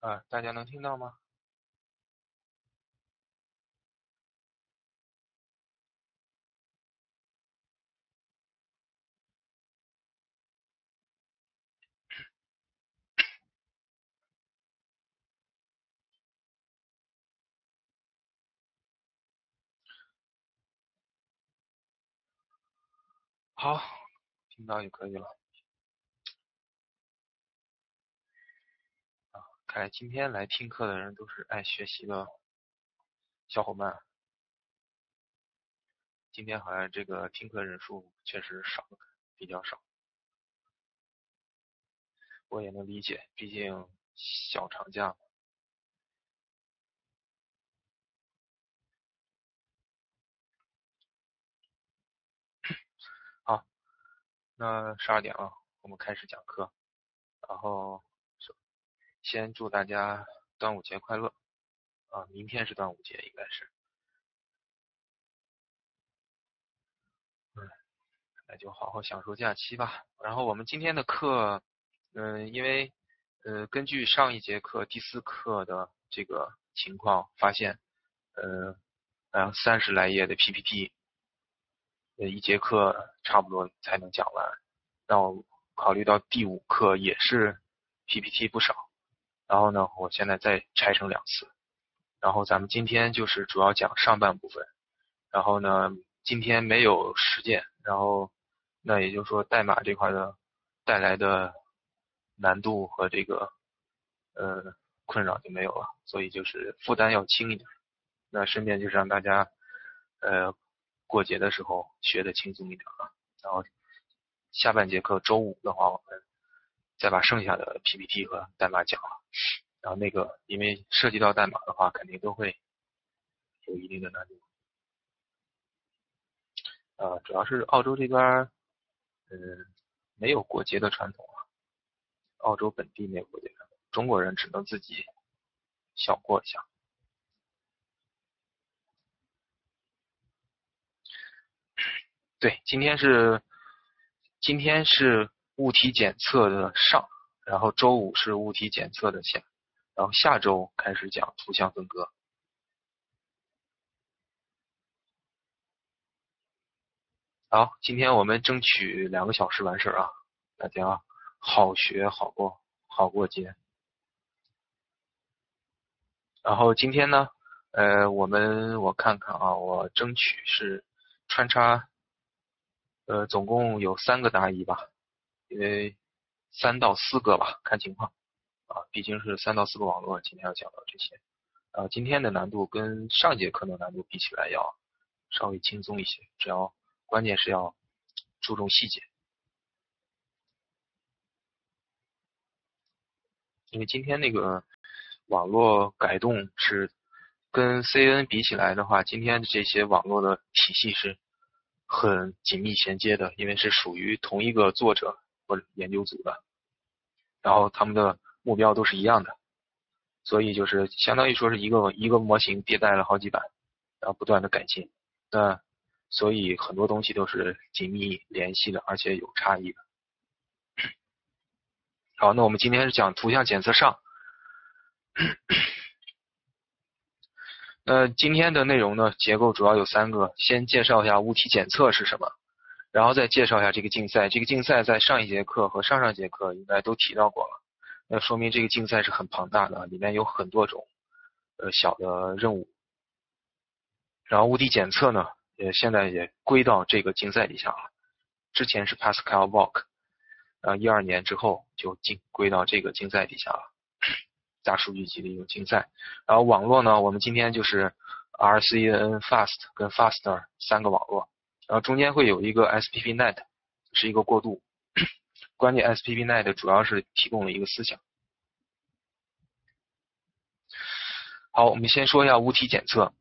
大家能听到吗？好，听到就可以了。看来今天来听课的人都是爱学习的小伙伴。今天好像这个听课人数确实少，比较少。我也能理解，毕竟小长假嘛。好，那12点了，我们开始讲课。然后先祝大家端午节快乐啊！明天是端午节，应该是。那就好好享受假期吧。然后我们今天的课，因为根据上一节课第4课的这个情况，发现30来页的 PPT，一节课差不多才能讲完。那我考虑到第5课也是 PPT 不少，然后呢，我现在再拆成2次。然后咱们今天就是主要讲上半部分。然后呢，今天没有实践，然后那也就是说代码这块的带来的难度和这个困扰就没有了，所以就是负担要轻一点。那顺便就是让大家过节的时候学的轻松一点啊。然后下半节课周5的话，我们再把剩下的 PPT 和代码讲了。然后那个因为涉及到代码的话，肯定都会有一定的难度。主要是澳洲这边没有过节的传统啊，澳洲本地没有过节传统，中国人只能自己小过一下。对，今天是物体检测的上，然后周5是物体检测的下，然后下周开始讲图像分割。好，今天我们争取2个小时完事啊，大家好学好过节。然后今天呢，我看看啊，我争取是穿插，总共有3个答疑吧，因为3到4个吧，看情况啊，毕竟是3到4个网络，今天要讲到这些。今天的难度跟上节课的难度比起来要稍微轻松一些，关键是要注重细节。因为今天那个网络改动是跟 CN 比起来的话，今天这些网络的体系是很紧密衔接的，因为是属于同一个作者或者研究组的，然后他们的目标都是一样的，所以就是相当于说是一个模型迭代了好几版，然后不断的改进。那所以很多东西都是紧密联系的，而且有差异的。好，那我们今天是讲图像检测上。今天的内容呢，结构主要有3个，先介绍一下物体检测是什么，然后再介绍一下这个竞赛。这个竞赛在上一节课和上上节课应该都提到过了，那说明这个竞赛是很庞大的，里面有很多种小的任务。然后物体检测呢，现在也归到这个竞赛底下了，之前是 Pascal Walk， 12年之后就归到这个竞赛底下了。大数据集的一种竞赛。然后网络呢，我们今天就是 RCN Fast 跟 Faster 3个网络，然后中间会有一个 SPPNet， 是一个过渡。关键 SPPNet 主要是提供了一个思想。好，我们先说一下物体检测。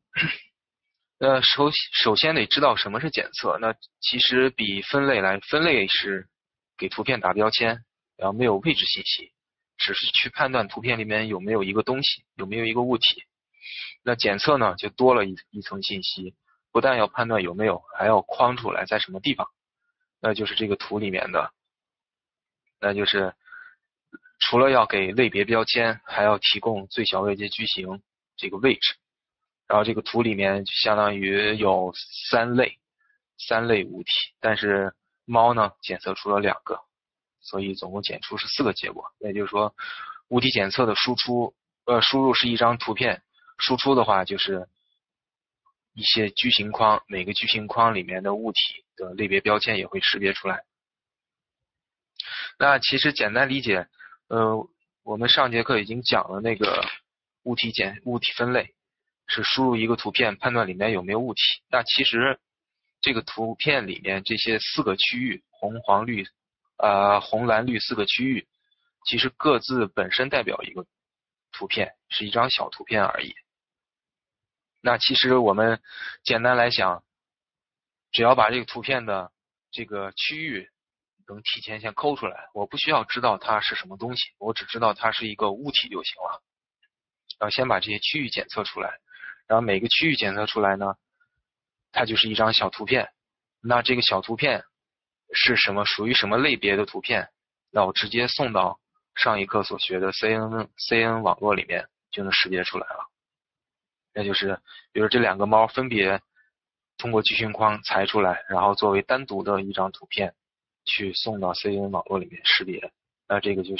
首先得知道什么是检测。那其实比分类是给图片打标签，然后没有位置信息，只是去判断图片里面有没有一个东西，有没有一个物体。那检测呢，就多了一层信息，不但要判断有没有，还要框出来在什么地方。那就是这个图里面的，那就是除了要给类别标签，还要提供最小位阶矩形这个位置。然后这个图里面就相当于有三类物体，但是猫呢检测出了2个，所以总共检出是4个结果。也就是说，物体检测的输入是一张图片，输出的话就是一些矩形框，每个矩形框里面的物体的类别标签也会识别出来。那其实简单理解，我们上节课已经讲了那个物体分类，是输入一个图片判断里面有没有物体。那其实这个图片里面这些4个区域，红蓝绿4个区域，其实各自本身代表一个图片，是一张小图片而已。那其实我们简单来想，只要把这个图片的这个区域能提前先抠出来，我不需要知道它是什么东西，我只知道它是一个物体就行了。然后先把这些区域检测出来，然后每个区域检测出来呢，它就是一张小图片。那这个小图片是属于什么类别的图片，那我直接送到上一课所学的 CNN 网络里面就能识别出来了。那就是比如这2个猫分别通过矩形框裁出来，然后作为单独的一张图片去送到 CNN 网络里面识别。那这个就是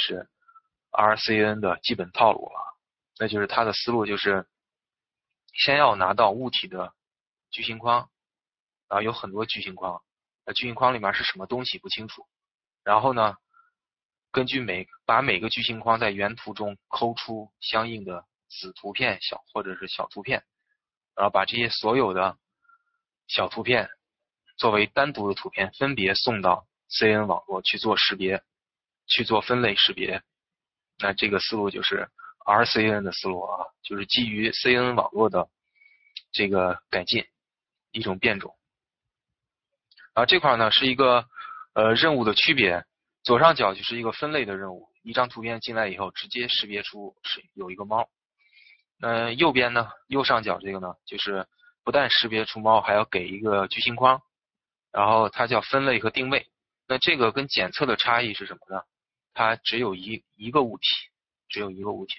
RCN 的基本套路了。那就是它的思路就是先要拿到物体的矩形框，然后有很多矩形框，矩形框里面是什么东西不清楚，然后呢根据把每个矩形框在原图中抠出相应的子图片或者是小图片，然后把这些所有的小图片作为单独的图片分别送到 CNN 网络去做识别，去做分类识别。那这个思路就是 RCN 的思路啊，就是基于 CNN 网络的这个改进一种变种。这块呢是一个任务的区别，左上角就是一个分类的任务，一张图片进来以后直接识别出有一个猫。右边呢，右上角这个呢，就是不但识别出猫，还要给一个矩形框，然后它叫分类和定位。那这个跟检测的差异是什么呢？它只有一个物体，只有一类物体，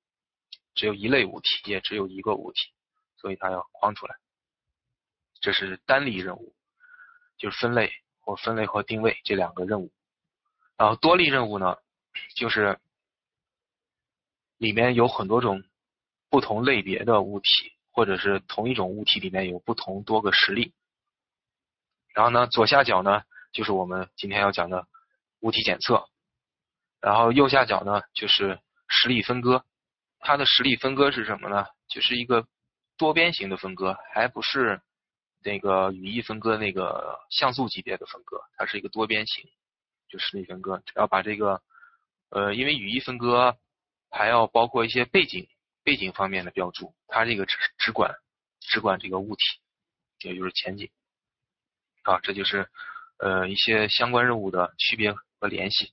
也只有一个物体，所以它要框出来。这是单例任务，就是分类和定位这2个任务。然后多例任务呢，就是里面有很多种不同类别的物体，或者是同一种物体里面有多个实例。然后呢，左下角呢就是我们今天要讲的物体检测，然后右下角呢就是实例分割。它的实例分割是什么呢？就是一个多边形的分割，还不是那个语义分割那个像素级别的分割，它是一个多边形，就实例分割。只要把这个因为语义分割还要包括一些背景方面的标注，它这个只管这个物体，也就是前景这就是一些相关任务的区别和联系。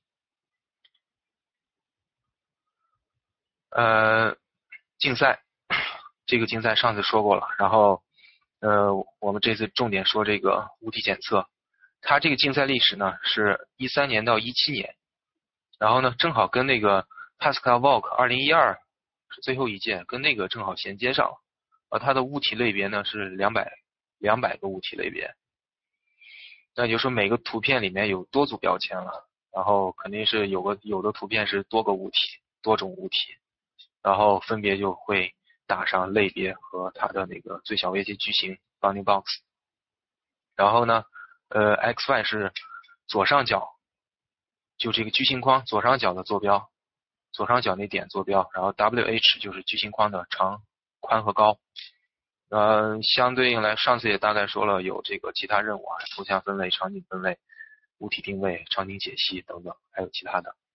竞赛，这个竞赛上次说过了，然后我们这次重点说这个物体检测。它这个竞赛历史呢是13年到17年，然后呢正好跟那个 Pascal Walk 2012是最后一届，跟那个正好衔接上了。它的物体类别呢是200个物体类别，那就是说每个图片里面有多组标签了，然后肯定是有的图片是多种物体，然后分别就会打上类别和它的那个最小位阶矩形 bounding box。然后呢XY 是左上角，就这个矩形框左上角的坐标，左上角那点坐标，然后 WH 就是矩形框的长、宽和高。相对应来，上次也大概说了，有这个其他任务图像分类、场景分类、物体定位、场景解析等等，还有其他的。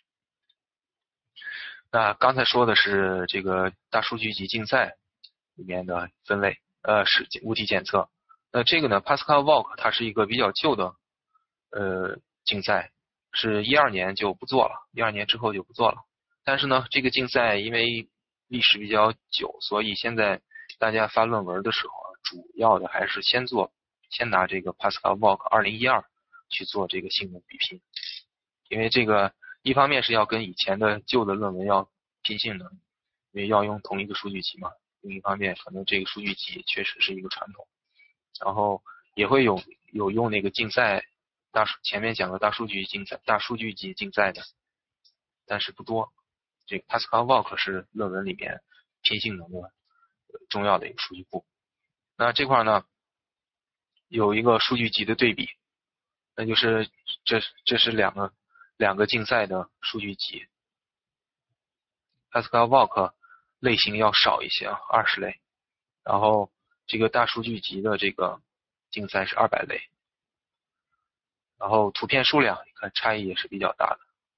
那刚才说的是这个大数据集竞赛里面的分类，是物体检测。那这个呢 ，Pascal Walk 它是一个比较旧的竞赛，是12年就不做了，12年之后就不做了。但是呢，这个竞赛因为历史比较久，所以现在大家发论文的时候主要的还是先拿这个 Pascal Walk 2012去做这个性能比拼，因为这个一方面是要跟以前的旧的论文要拼性能，因为要用同一个数据集嘛。另一方面，可能这个数据集确实是一个传统，然后也会有用那个竞赛前面讲的大数据集竞赛的，但是不多。这个 PascalValk 是论文里面拼性能的重要的一个数据库。那这块呢，有一个数据集的对比，那就是这是两个竞赛的数据集。PascalValk 类型要少一些，20类，然后这个大数据集的这个竞赛是200类，然后图片数量你看差异也是比较大的。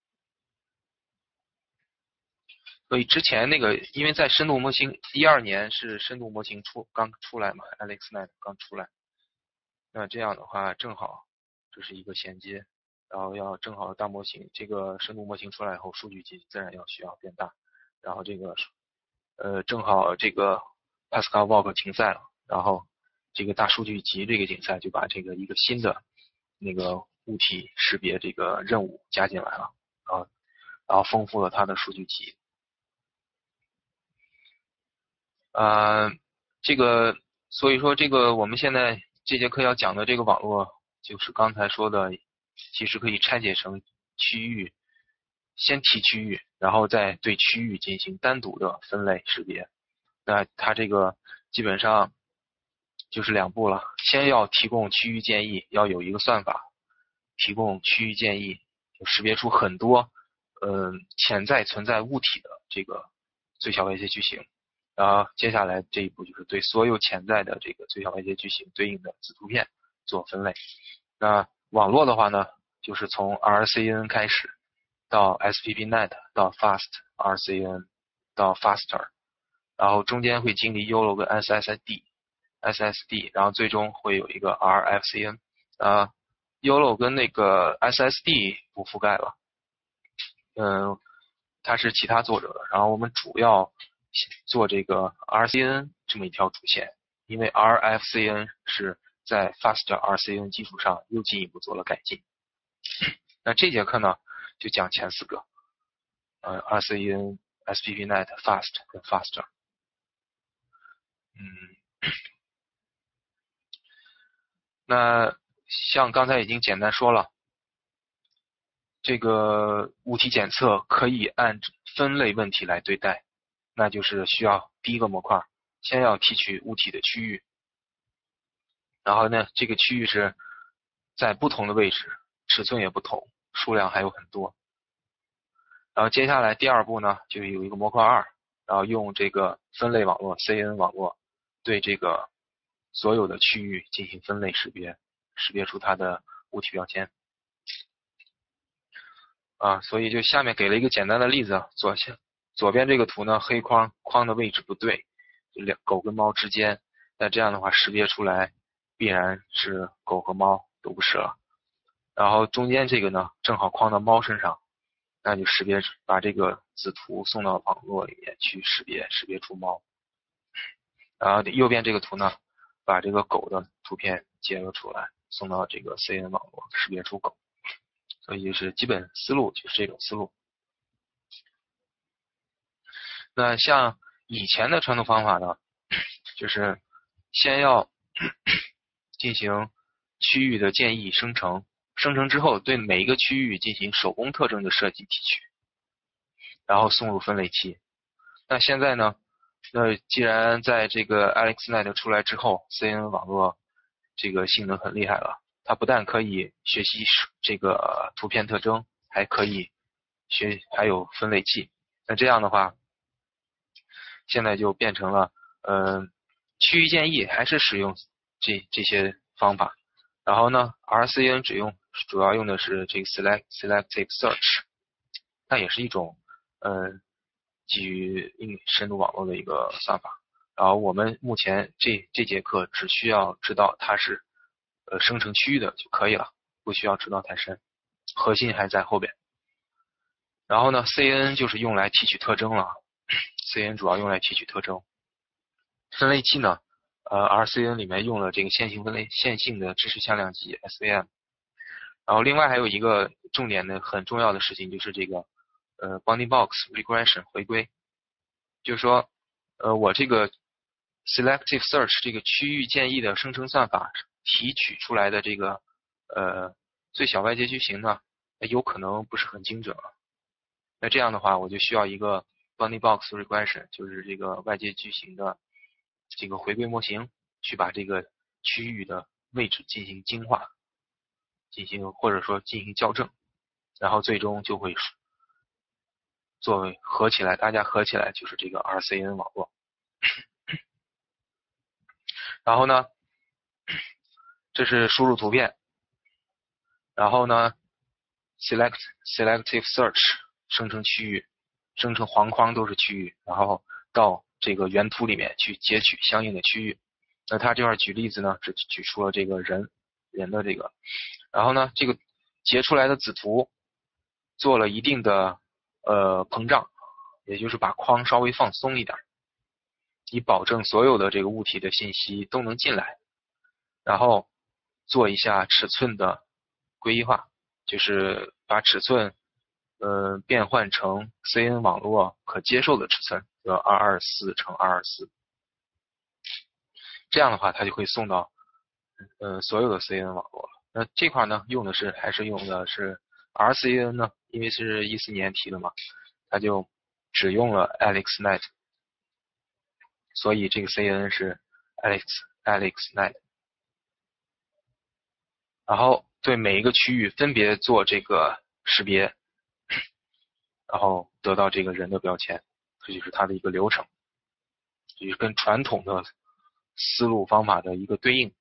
所以之前那个，因为在深度模型12年是深度模型刚出来嘛 ，AlexNet 刚出来，那这样的话正好这是一个衔接，然后要正好大模型这个深度模型出来以后，数据集自然需要变大，然后这个正好这个 PascalValk 停赛了，然后这个大数据集这个竞赛就把这个一个新的那个物体识别这个任务加进来了，然后丰富了它的数据集。所以说这个我们现在这节课要讲的这个网络，就是刚才说的，其实可以拆解成区域，先提区域，然后再对区域进行单独的分类识别。那它这个基本上就是2步了，先要提供区域建议，要有一个算法提供区域建议，就识别出很多潜在存在物体的这个最小外接矩形。然后接下来这一步就是对所有潜在的这个最小外接矩形对应的子图片做分类。那网络的话呢，就是从 RCN 开始，到 SPPNet， 到 FastRCN， 到 Faster， 然后中间会经历 YOLO 跟 SSD， 然后最终会有一个 RFCN。YOLO 跟那个 SSD 不覆盖了，它是其他作者的。然后我们主要做这个 RCN 这么一条主线，因为 RFCN 是在 Faster RCN 基础上又进一步做了改进。那这节课呢，就讲前4个，RCN、SPPNet、Fast 跟 Faster。那像刚才已经简单说了，这个物体检测可以按分类问题来对待，那就是需要第一个模块先要提取物体的区域，然后呢，这个区域是在不同的位置，尺寸也不同，数量还有很多。然后接下来第2步呢，就有一个模块2，然后用这个分类网络 CN 网络对这个所有的区域进行分类识别，识别出它的物体标签。所以就下面给了一个简单的例子，左边这个图呢，黑框的位置不对，狗跟猫之间，那这样的话识别出来必然是狗和猫都不是了。然后中间这个呢，正好框到猫身上，那就把这个子图送到网络里面去识别出猫。然后右边这个图呢，把这个狗的图片截了出来，送到这个 CN 网络识别出狗。所以就是基本思路就是这种思路。那像以前的传统方法呢，就是先要进行区域的建议生成之后，对每一个区域进行手工特征的设计提取，然后送入分类器。那现在呢，那既然在这个 AlexNet 出来之后 ，CN 网络这个性能很厉害了，它不但可以学习这个图片特征，还有分类器。那这样的话，现在就变成了区域建议还是使用这些方法，然后呢 RCN 主要用的是这个 selective search， 那也是一种基于深度网络的一个算法。然后我们目前这节课只需要知道它是生成区域的就可以了，不需要知道太深，核心还在后边。然后呢 CN 就是用来提取特征了，CN 主要用来提取特征。分类器呢RCN 里面用了这个线性的知识向量集 SVM， 然后另外还有一个重点的很重要的事情就是这个bounding box regression 回归，就是说我这个 selective search 这个区域建议的生成算法提取出来的这个最小外接矩形呢，有可能不是很精准。那这样的话，我就需要一个 bounding box regression， 就是这个外接矩形的这个回归模型，去把这个区域的位置进行精化，或者说进行校正，然后最终就会作为大家合起来就是这个 RCN 网络。然后呢，这是输入图片，然后呢 selective search 生成区域，生成黄框都是区域，然后到这个原图里面去截取相应的区域。那他这块举例子呢，只举出了这个人的这个，然后呢，这个截出来的子图做了一定的膨胀，也就是把框稍微放松一点，以保证所有的这个物体的信息都能进来，然后做一下尺寸的归一化，就是把尺寸变换成 CN 网络可接受的尺寸，224×224，这样的话它就会送到所有的 CN 网络了。那这块呢还是用的是 RCN 呢，因为是14年提的嘛，它就只用了 AlexNet， 所以这个 CN 是 AlexNet。然后对每一个区域分别做这个识别，然后得到这个人的标签，这就是它的一个流程，也是跟传统的思路方法的一个对应。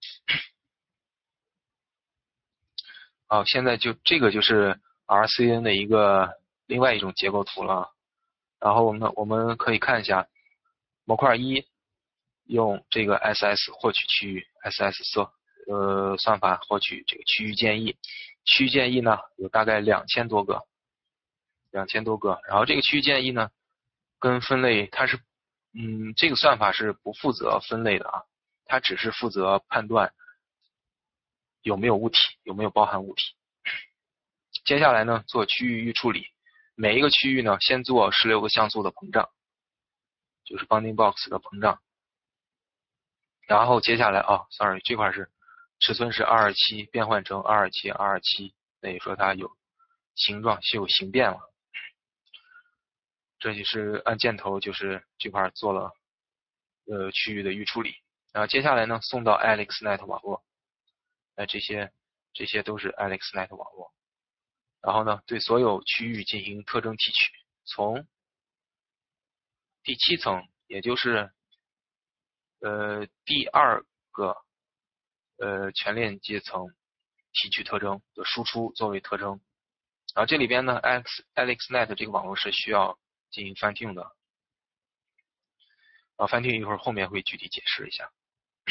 好，现在就这个就是 RCN 的另外一种结构图了。然后我们可以看一下模块1用这个 SS 获取区域 ，SS 算法获取这个区域建议，区域建议呢有大概2000多个，然后这个区域建议呢跟分类它是这个算法是不负责分类的啊，它只是负责判断有没有物体，有没有包含物体。接下来呢做区域预处理，每一个区域呢先做16个像素的膨胀，就是 bounding box 的膨胀，然后接下来sorry 这块是尺寸是227变换成227，那也说它有形状是有形变了。这就是按箭头，就是这块做了区域的预处理，然后接下来呢送到 AlexNet 网络，这些都是 AlexNet 网络，然后呢对所有区域进行特征提取，从第7层，也就是第2个全链阶层提取特征的输出作为特征，然后这里边呢 AlexNet 这个网络是需要进行 fine tune 的，然后 fine tune 一会儿后面会具体解释一下。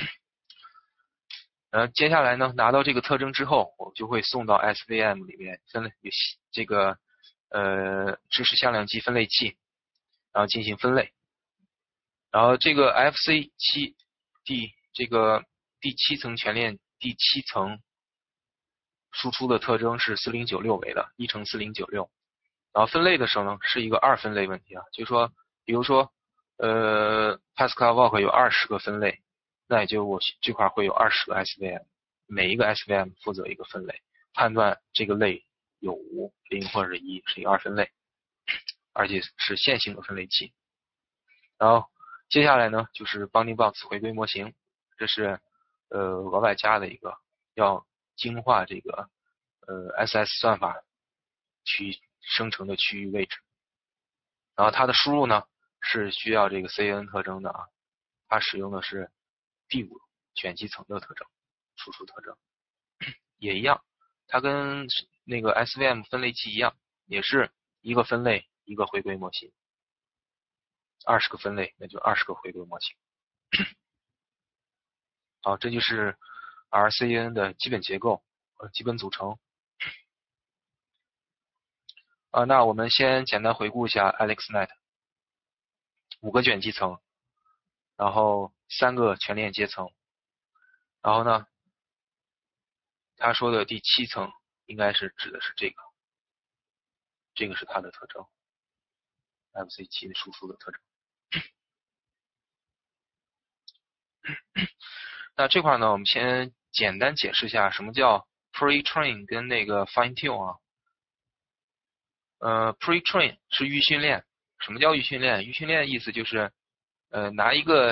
接下来呢拿到这个特征之后，我就会送到 SVM 里面分类这个知识向量机分类器，然后进行分类。然后这个 FC7 第7层全链第7层输出的特征是4096为的1×4096，然后分类的时候呢是一个2分类问题啊，就是说比如说Pascal Walk 有20个分类，那也就我这块会有20个 SVM， 每一个 SVM 负责一个分类，判断这个类有无0或者是1，是一个2分类，而且是线性的分类器。然后接下来呢就是 bounding box 回归模型，这是额外加的一个要精化这个SS 算法去生成的区域位置，然后它的输入呢是需要这个 CN 特征的啊，它使用的是第5卷积层的特征输出特征，也一样，它跟那个 SVM 分类器一样，也是一个分类一个回归模型，20个分类那就20个回归模型。好，这就是 RCN 的基本结构基本组成。那我们先简单回顾一下 AlexNet， 5个卷积层，然后3个全链阶层，然后呢他说的第7层应该是指的是这个，这个是它的特征 ，FC7 的输出的特征。那这块呢，我们先简单解释一下什么叫 pre-train 跟那个 fine-tune 啊。pre-train 是预训练。什么叫预训练？预训练意思就是拿一个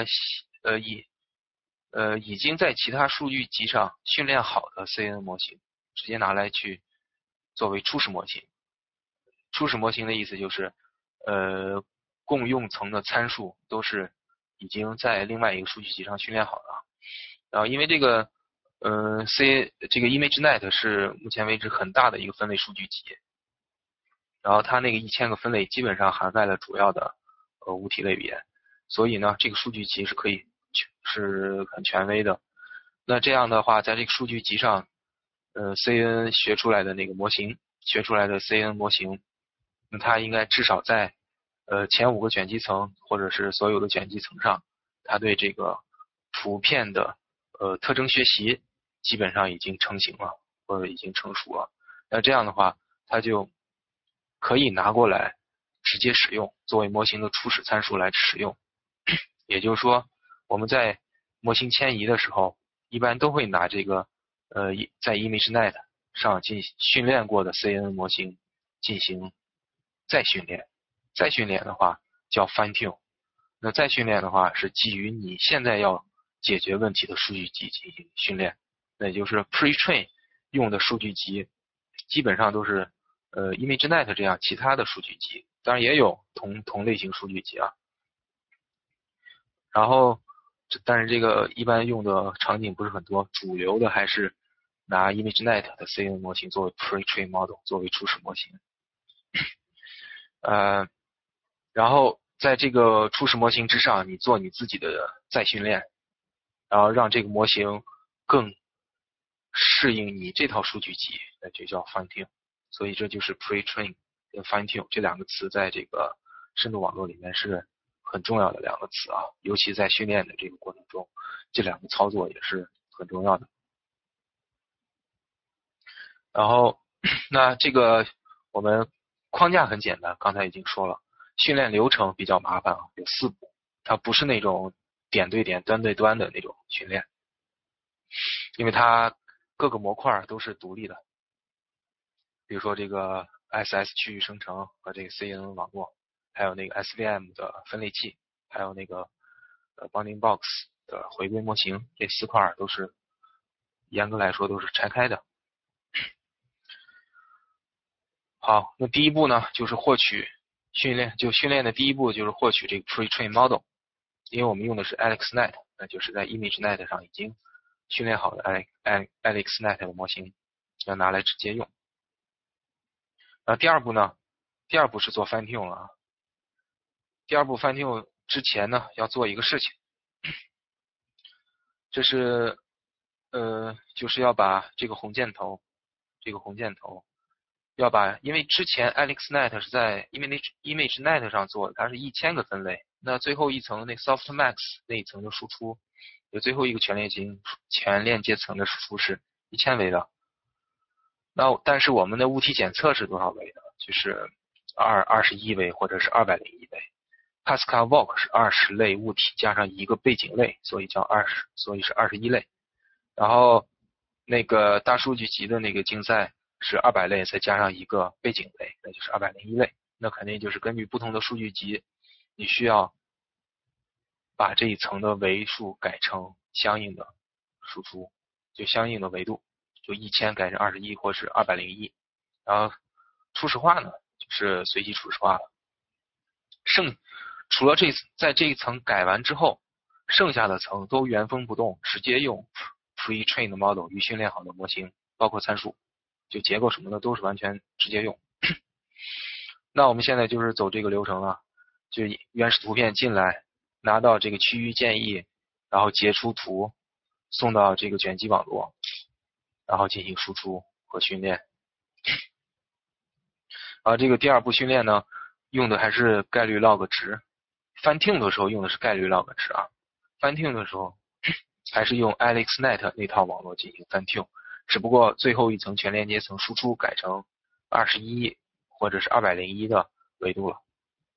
已经在其他数据集上训练好的 CNN 模型，直接拿来去作为初始模型。初始模型的意思就是共用层的参数都是已经在另外一个数据集上训练好的。然后因为这个这个 ImageNet 是目前为止很大的一个分类数据集，然后它那个1000个分类基本上涵盖了主要的物体类别，所以呢这个数据集是可以是很权威的。那这样的话，在这个数据集上CNN 学出来的那个模型，学出来的 CNN 模型，那它应该至少在前5个卷积层或者是所有的卷积层上，它对这个图片的特征学习基本上已经成型了，或者已经成熟了。那这样的话，它就可以拿过来直接使用，作为模型的初始参数来使用。也就是说，我们在模型迁移的时候，一般都会拿这个在 ImageNet 上进行训练过的 CNN 模型进行再训练。再训练的话叫 fine-tune。那再训练的话是基于你现在要解决问题的数据集进行训练。那也就是 pre-train 用的数据集基本上都是ImageNet 这样其他的数据集，当然也有同类型数据集啊。然后但是这个一般用的场景不是很多，主流的还是拿 ImageNet 的 CNN 模型作为 pre-train model， 作为初始模型。然后在这个初始模型之上，你做你自己的再训练，然后让这个模型更适应你这套数据集，那就叫 fine-tune。所以这就是 pre-train 跟 fine-tune 这两个词在这个深度网络里面是很重要的两个词啊，尤其在训练的这个过程中，这两个操作也是很重要的。然后那这个我们框架很简单，刚才已经说了，训练流程比较麻烦啊，有4步，它不是那种点对点、端对端的那种训练，因为它各个模块都是独立的，比如说这个 SS 区域生成和这个 CNN 网络，还有那个 SVM 的分类器，还有那个bounding box 的回归模型，这4块都是严格来说都是拆开的。好，那第一步呢，就是获取训练的第一步就是获取这个 pre-train model， 因为我们用的是 AlexNet， 那就是在 ImageNet 上已经训练好的 AlexNet 的模型，要拿来直接用。然后第二步呢，第二步是做 fine-tune 了啊。第二步 fine-tune 之前呢，要做一个事情，这是就是要把这个红箭头要把，因为之前 AlexNet 是在 ImageNet 上做的，它是1000个分类，那最后一层那 Softmax 那一层的输出，有最后一个全链接层的输出是1000维的。那但是我们的物体检测是多少维的？就是21维或者是201维。Pascal Walk 是20类物体加上一个背景类，所以是21类。然后那个大数据集的那个竞赛是200类再加上一个背景类，那就是201类。那肯定就是根据不同的数据集，你需要把这一层的维数改成相应的输出，就相应的维度，就1000改成21或是201。然后初始化呢，就是随机初始化了。除了在这一层改完之后，剩下的层都原封不动，直接用 pre-trained model 预训练好的模型，包括参数，就结构什么的都是完全直接用。那我们现在就是走这个流程了，就原始图片进来，拿到这个区域建议，然后截出图，送到这个卷积网络，然后进行输出和训练。这个第二步训练呢，用的还是概率 log 值。fine-tune 的时候用的是概率 log 值啊，fine-tune 的时候还是用 AlexNet 那套网络进行 fine-tune， 只不过最后一层全连接层输出改成21或者是201的维度了。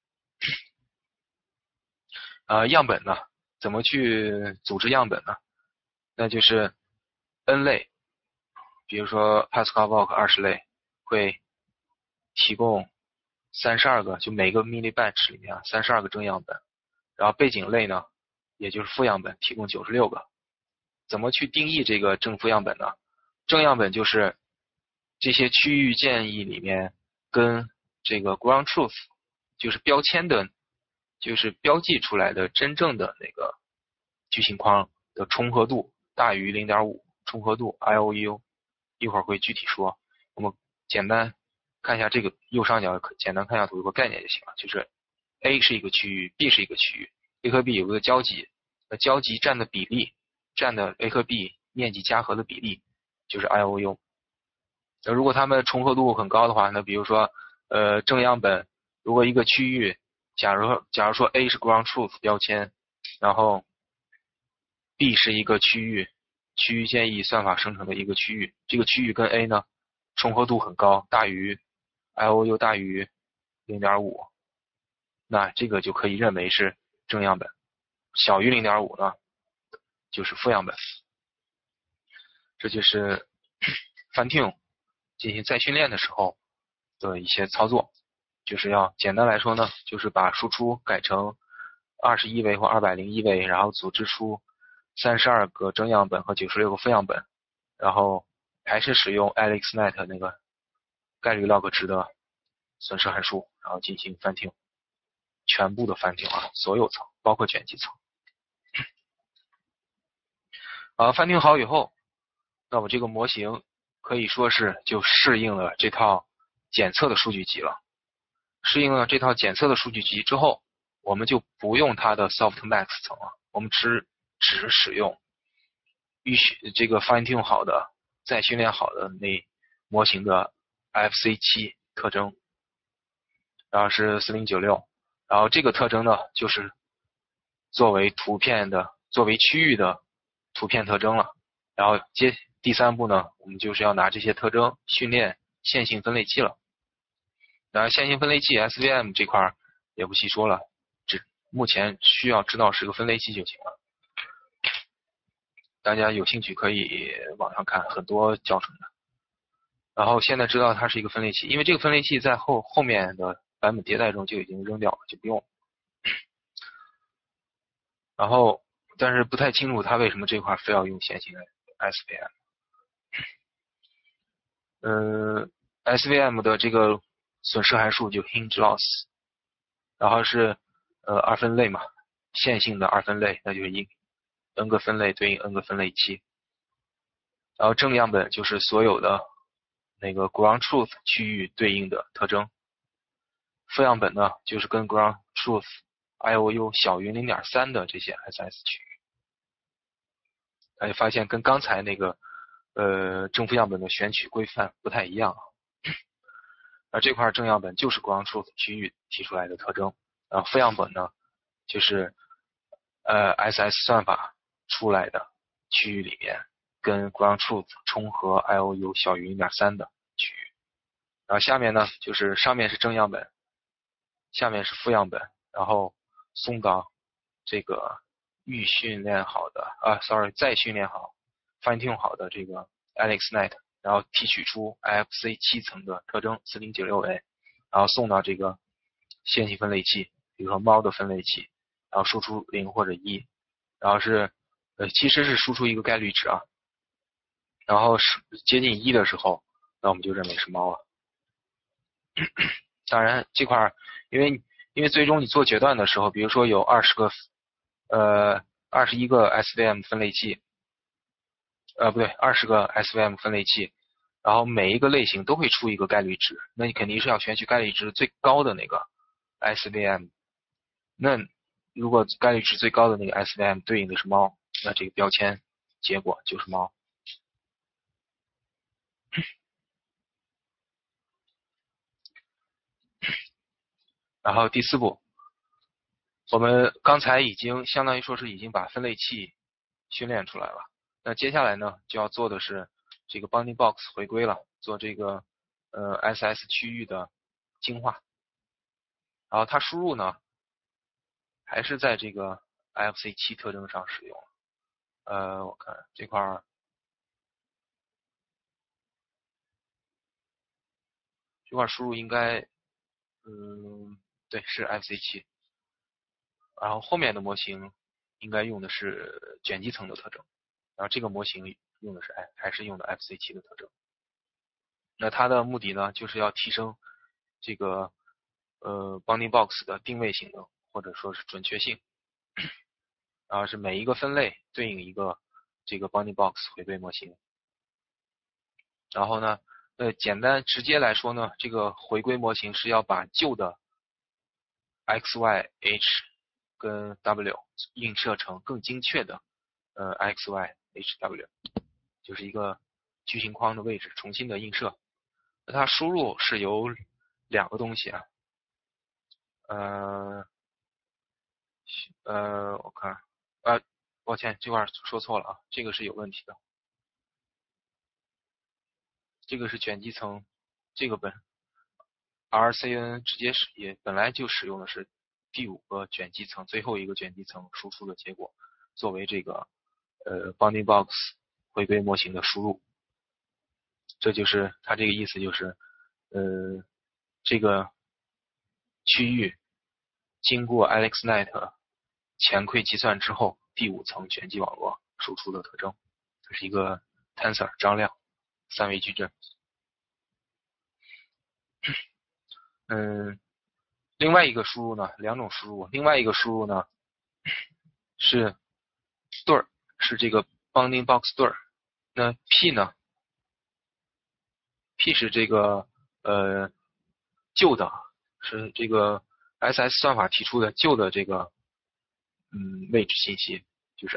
样本呢，怎么去组织样本呢？那就是 N 类，比如说 Pascal-Vogt 20类会提供32个，就每个 millibatch 里面32个正样本，然后背景类呢，也就是负样本提供96个。怎么去定义这个正负样本呢？正样本就是这些区域建议里面跟这个 ground truth， 就是标签的，就是标记出来的真正的那个矩形框的重合度大于 0.5， 重合度 IOU， 一会儿会具体说。我们简单看一下这个右上角，简单看一下图有个概念就行了，就是 A 是一个区域 ，B 是一个区域 ，A 和 B 有个交集，那交集占的比例，占的 A 和 B 面积加和的比例就是 IOU。那如果它们重合度很高的话，那比如说正样本，如果一个区域，假如说 A 是 ground truth 标签，然后 B 是一个区域建议算法生成的一个区域，这个区域跟 A 呢重合度很高，大于 IOU 大于 0.5， 那这个就可以认为是正样本，小于 0.5 呢就是负样本。这就是fine-tune进行再训练的时候的一些操作，就是要简单来说呢，就是把输出改成21维或201维，然后组织出32个正样本和96个负样本，然后还是使用 AlexNet 那个概率 log 值的损失函数，然后进行fine-tune，全部的fine-tune所有层，包括卷积层。fine-tune好以后，那么这个模型可以说是就适应了这套检测的数据集了。适应了这套检测的数据集之后，我们就不用它的 softmax 层了，我们只使用这个 fine-tune 好的、再训练好的那模型的 FC7 特征，然后是4096，然后这个特征呢，就是作为区域的图片特征了。然后第三步呢，我们就是要拿这些特征训练线性分类器了。然后线性分类器 SVM 这块也不细说了，目前需要知道是个分类器就行了。大家有兴趣可以网上看很多教程的。然后现在知道它是一个分类器，因为这个分类器在后面的版本迭代中就已经扔掉了，就不用。然后但是不太清楚它为什么这块非要用线性 SVM。SVM 的这个损失函数就 hinge loss， 然后是二分类嘛，线性的二分类，那就是 n 个分类对应 n 个分类器。然后正样本就是所有的那个 ground truth 区域对应的特征，负样本呢就是跟 ground truth IOU 小于 0.3 的这些 SS 区域。大家发现跟刚才那个正负样本的选取规范不太一样。而这块正样本就是 ground truth 区域提出来的特征，然后负样本呢就是SS 算法出来的区域里面跟 ground truth 重合 IOU 小于 0.3 的区域。然后下面呢就是上面是正样本，下面是负样本，然后送到这个再训练好 fine-tune 好的这个 AlexNet， 然后提取出 IFC7 层的特征 4096A， 然后送到这个线性分类器，比如说猫的分类器，然后输出0或者1，然后是其实是输出一个概率值啊，然后是接近1的时候，那我们就认为是猫了。当然这块因为最终你做决断的时候，比如说有21个 SVM 分类器，不对，20个 SVM 分类器，然后每一个类型都会出一个概率值，那你肯定是要选取概率值最高的那个 SVM。那如果概率值最高的那个 SVM 对应的是猫，那这个标签结果就是猫。然后第四步，我们刚才已经相当于说是已经把分类器训练出来了，那接下来呢就要做的是这个 bounding box 回归了，做这个SS 区域的净化。然后它输入呢还是在这个 IFC7 特征上使用。我看这块儿，输入应该对，是 IFC7。然后后面的模型应该用的是卷积层的特征，然后这个模型用的是还是用的 IFC7 的特征。那它的目的呢，就是要提升这个bounding box 的定位性能，或者说是准确性。然后是每一个分类对应一个这个 bounding box 回归模型。然后呢，简单直接来说呢，这个回归模型是要把旧的 XY、H 跟 W 映射成更精确的XY、HW， 就是一个矩形框的位置重新的映射。那它输入是由两个东西啊，我看抱歉，这块说错了啊，这个是有问题的。这个是卷积层，这个RCN 直接也本来就使用的是第5个卷积层，最后一个卷积层输出的结果，作为这个bounding box 回归模型的输入。这就是它这个意思，就是这个区域经过 AlexNet 前馈计算之后，第5层卷积网络输出的特征，这是一个 tensor 张量三维矩阵。另外一个输入呢，两种输入，另外一个输入呢是对儿，是这个 bounding box 对儿。那 P 呢 ？P 是这个旧的，是这个 SS 算法提出的旧的这个位置信息，就是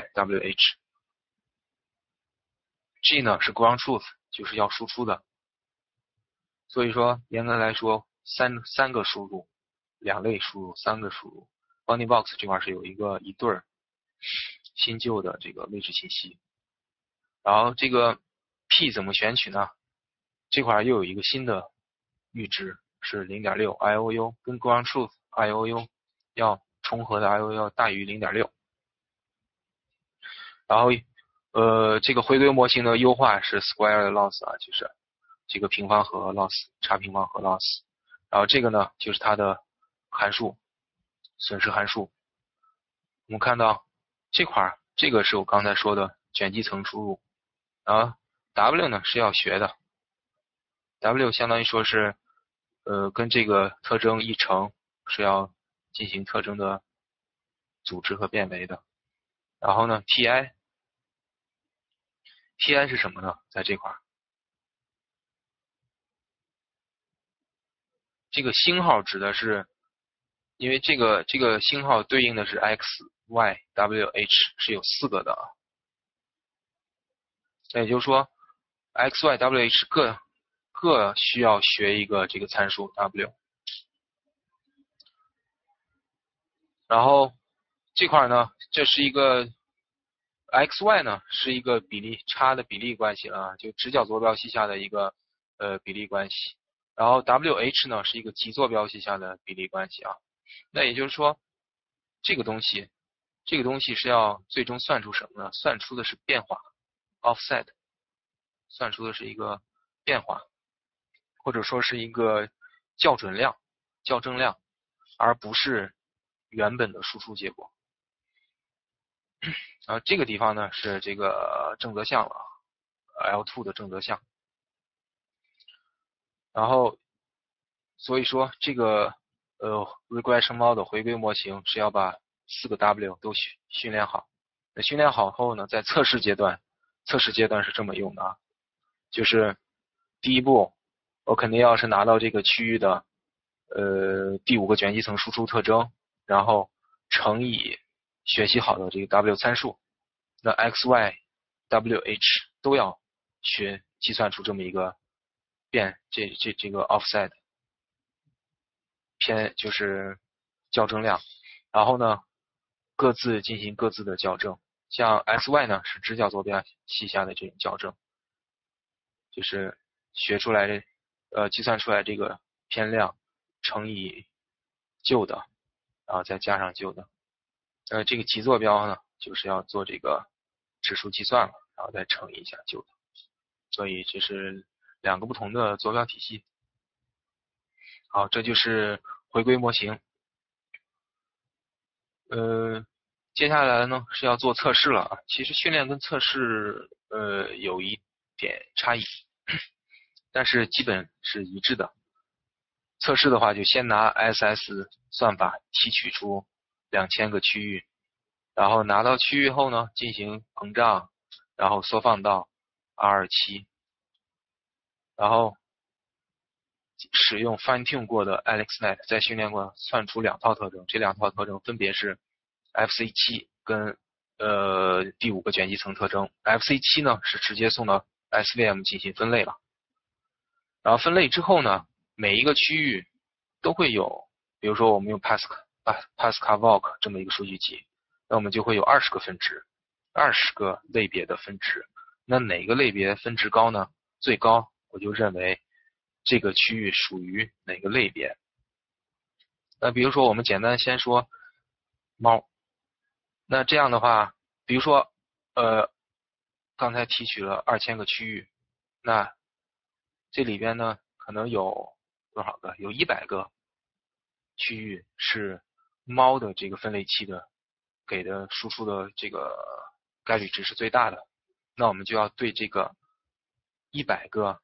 XY、WH。G 呢是 ground truth， 就是要输出的。所以说严格来说，三个输入，2类输入，3个输入。bounding box 这块是有一对儿新旧的这个位置信息。然后这个 P 怎么选取呢？这块又有一个新的阈值是 0.6 IOU， 跟 ground truth IOU 要重合的 IOU 要大于 0.6。然后这个回归模型的优化是 square loss 啊，就是这个平方和 loss， 差平方和 loss。然后这个呢就是它的函数，损失函数。我们看到这块这个是我刚才说的卷积层输入，然后 W 呢是要学的。W 相当于说是跟这个特征一乘，是要进行特征的组织和变维的。然后呢 TI 是什么呢？在这块这个星号指的是，因为这个星号对应的是 XY、WH 是有4个的啊，那也就是说 XY、WH 各需要学一个这个参数 W。然后这块呢，这是一个 XY 呢是一个差的比例关系了啊，就直角坐标系下的一个比例关系。然后 WH 呢是一个极坐标系下的比例关系啊。那也就是说，这个东西是要最终算出什么呢？算出的是变化 offset， 算出的是一个变化，或者说是一个校正量，而不是原本的输出结果。这个地方呢是这个正则项了 ，L2 的正则项。然后，所以说这个regression model 回归模型是要把4个 W 都训练好。那训练好后呢，在测试阶段是这么用的啊，就是第一步，我肯定要是拿到这个区域的第5个卷积层输出特征，然后乘以学习好的这个 W 参数，那 XY、WH 都要计算出这么一个这个 offset 就是校正量，然后呢各自进行各自的校正。像 XY 呢是直角坐标系下的这种校正， 就是计算出来这个偏量乘以旧的，然后再加上旧的。这个极坐标呢，就是要做这个指数计算了，然后再乘以一下旧的。所以这是两个不同的坐标体系。好，这就是回归模型。接下来呢是要做测试了啊。其实训练跟测试有一点差异，但是基本是一致的。测试的话，就先拿 SS 算法提取出2000个区域，然后拿到区域后呢，进行膨胀，然后缩放到 R27，然后使用 fine tune 过的 AlexNet 在训练过算出2套特征，这2套特征分别是 FC7 跟第5个卷积层特征。FC7 呢是直接送到 SVM 进行分类了，然后分类之后呢，每一个区域都会有，比如说我们用 PASCA-VOC 这么一个数据集，那我们就会有20个分值，20个类别的分值。那哪个类别分值高呢？最高我就认为这个区域属于哪个类别。那比如说我们简单先说猫，那这样的话，比如说刚才提取了2000个区域，那这里边呢可能有多少个？有100个区域是猫的这个分类器的给的输出的这个概率值是最大的，那我们就要对这个100个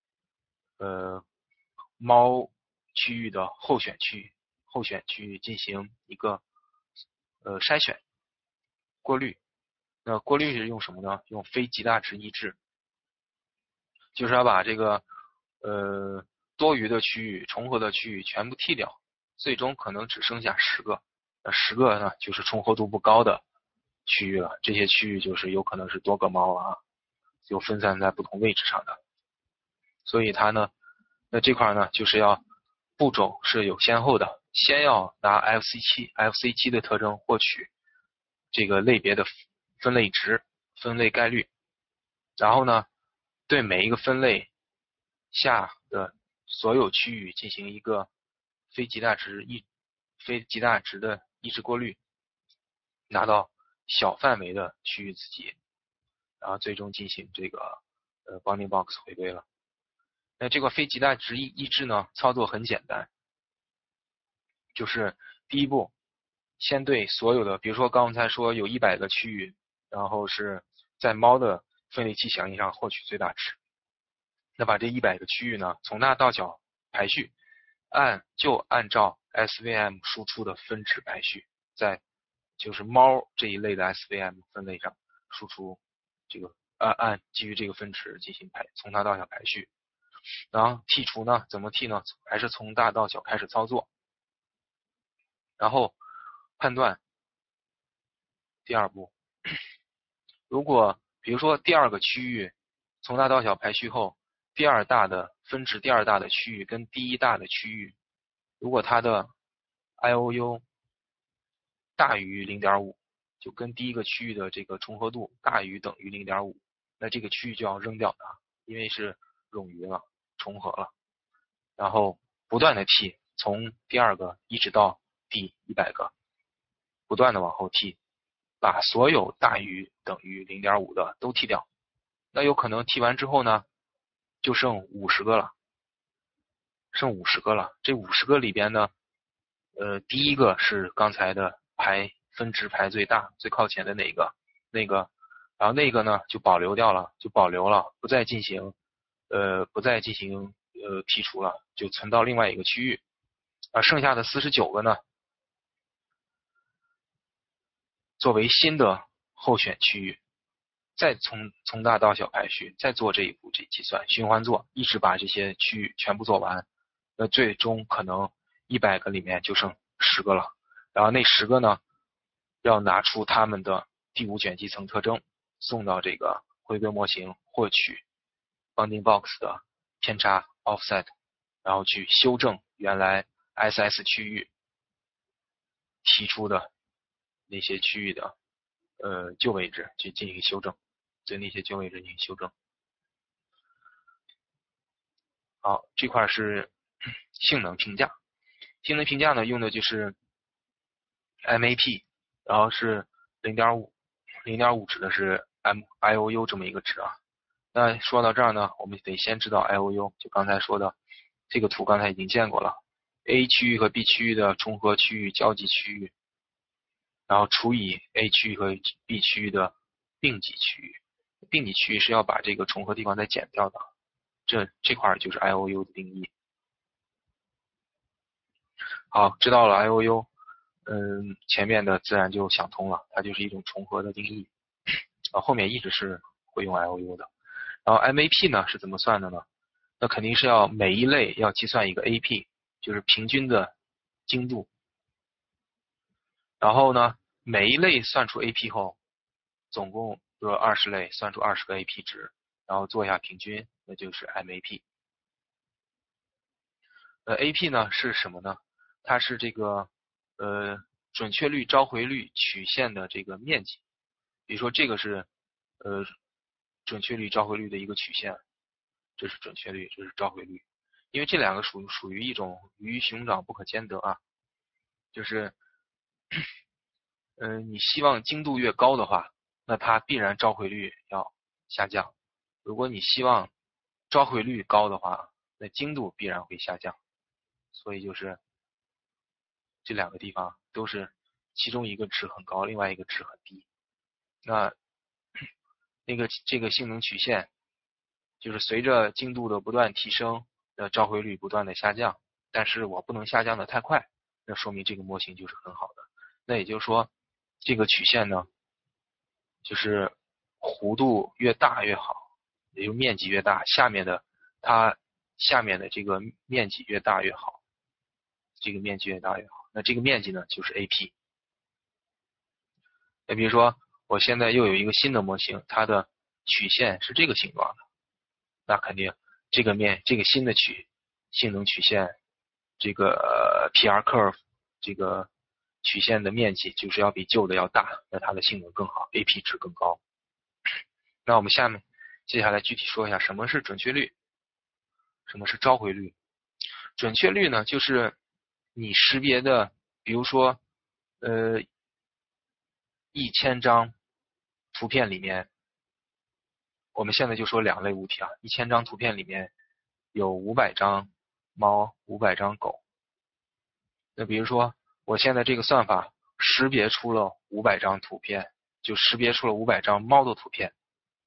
猫区域的候选区域进行一个筛选过滤。那过滤是用什么呢？用非极大值抑制，就是要把这个多余的区域、重合的区域全部剔掉，最终可能只剩下10个。那10个呢，就是重合度不高的区域了。这些区域就是有可能是多个猫啊，就分散在不同位置上的。所以它呢，那这块呢，就是要步骤是有先后的，先要拿 FC7 的特征获取这个类别的分类值、分类概率，然后呢，对每一个分类下的所有区域进行一个非极大值的抑制过滤，拿到小范围的区域子集，然后最终进行这个bounding box 回归了。那这个非极大值抑制呢，操作很简单，就是第一步，先对所有的，比如说刚才说有100个区域，然后是在猫的分类器响应上获取最大值。那把这100个区域呢，从大到小排序，按照 SVM 输出的分值排序，在就是猫这一类的 SVM 分类上输出这个按基于这个分值进行从大到小排序。然后剔除呢，怎么剔呢？还是从大到小开始操作，然后判断。第2步，如果比如说第2个区域从大到小排序后，第2大的区域跟第1大的区域，如果它的 IOU 大于 0.5， 就跟第1个区域的这个重合度大于等于 0.5， 那这个区域就要扔掉它，因为是冗余了，重合了。然后不断的剔，从第2个一直到第100个，不断的往后剔，把所有大于等于 0.5 的都剔掉。那有可能剔完之后呢，就剩50个了，这50个里边呢，第1个是刚才的分值排最大、最靠前的那个，然后那个呢就保留了，不再进行剔除了，就存到另外一个区域。剩下的49个呢，作为新的候选区域，再从大到小排序，再做这一步计算，循环做，一直把这些区域全部做完。那最终可能100个里面就剩10个了，然后那10个呢，要拿出它们的第5卷积层特征，送到这个回归模型获取 bounding box 的偏差 offset， 然后去修正原来 SS 区域提出的那些区域的旧位置去进行修正，对那些旧位置进行修正。 好，这块是性能评价。性能评价呢，用的就是 MAP， 然后是 0.5 指的是 IOU 这么一个值啊。那说到这儿呢，我们得先知道 IOU， 就刚才说的这个图刚才已经见过了 ，A 区域和 B 区域的重合区域、交集区域，然后除以 A 区域和 B 区域的并集区域。并集区域是要把这个重合地方再减掉的，这块就是 IOU 的定义。好，知道了 IOU， 前面的自然就想通了，它就是一种重合的定义。后面一直是会用 IOU 的。然后 MAP 呢是怎么算的呢？那肯定是要每一类要计算一个 AP， 就是平均的精度。然后呢，每一类算出 AP 后，总共比如说20类，算出20个 AP 值，然后做一下平均，那就是 MAP。AP 呢是什么呢？它是这个准确率召回率曲线的这个面积。比如说这个是准确率召回率的一个曲线，这是准确率，这是召回率。因为这两个属于一种鱼与熊掌不可兼得啊，就是你希望精度越高的话，那它必然召回率要下降；如果你希望召回率高的话，那精度必然会下降。所以就是这两个地方都是其中一个值很高，另外一个值很低。那这个性能曲线就是随着精度的不断提升，召回率不断的下降，但是我不能下降的太快，那说明这个模型就是很好的。那也就是说，这个曲线呢，就是弧度越大越好，也就面积越大，它下面的这个面积越大越好，这个面积越大越好。那这个面积呢，就是 AP。那比如说，我现在又有一个新的模型，它的曲线是这个形状的，那肯定这个新的性能曲线，这个PR curve 这个曲线的面积就是要比旧的要大，那它的性能更好 ，AP 值更高。那我们接下来具体说一下什么是准确率，什么是召回率。准确率呢，就是你识别的，比如说1000张图片里面，我们现在就说两类物体啊，1000张图片里面有500张猫，500张狗。那比如说，我现在这个算法识别出了500张图片，就识别出了500张猫的图片。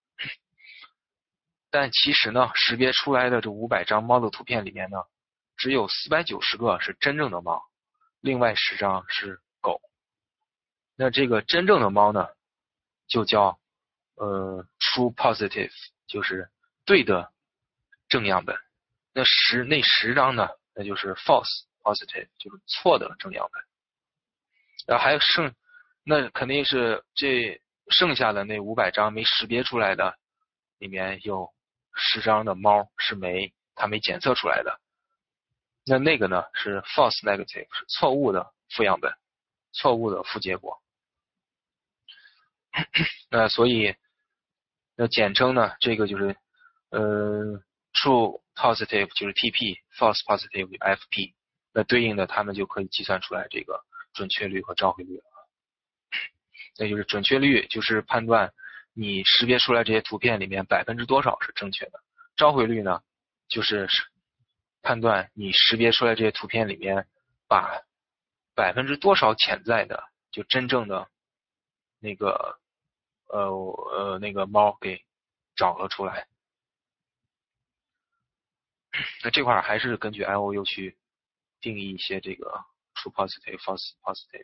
但其实呢，识别出来的这500张猫的图片里面呢，只有490个是真正的猫，另外10张是狗。那这个真正的猫呢，就叫true positive， 就是对的正样本。那10张呢，那就是 false positive， 就是错的正样本。然后还有那肯定是这剩下的那500张没识别出来的，里面有10张的猫是它没检测出来的。那个呢是 false negative， 是错误的负样本，错误的负结果。那所以那简称呢，这个就是true positive 就是 TP，false positive FP， 那对应的他们就可以计算出来这个准确率和召回率了。那就是准确率就是判断你识别出来这些图片里面多少是正确的，召回率呢就是判断你识别出来这些图片里面把多少潜在的就真正的那个猫给找了出来。那这块还是根据 IOU 去定义一些这个 true positive、false positive。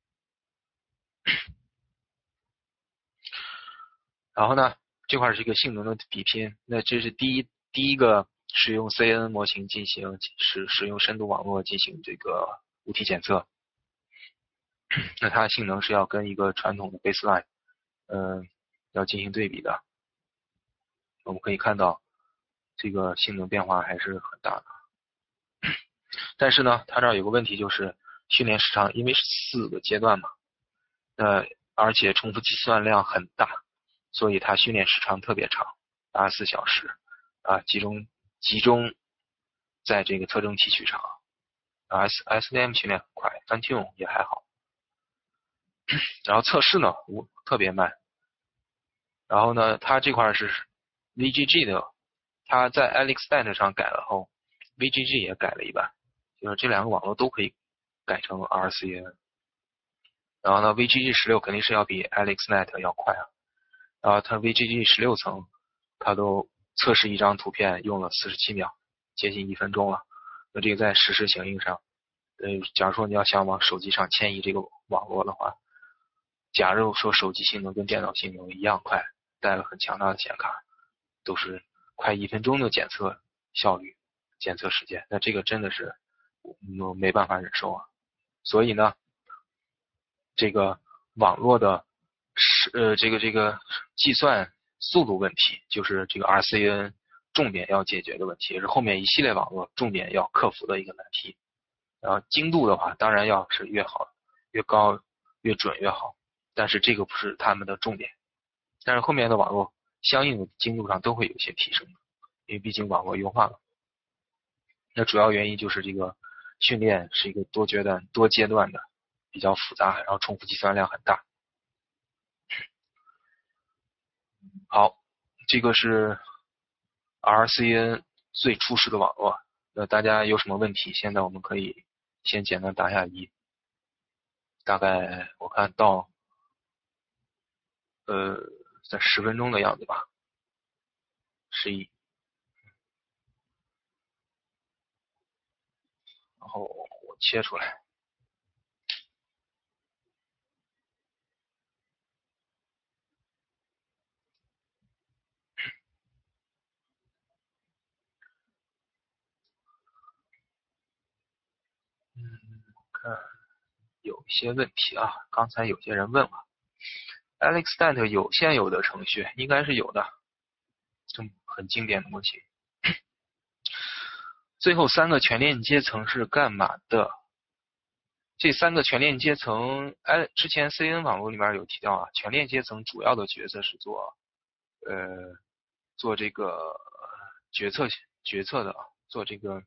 然后呢，这块是一个性能的比拼。那这是第一个使用 CNN 模型使用深度网络进行这个物体检测。那它的性能是要跟一个传统的 baseline，要进行对比的。我们可以看到，这个性能变化还是很大的。但是呢，它这儿有个问题，就是训练时长，因为是4个阶段嘛，而且重复计算量很大，所以它训练时长特别长，84小时啊，集中在这个特征提取上，SVM 训练很快 ，Fine-tune 也还好。然后测试呢特别慢。然后呢，它这块是 VGG 的，它在 AlexNet 上改了后 ，VGG 也改了一半，就是这两个网络都可以改成 RCN。然后呢 ，VGG 16肯定是要比 AlexNet 要快啊。然后它 VGG 16层，它都测试一张图片用了47秒，接近1分钟了。那这个在实时响应上，假如说你要想往手机上迁移这个网络的话，假如说手机性能跟电脑性能一样快，带了很强大的显卡，都是快1分钟的检测效率、检测时间，那这个真的是没办法忍受啊。所以呢，这个网络的这个计算速度问题，就是这个 RCN 重点要解决的问题，也是后面一系列网络重点要克服的一个难题。然后精度的话，当然要是越好、越高、越准越好，但是这个不是他们的重点。但是后面的网络相应的精度上都会有些提升，因为毕竟网络优化了。那主要原因就是这个训练是一个多阶段的，比较复杂，然后重复计算量很大。好，这个是 RCN 最初始的网络。那大家有什么问题？现在我们可以先简单答下疑。大概我看到在10分钟的样子吧，11。然后我切出来。看有一些问题啊，刚才有些人问了 ，AlexNet 有现有的程序应该是有的，这么很经典的模型。最后3个全链接层是干嘛的？这3个全链接层，之前 CN 网络里面有提到啊，全链接层主要的角色是做这个决策的，做这个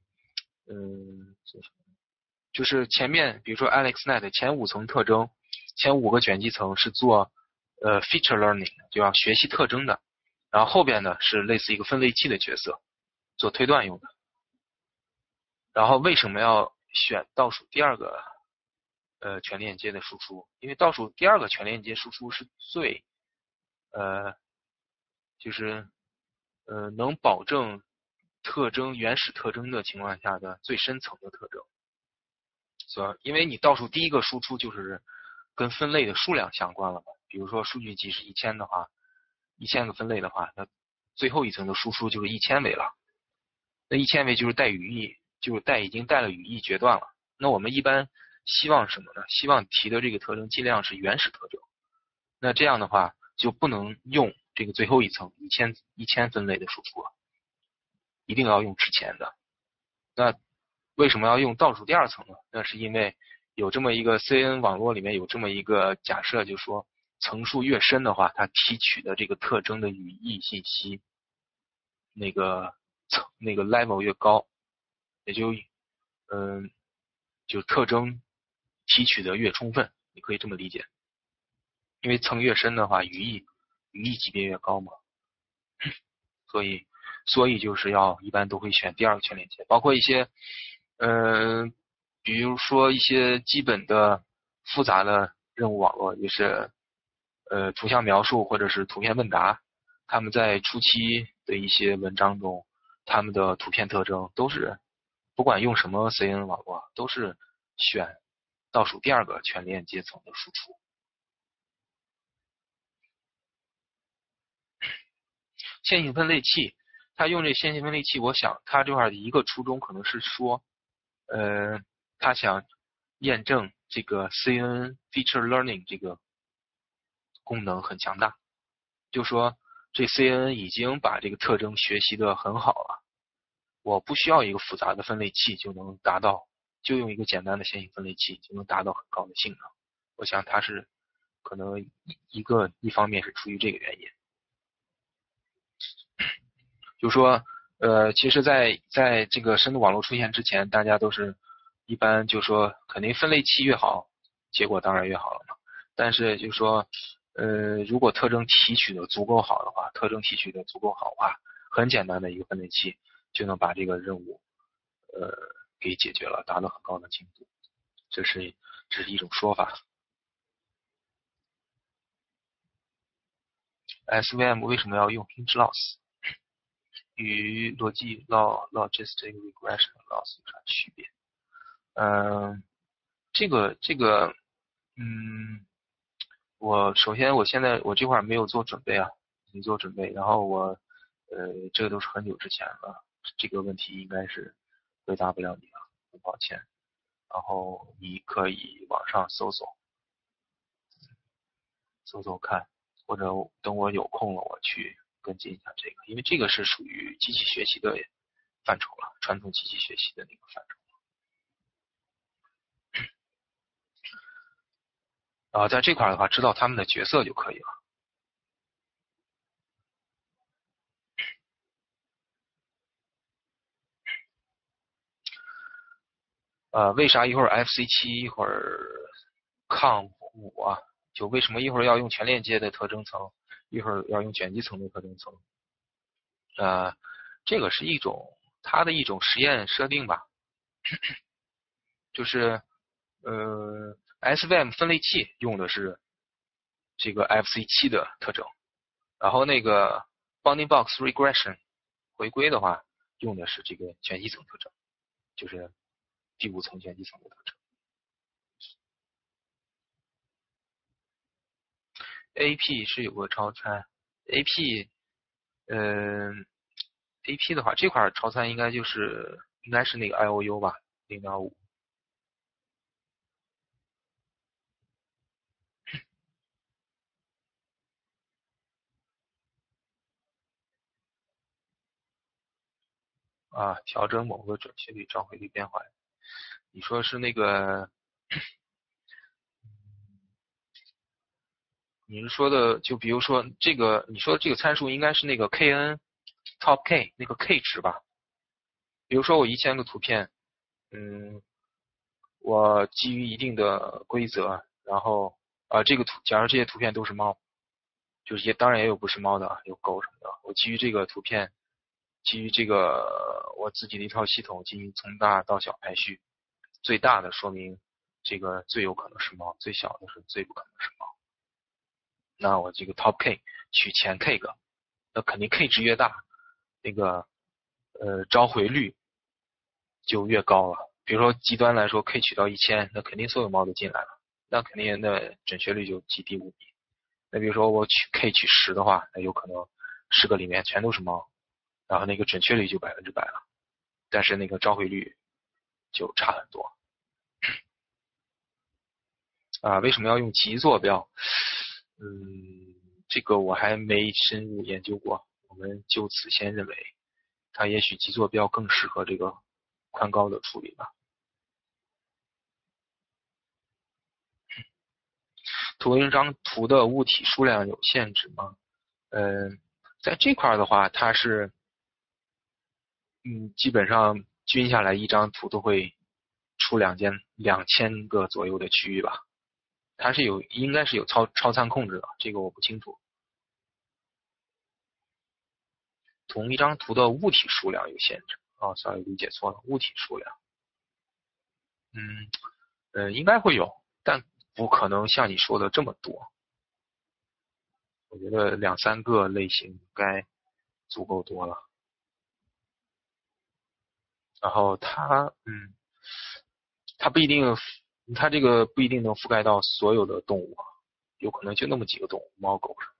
就是前面比如说 AlexNet 前5层特征，前5个卷积层是做feature learning， 就要学习特征的，然后后边呢是类似一个分类器的角色，做推断用的。然后为什么要选倒数第2个全链接的输出？因为倒数第2个全链接输出是最就是能保证原始特征的情况下的最深层的特征。因为你倒数第1个输出就是跟分类的数量相关了嘛，比如说数据集是1000的话，1000个分类的话，那最后一层的输出就是1000位了。那1000位就是带语义，就是已经带了语义决断了。那我们一般希望什么呢？希望提的这个特征尽量是原始特征。那这样的话就不能用这个最后一层1000分类的输出了，一定要用之前的。那为什么要用倒数第2层呢？那是因为有这么一个 CN 网络里面有这么一个假设，就是说层数越深的话，它提取的这个特征的语义信息那个 level 越高，也就特征提取的越充分，你可以这么理解。因为层越深的话，语义级别越高嘛，所以就是一般都会选第2个全链接，包括一些比如说一些基本的复杂的任务网络，也是图像描述或者是图片问答，他们在初期的一些文章中，他们的图片特征都是不管用什么 CN 网络，都是选倒数第2个全链接层的输出。线性分类器，它用这线性分类器，我想它这块的一个初衷可能是说，它想验证这个 CN feature learning 这个功能很强大，就说这 CN 已经把这个特征学习的很好了，我不需要一个复杂的分类器就能达到，就用一个简单的线性分类器就能达到很高的性能。我想它是可能一方面是出于这个原因。就说其实在这个深度网络出现之前，大家都是一般就说肯定分类器越好，结果当然越好了嘛。但是就说如果特征提取的足够好的话，很简单的一个分类器就能把这个任务给解决了，达到很高的精度。这是一种说法。SVM 为什么要用 hinge loss？与逻辑 logistic regression loss 有啥区别？这个，首先我现在这块没有做准备啊，没做准备，然后这个都是很久之前了，这个问题应该是回答不了你了，很抱歉。然后你可以网上搜搜看，或者等我有空了我去跟进一下这个，因为这个是属于机器学习的范畴了，传统机器学习的那个范畴。然后在这块的话，知道他们的角色就可以了。为啥一会儿 FC7 一会儿抗5啊？就为什么一会儿要用全链接的特征层，一会儿要用卷积层的特征层？这个是它的一种实验设定吧，就是SVM 分类器用的是这个 FC7 的特征，然后那个 Bounding Box Regression 回归的话用的是这个卷积层特征，就是第5层卷积层的特征。AP 是有个超参 ，AP 的话，这块超参应该是那个 IOU 吧，0.5。调整某个准确率、召回率变化。你说是那个，你是说的，就比如说这个，你说的这个参数应该是那个 KN top K 那个 K 值吧？比如说我1000个图片，我基于一定的规则，然后假如这些图片都是猫，就是当然也有不是猫的，有狗什么的。我基于这个图片，基于这个我自己的一套系统，进行从大到小排序，最大的说明这个最有可能是猫，最小的是最不可能是猫。那我这个 top K 取前 K 个，那肯定 K 值越大，那个召回率就越高了。比如说极端来说 K 取到1000，那肯定所有猫都进来了，那肯定那准确率就极低无比。那比如说我K 取10的话，那有可能10个里面全都是猫，然后那个准确率就100%了，但是那个召回率就差很多。为什么要用极坐标？这个我还没深入研究过，我们就此先认为它也许极坐标更适合这个宽高的处理吧。同一张图的物体数量有限制吗？在这块的话，它是基本上均下来一张图都会出2000个左右的区域吧。它是应该是有超参控制的，这个我不清楚。同一张图的物体数量有限制，sorry，理解错了，物体数量。应该会有，但不可能像你说的这么多。我觉得2、3个类型应该足够多了。然后它不一定，它这个不一定能覆盖到所有的动物，有可能就那么几个动物，猫狗什么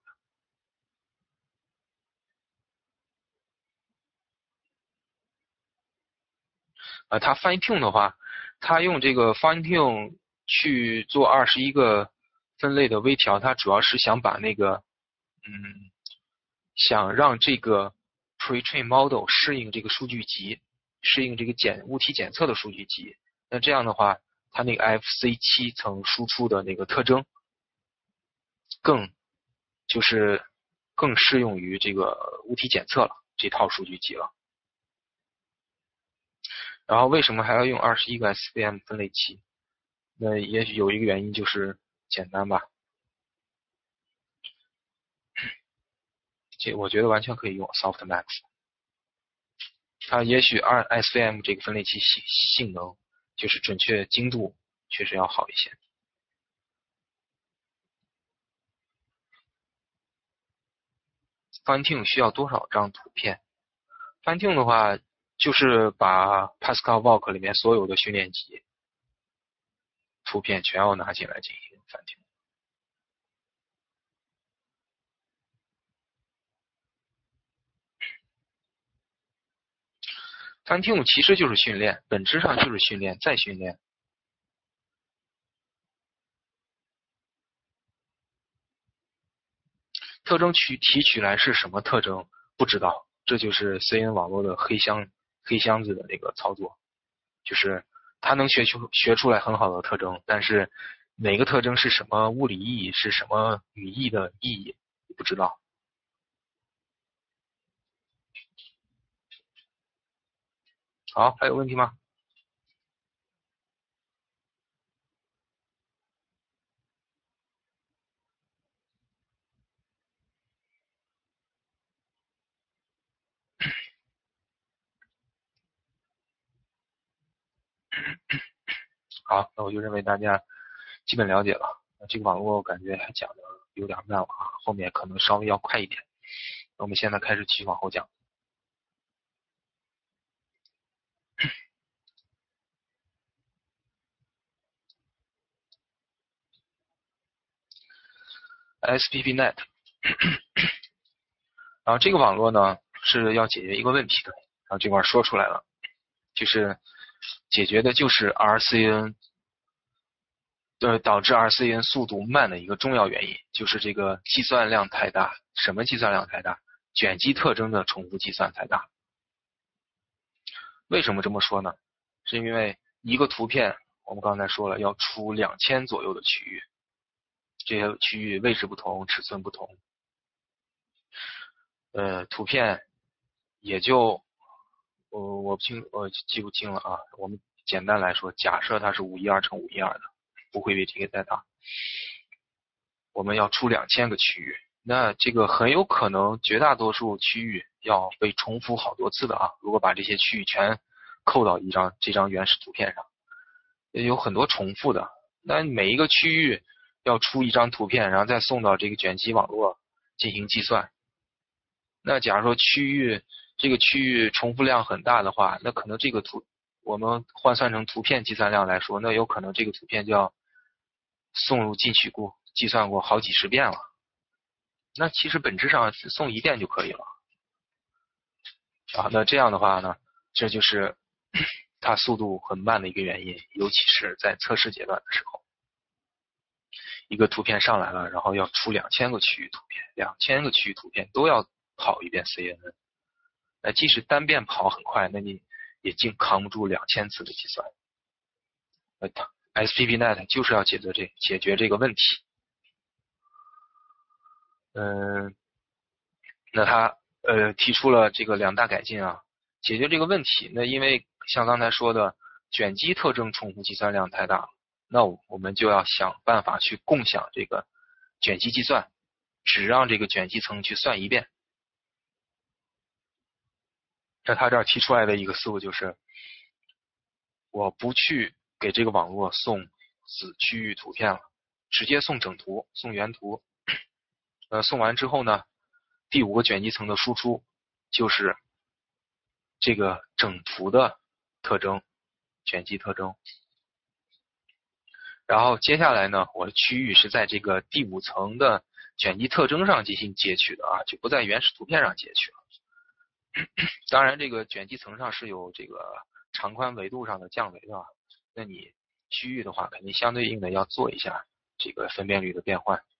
的。它 fine tune 的话，它用这个 fine tune 去做21个分类的微调，它主要是想把那个想让这个 pre-train model 适应这个数据集，适应这个物体检测的数据集。那这样的话，它那个 FC7 层输出的那个特征更适用于这个物体检测了，这套数据集了。 然后为什么还要用21个 SVM 分类器？那也许有一个原因就是简单吧。这我觉得完全可以用 Softmax。它也许SVM 这个分类器性能就是准确精度确实要好一些。Fine-tune 需要多少张图片？Fine-tune 的话，就是把 Pascal Voc 里面所有的训练集图片全要拿进来进行 Fine-tune。Fine-tune 其实就是训练，本质上就是训练再训练。特征提取来是什么特征？不知道，这就是 CN 网络的黑箱子的那个操作，就是它能学出来很好的特征，但是哪个特征是什么物理意义，是什么语义的意义，不知道。好，还有问题吗？好，那我就认为大家基本了解了。这个网络我感觉还讲的有点慢了啊，后面可能稍微要快一点。那我们现在开始继续往后讲。SPPNet， 然后这个网络呢是要解决一个问题的，然后这块说出来了，就是解决的就是 RCN 导致 RCN 速度慢的一个重要原因，就是这个计算量太大。什么计算量太大？卷积特征的重复计算太大。为什么这么说呢？是因为一个图片，我们刚才说了要出2000左右的区域，这些区域位置不同，尺寸不同，图片也就我记不清了啊。我们简单来说，假设它是512×512的，不会比这个再大。我们要出2000个区域，那这个很有可能绝大多数区域要被重复好多次的啊。如果把这些区域全扣到这张原始图片上，有很多重复的。那每一个区域要出一张图片，然后再送到这个卷积网络进行计算。那假如说这个区域重复量很大的话，那可能这个我们换算成图片计算量来说，那有可能这个图片就要送入进取库计算过好几十遍了。那其实本质上送一遍就可以了啊。那这样的话呢，这就是它速度很慢的一个原因，尤其是在测试阶段的时候，一个图片上来了，然后要出2000个区域图片，2000个区域图片都要跑一遍 CNN。那即使单遍跑很快，那你也扛不住2000次的计算。SPPNet 就是要解决这个问题。那他提出了这个2大改进啊，解决这个问题。那因为像刚才说的，卷积特征重复计算量太大了，那我们就要想办法去共享这个卷积计算，只让这个卷积层去算一遍。那他这儿提出来的一个思路就是，我不去给这个网络送子区域图片了，直接送整图，送原图。送完之后呢，第5个卷积层的输出就是这个整图的特征，卷积特征。然后接下来呢，我的区域是在这个第5层的卷积特征上进行截取的啊，就不在原始图片上截取了。当然，这个卷积层上是有这个长宽维度上的降维的啊。那你区域的话，肯定相对应的要做一下这个分辨率的变换。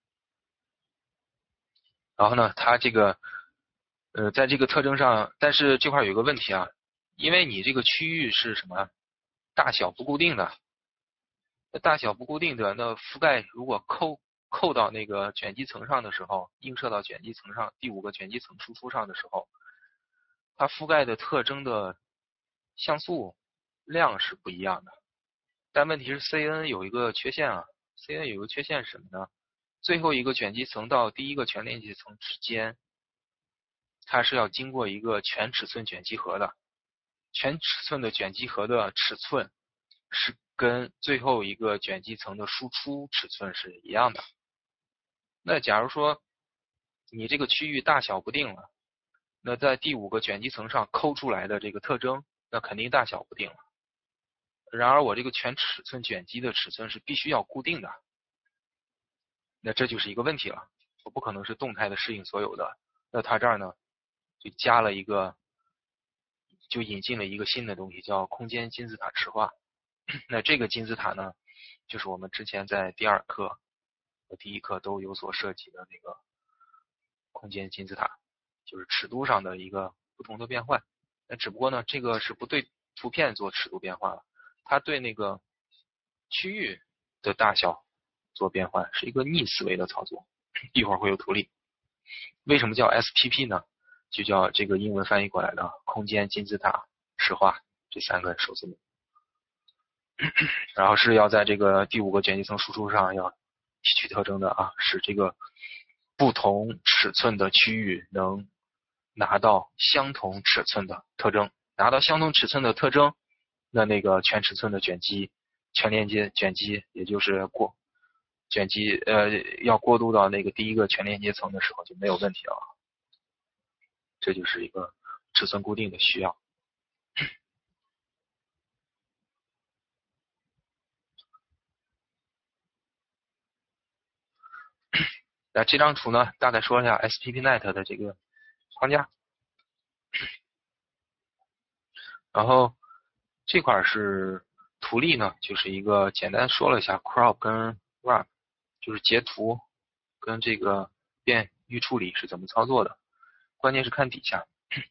然后呢，它这个在这个特征上，但是这块有个问题啊，因为你这个区域是什么大小不固定的，大小不固定的，那覆盖如果扣到那个卷积层上的时候，映射到卷积层上第5个卷积层输出上的时候，它覆盖的特征的像素量是不一样的。但问题是 CN 有一个缺陷啊 ，CN 有一个缺陷是什么呢？最后一个卷积层到第一个全连接层之间，它是要经过一个全尺寸卷积核的。全尺寸的卷积核的尺寸是跟最后一个卷积层的输出尺寸是一样的。那假如说你这个区域大小不定了，那在第5个卷积层上抠出来的这个特征，那肯定大小不定了。然而我这个全尺寸卷积的尺寸是必须要固定的，那这就是一个问题了。我不可能是动态的适应所有的，那它这儿呢就加了一个，就引进了一个新的东西，叫空间金字塔池化。那这个金字塔呢，就是我们之前在第2课和第1课都有所涉及的那个空间金字塔，就是尺度上的一个不同的变换。那只不过呢，这个是不对图片做尺度变化了，它对那个区域的大小做变换，是一个逆思维的操作。一会儿会有图例。为什么叫 SPP 呢？就叫这个英文翻译过来的空间金字塔池化，这3个首字母。然后是要在这个第5个卷积层输出上要提取特征的啊，使这个不同尺寸的区域能拿到相同尺寸的特征，拿到相同尺寸的特征，那个全尺寸的卷积全连接卷积，也就是卷积要过渡到那个第1个全连接层的时候就没有问题了。这就是一个尺寸固定的需要。那这张图呢，大概说一下 SPPNet 的这个框架。然后这块是图例呢，就是一个简单说了一下 crop 跟 wrap， 就是截图跟这个变域处理是怎么操作的。关键是看底下，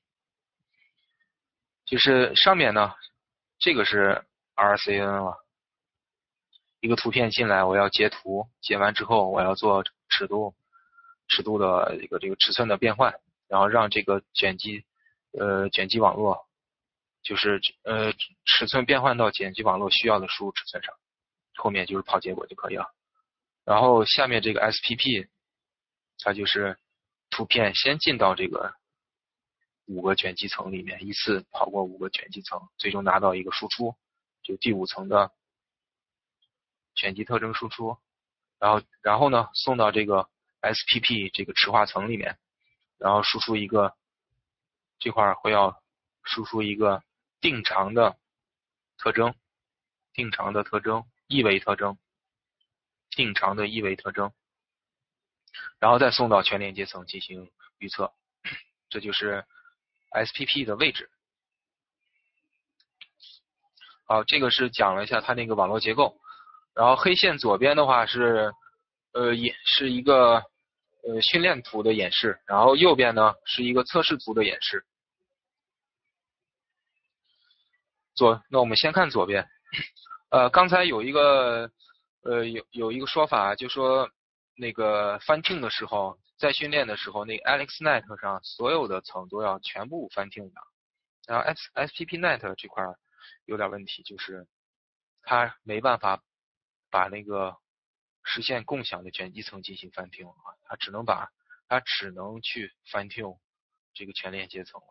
就是上面呢，这个是 RCN 了，一个图片进来，我要截图，截完之后我要做尺度的这个尺寸的变换，然后让这个卷积网络就是尺寸变换到卷积网络需要的输入尺寸上，后面就是跑结果就可以了。然后下面这个 SPP 它就是图片先进到这个5个卷积层里面，依次跑过5个卷积层，最终拿到一个输出，就第5层的卷积特征输出，然后呢送到这个 SPP 这个池化层里面，然后输出一个，这块会要输出一个定长的特征，一维特征，定长的一维特征，然后再送到全连接层进行预测。这就是 SPP 的位置。好，这个是讲了一下它那个网络结构。然后黑线左边的话是也是一个训练图的演示，然后右边呢是一个测试图的演示。那我们先看左边。刚才有一个有一个说法，就说那个翻听的时候，在训练的时候，那个 AlexNet 上所有的层都要全部翻听的。然后 SPPNet 这块有点问题，就是它没办法把那个实现共享的卷积层进行翻听，它只能去翻听这个全连接层了。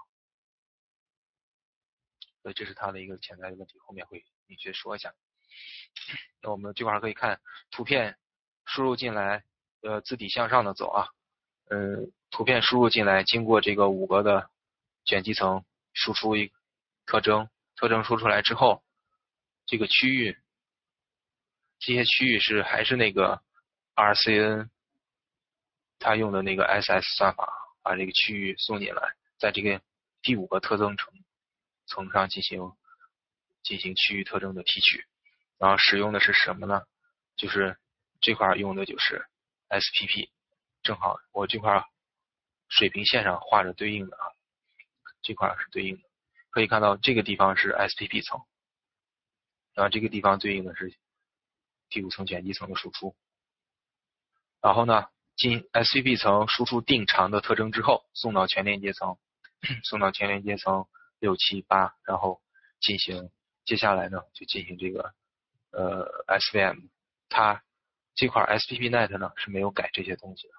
所以这是它的一个潜在的问题，后面会明确说一下。那我们这块可以看图片输入进来，自底向上的走啊，图片输入进来，经过这个5个的卷积层，输出一个特征输出来之后，这个区域，这些区域还是那个 RCN 它用的那个 SS 算法，把这个区域送进来，在这个第5个特征层上进行区域特征的提取。然后使用的是什么呢？就是这块用的就是 SPP， 正好我这块水平线上画着对应的啊，这块是对应的，可以看到这个地方是 SPP 层，然后这个地方对应的是第5层卷积层的输出。然后呢，进 SPP 层输出定长的特征之后，送到全连接层，送到全连接层6、7、8，然后进行接下来呢就进行这个SVM， 它这块 SPPNet 呢是没有改这些东西的，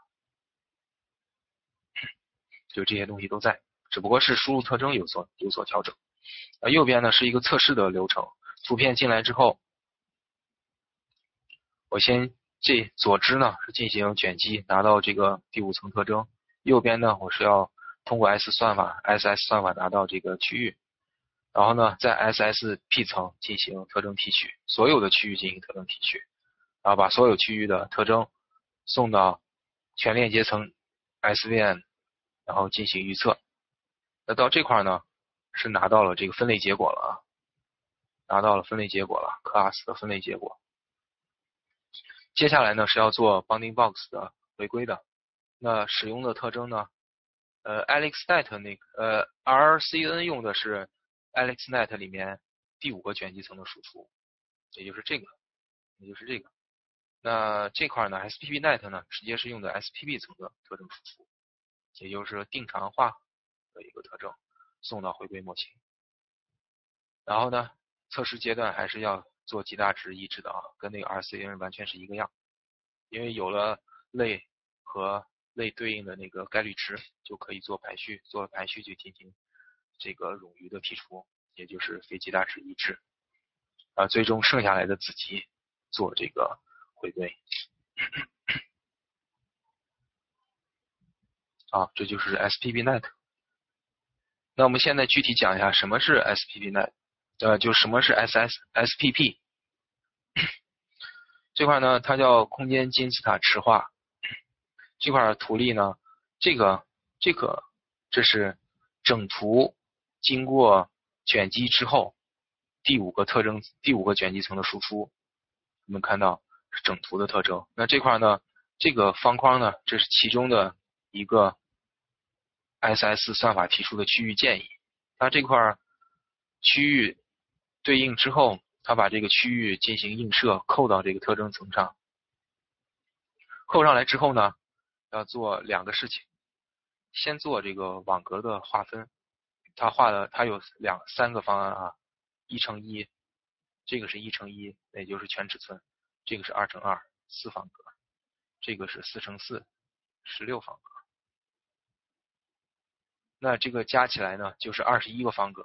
就这些东西都在，只不过是输入特征有所调整。右边呢是一个测试的流程，图片进来之后，我先这左支呢是进行卷积拿到这个第5层特征，右边呢我是要通过 SS 算法拿到这个区域，然后呢在 SSP 层进行特征提取，所有的区域进行特征提取，然后把所有区域的特征送到全链接层 SVM， 然后进行预测。那到这块呢是拿到了这个分类结果了啊，拿到了分类结果了 ，class 的分类结果。接下来呢是要做 bounding box 的回归的。那使用的特征呢，AlexNet 那个RCN 用的是 AlexNet 里面第5个卷积层的输出，也就是这个。那这块呢 SPPNet 呢直接是用的 SPP 层的特征输出，也就是定常化的一个特征送到回归模型。然后呢测试阶段还是要做极大值抑制的啊，跟那个 RCN 完全是一个样，因为有了类和类对应的那个概率值，就可以做排序，做了排序就进行这个冗余的剔除，也就是非极大值抑制，最终剩下来的子集做这个回归。这就是 SPPNet。那我们现在具体讲一下什么是 SPPNet，就什么是 SPP。这块呢，它叫空间金字塔池化。这块图例呢，这是整图经过卷积之后第5个卷积层的输出。我们看到是整图的特征。那这块呢，这个方框呢，这是其中的一个 SS 算法提出的区域建议。它这块区域对应之后，它把这个区域进行映射，扣到这个特征层上。扣上来之后呢，要做2个事情。先做这个网格的划分，它有3个方案啊，1×1，这个是1×1，也就是全尺寸；这个是2×2， 4方格；这个是4×4， 16方格。那这个加起来呢，就是21个方格，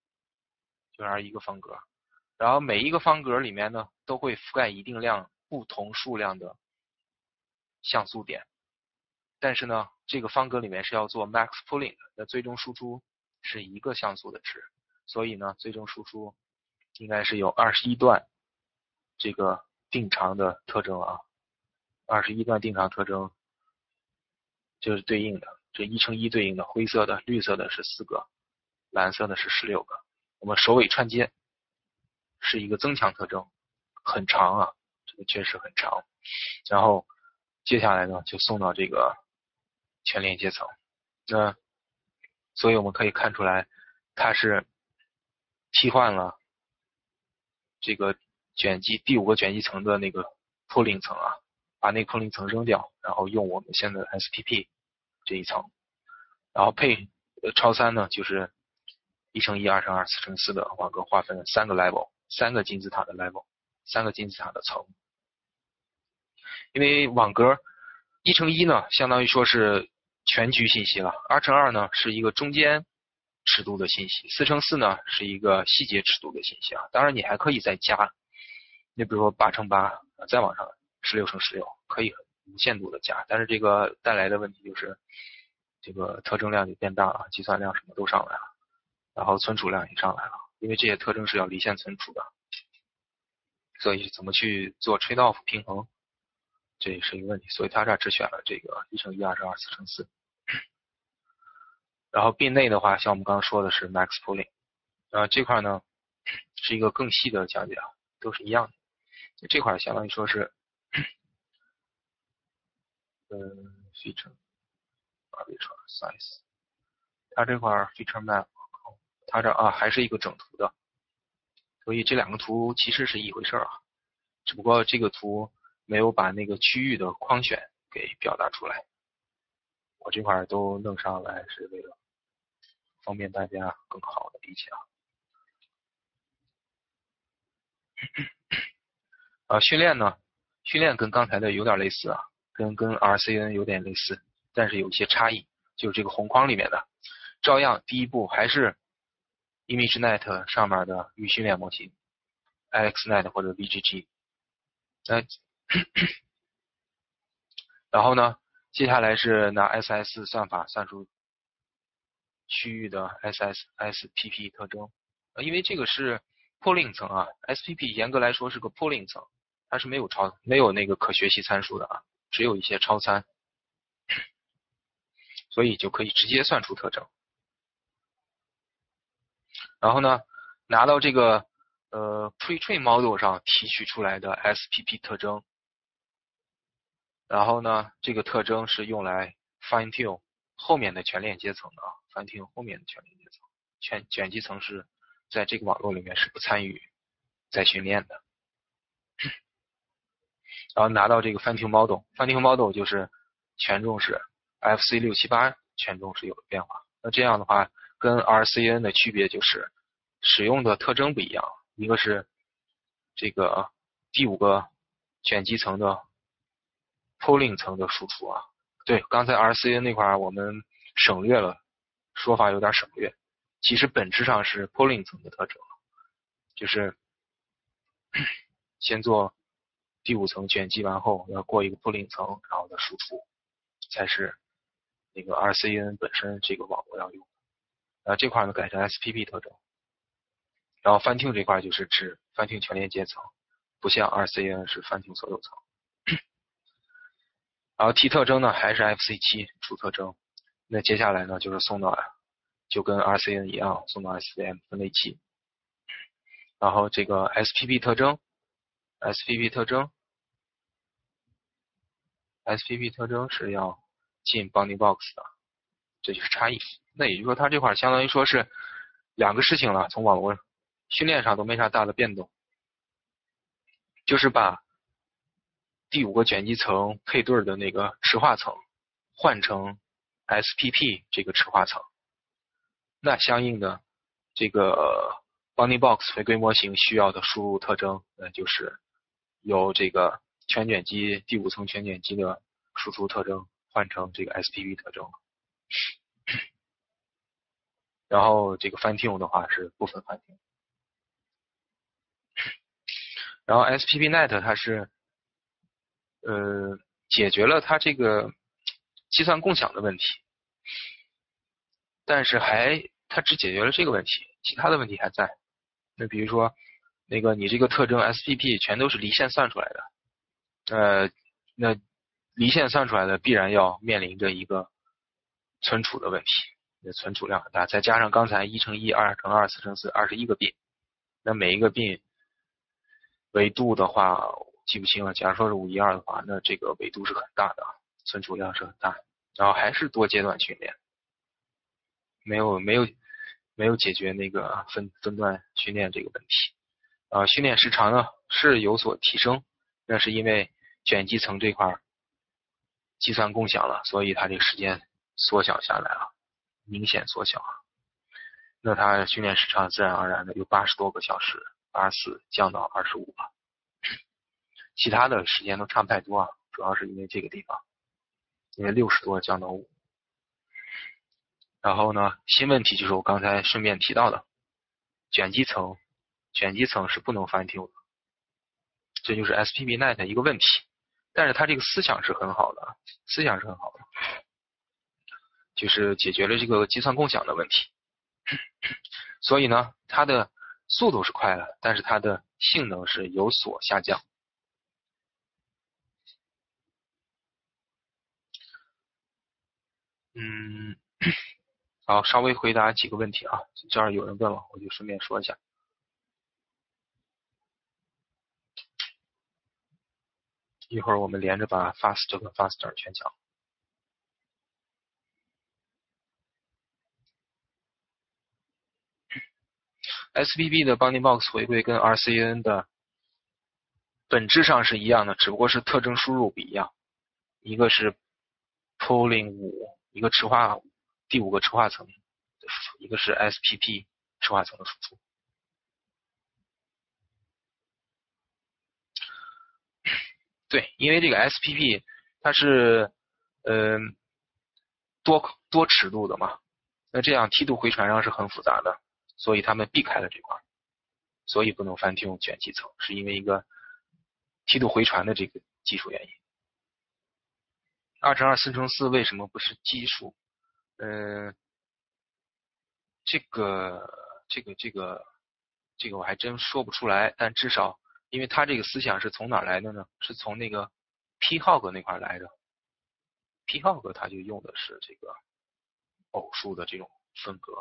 然后每一个方格里面呢，都会覆盖一定量不同数量的像素点。但是呢，这个方格里面是要做 max pooling 的，那最终输出是1个像素的值，所以呢，最终输出应该是有21段这个定常的特征啊，21段定常特征就是对应的，这1×1对应的灰色的、绿色的是4个，蓝色的是16个。我们首尾串接是一个增强特征，很长啊，这个确实很长。然后接下来呢，就送到这个全链接层。那所以我们可以看出来，它是替换了这个第5个卷积层的那个 pooling 层啊，把那个 pooling 层扔掉，然后用我们现在的 SPP 这一层，然后配超3呢，就是1×1、2×2、4×4的网格划分3个 level， 3个金字塔的 level， 3个金字塔的层。因为网格1×1呢，相当于说是全局信息了；2×2呢是一个中间尺度的信息；4×4呢是一个细节尺度的信息啊。当然你还可以再加，你比如说8×8，再往上16×16，可以无限度的加。但是这个带来的问题就是这个特征量就变大了，计算量什么都上来了，然后存储量也上来了，因为这些特征是要离线存储的，所以怎么去做 trade off 平衡，这也是一个问题。所以他这只选了这个1×1、2×2、4×4。然后bin内的话，像我们刚刚说的是 max pooling，这块呢是一个更细的讲解啊，都是一样的。这块相当于说是feature arbitrary size， 它这块 feature map， 它这还是一个整图的，所以这2个图其实是一回事啊，只不过这个图没有把那个区域的框选给表达出来。我这块都弄上来是为了方便大家更好的理解啊。 训练呢，训练跟刚才的有点类似啊，跟 RCN 有点类似，但是有一些差异，就是这个红框里面的，照样第一步还是 ImageNet 上面的预训练模型 AlexNet 或者 VGG。然后呢，接下来是拿 SS 算法算出区域的 SPP 特征，因为这个是 pooling 层啊 ，SPP 严格来说是个 pooling 层，它是没有那个可学习参数的啊，只有一些超参，所以就可以直接算出特征。然后呢，拿到这个pre-train model 上提取出来的 SPP 特征，然后呢，这个特征是用来 fine tune 后面的全链接层的啊 ，fine tune 后面的全链接层，卷积层是在这个网络里面是不参与再训练的。然后拿到这个 fine tune model，fine tune model 就是权重是 FC678 权重是有了变化。那这样的话，跟 RCN 的区别就是使用的特征不一样，一个是这个第5个卷积层的 pooling 层的输出啊。对，刚才 RCN 那块我们省略了，说法有点省略，其实本质上是 pooling 层的特征，就是先做第5层卷积完后要过一个 pooling 层，然后再输出，才是那个 RCN 本身这个网络要用的。这块呢改成 SPP 特征，然后fine tune这块就是指fine tune全链接层，不像 RCN 是fine tune所有层。然后 T 特征呢还是 FC7 主特征，那接下来呢就是送到就跟 RCN 一样送到 SVM 分类器。然后这个 SPP 特征是要进 bounding box 的，这就是差异。那也就是说它这块相当于说是2个事情了，从网络训练上都没啥大的变动，就是把第5个卷积层配对的那个池化层换成 SPP 这个池化层，那相应的这个 bounding box 回归模型需要的输入特征，那就是由这个全卷积第5层全卷积的输出特征换成这个 SPP 特征。然后这个 fine tune 的话是部分 fine tune。然后 SPPNet 它是解决了它这个计算共享的问题，但是它只解决了这个问题，其他的问题还在。那比如说那个你这个特征 SPP 全都是离线算出来的，那离线算出来的必然要面临着一个存储的问题，那存储量很大，再加上刚才1×1、2×2、4×4 21个 bin， 那每一个 bin 维度的话记不清了，假如说是512的话，那这个维度是很大的，存储量是很大，然后还是多阶段训练，没有解决那个分段训练这个问题。训练时长呢是有所提升，那是因为卷积层这块计算共享了，所以它这个时间缩小下来了，明显缩小。那它训练时长自然而然的由80多个小时，24降到25了。其他的时间都差不太多啊，主要是因为这个地方，因为60多降到5。然后呢，新问题就是我刚才顺便提到的，卷积层是不能fine tune的，这就是 SPPNet 一个问题。但是它这个思想是很好的，就是解决了这个计算共享的问题。所以呢，它的速度是快了，但是它的性能是有所下降。好，稍微回答几个问题啊，这儿有人问了，我就顺便说一下。一会儿我们连着把 fast 和 faster 全讲。SPP 的 bounding box 回归跟 RCN 的本质上是一样的，只不过是特征输入不一样，一个是 pooling 5，一个第5个池化层的输出，一个是 SPP 池化层的输出。 对，因为这个 SPP 它是多尺度的嘛，那这样梯度回传上是很复杂的，所以他们避开了这块，所以不能翻用卷积层，是因为一个梯度回传的这个技术原因。2×2、4×4为什么不是奇数？这个我还真说不出来，但至少因为它这个思想是从哪来的呢？是从那个 P-Hog 那块来的。P-Hog 它就用的是这个偶数的这种分隔。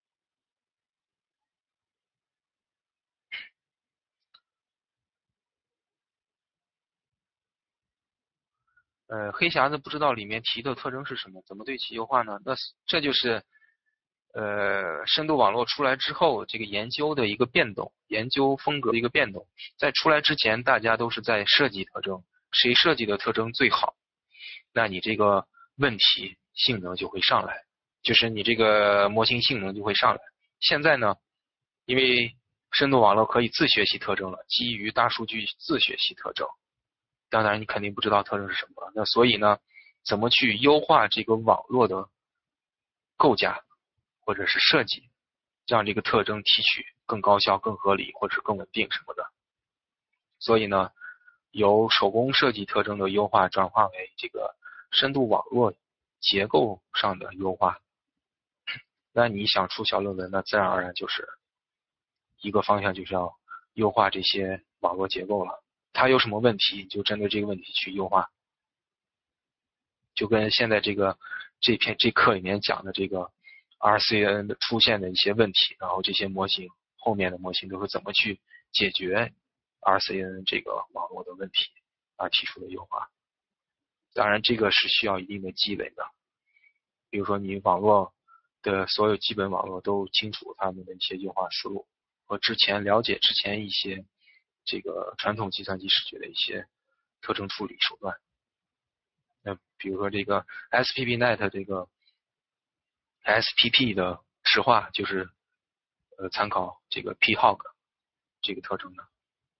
黑匣子不知道里面提的特征是什么，怎么对其优化呢？那这就是深度网络出来之后，这个研究的一个变动，研究风格的一个变动。在出来之前，大家都是在设计特征，谁设计的特征最好，那你这个问题性能就会上来，就是你这个模型性能就会上来。现在呢，因为深度网络可以自学习特征了，基于大数据自学习特征，当然你肯定不知道特征是什么了。那所以呢，怎么去优化这个网络的构架或者是设计，让这个特征提取更高效、更合理或者是更稳定什么的。所以呢，由手工设计特征的优化转化为这个深度网络结构上的优化。那你想出小论文，那自然而然就是一个方向，就是要优化这些网络结构了。它有什么问题，就针对这个问题去优化。就跟现在这课里面讲的这个 RCN 的出现的一些问题，然后这些模型后面的模型都是怎么去解决 RCN 这个网络的问题而提出的优化。当然这个是需要一定的积累的，比如说你网络的所有基本网络都清楚他们的一些优化思路，和了解之前一些这个传统计算机视觉的一些特征处理手段。那比如说这个 SPPNet 这个 SPP 的实化就是参考这个 P-Hog 这个特征的。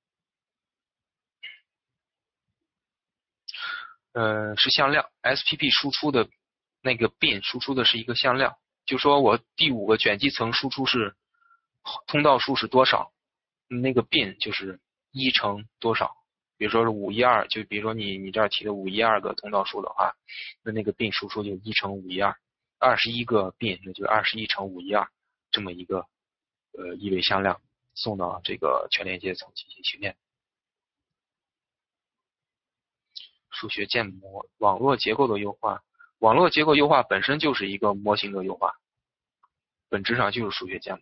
是向量 SPP 输出的那个 bin 输出的是一个向量，就说我第5个卷积层输出是通道数是多少，那个 bin 就是1乘多少。比如说是512，就比如说你这儿提的512个通道数的话，那个 bin 输出就1乘512，21个 bin 那就21乘512，这么一个一维向量送到这个全连接层进行训练。数学建模网络结构的优化，网络结构优化本身就是一个模型的优化，本质上就是数学建模。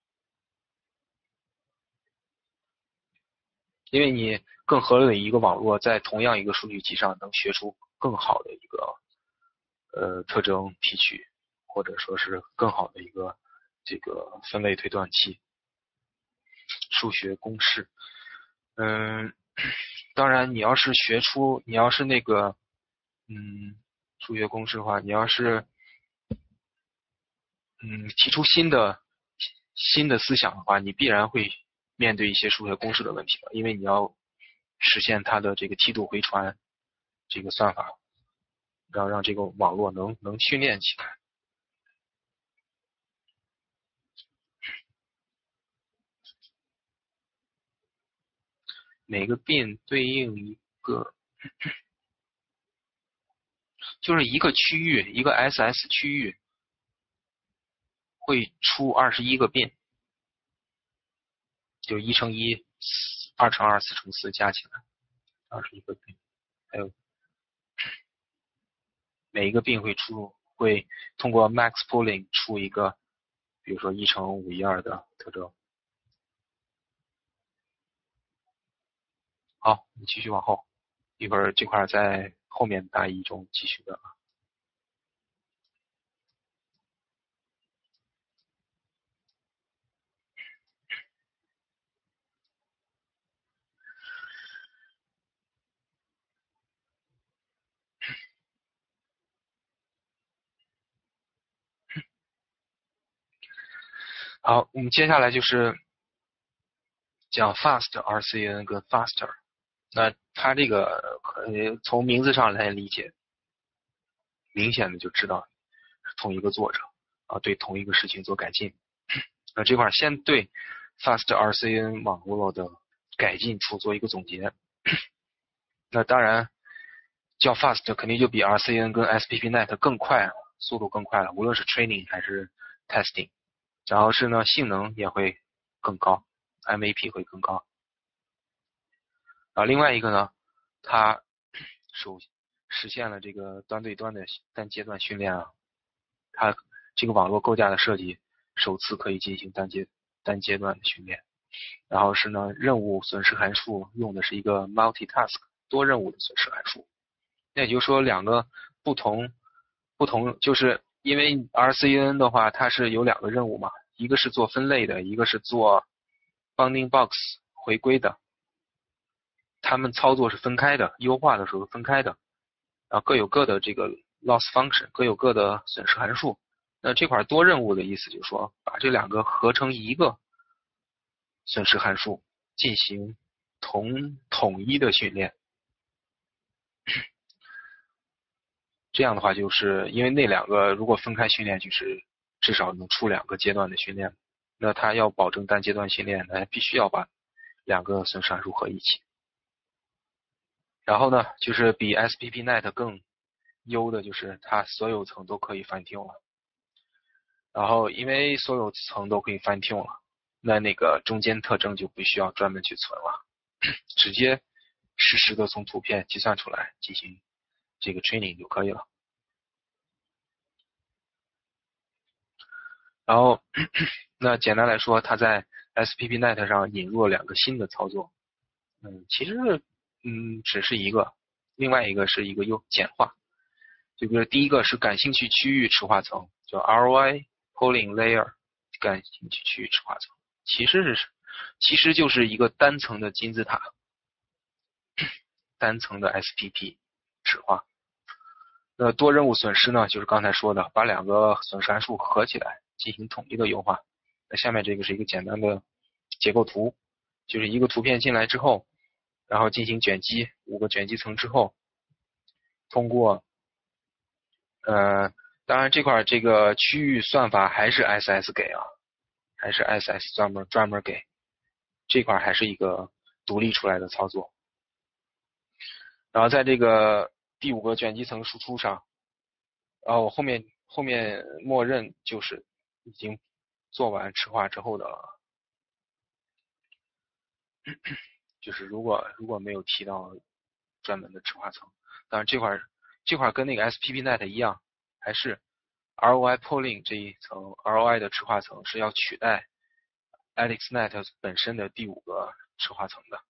因为你更合理的一个网络在同样一个数据集上能学出更好的一个特征提取，或者说是更好的一个这个分类推断器。数学公式，当然你要是那个数学公式的话，你要是提出新的思想的话，你必然会面对一些数学公式的问题了，因为你要实现它的这个梯度回传这个算法，让这个网络能训练起来。每个 bin 对应一个，就是一个区域，一个 SS 区域会出21个 bin，就1乘1、2乘2、4乘4加起来21个 bin，还有每一个 bin 会通过 max pooling 出一个，比如说1乘512的特征。好，你继续往后，一会儿这块在后面大一中继续的。好，我们接下来就是讲 fast RCN 跟 faster。那它这个从名字上来理解，明显的就知道是同一个作者啊，对同一个事情做改进。那这块先对 Fast RCN 网络的改进处做一个总结。那当然叫 Fast 肯定就比 RCN 跟 SPPNet 更快了，速度更快了，无论是 training 还是 testing。然后是呢，性能也会更高 ，MAP 会更高。另外一个呢，它实现了这个端对端的单阶段训练啊，它这个网络构架的设计首次可以进行单阶段的训练。然后是呢，任务损失函数用的是一个 multitask 多任务的损失函数。那也就是说，两个不同，就是因为 RCN 的话，它是有两个任务嘛，一个是做分类的，一个是做 bounding box 回归的。他们操作是分开的，优化的时候分开的，然后各有各的这个 loss function， 各有各的损失函数。那这块多任务的意思就是说，把这两个合成一个损失函数，进行统一的训练。这样的话，就是因为那两个如果分开训练，就是至少能出两个阶段的训练。那它要保证单阶段训练，那必须要把两个损失函数合一起。然后呢，就是比 SPPNet 更优的就是它所有层都可以 fine tune 了。然后因为所有层都可以 fine tune 了，那个中间特征就不需要专门去存了，直接实时的从图片计算出来进行这个 training 就可以了。然后那简单来说，它在 SPPNet 上引入了两个新的操作。其实只是一个，另外一个是一个简化。这个第一个是感兴趣区域池化层，叫 ROI Polling Layer 感兴趣区域池化层，其实就是一个单层的金字塔，单层的 SPP 池化。那多任务损失呢，就是刚才说的，把两个损失函数合起来进行统一的优化。那下面这个是一个简单的结构图，就是一个图片进来之后，然后进行卷积，5个卷积层之后，通过当然这块这个区域算法还是 SS 给啊，还是 SS 专门给，这块还是一个独立出来的操作。然后在这个第5个卷积层输出上，然后后面默认就是已经做完池化之后的了，就是如果没有提到专门的池化层，当然这块跟那个 SPPNet 一样，还是 ROI Polling 这一层 ROI 的池化层是要取代 AlexNet 本身的第5个池化层的。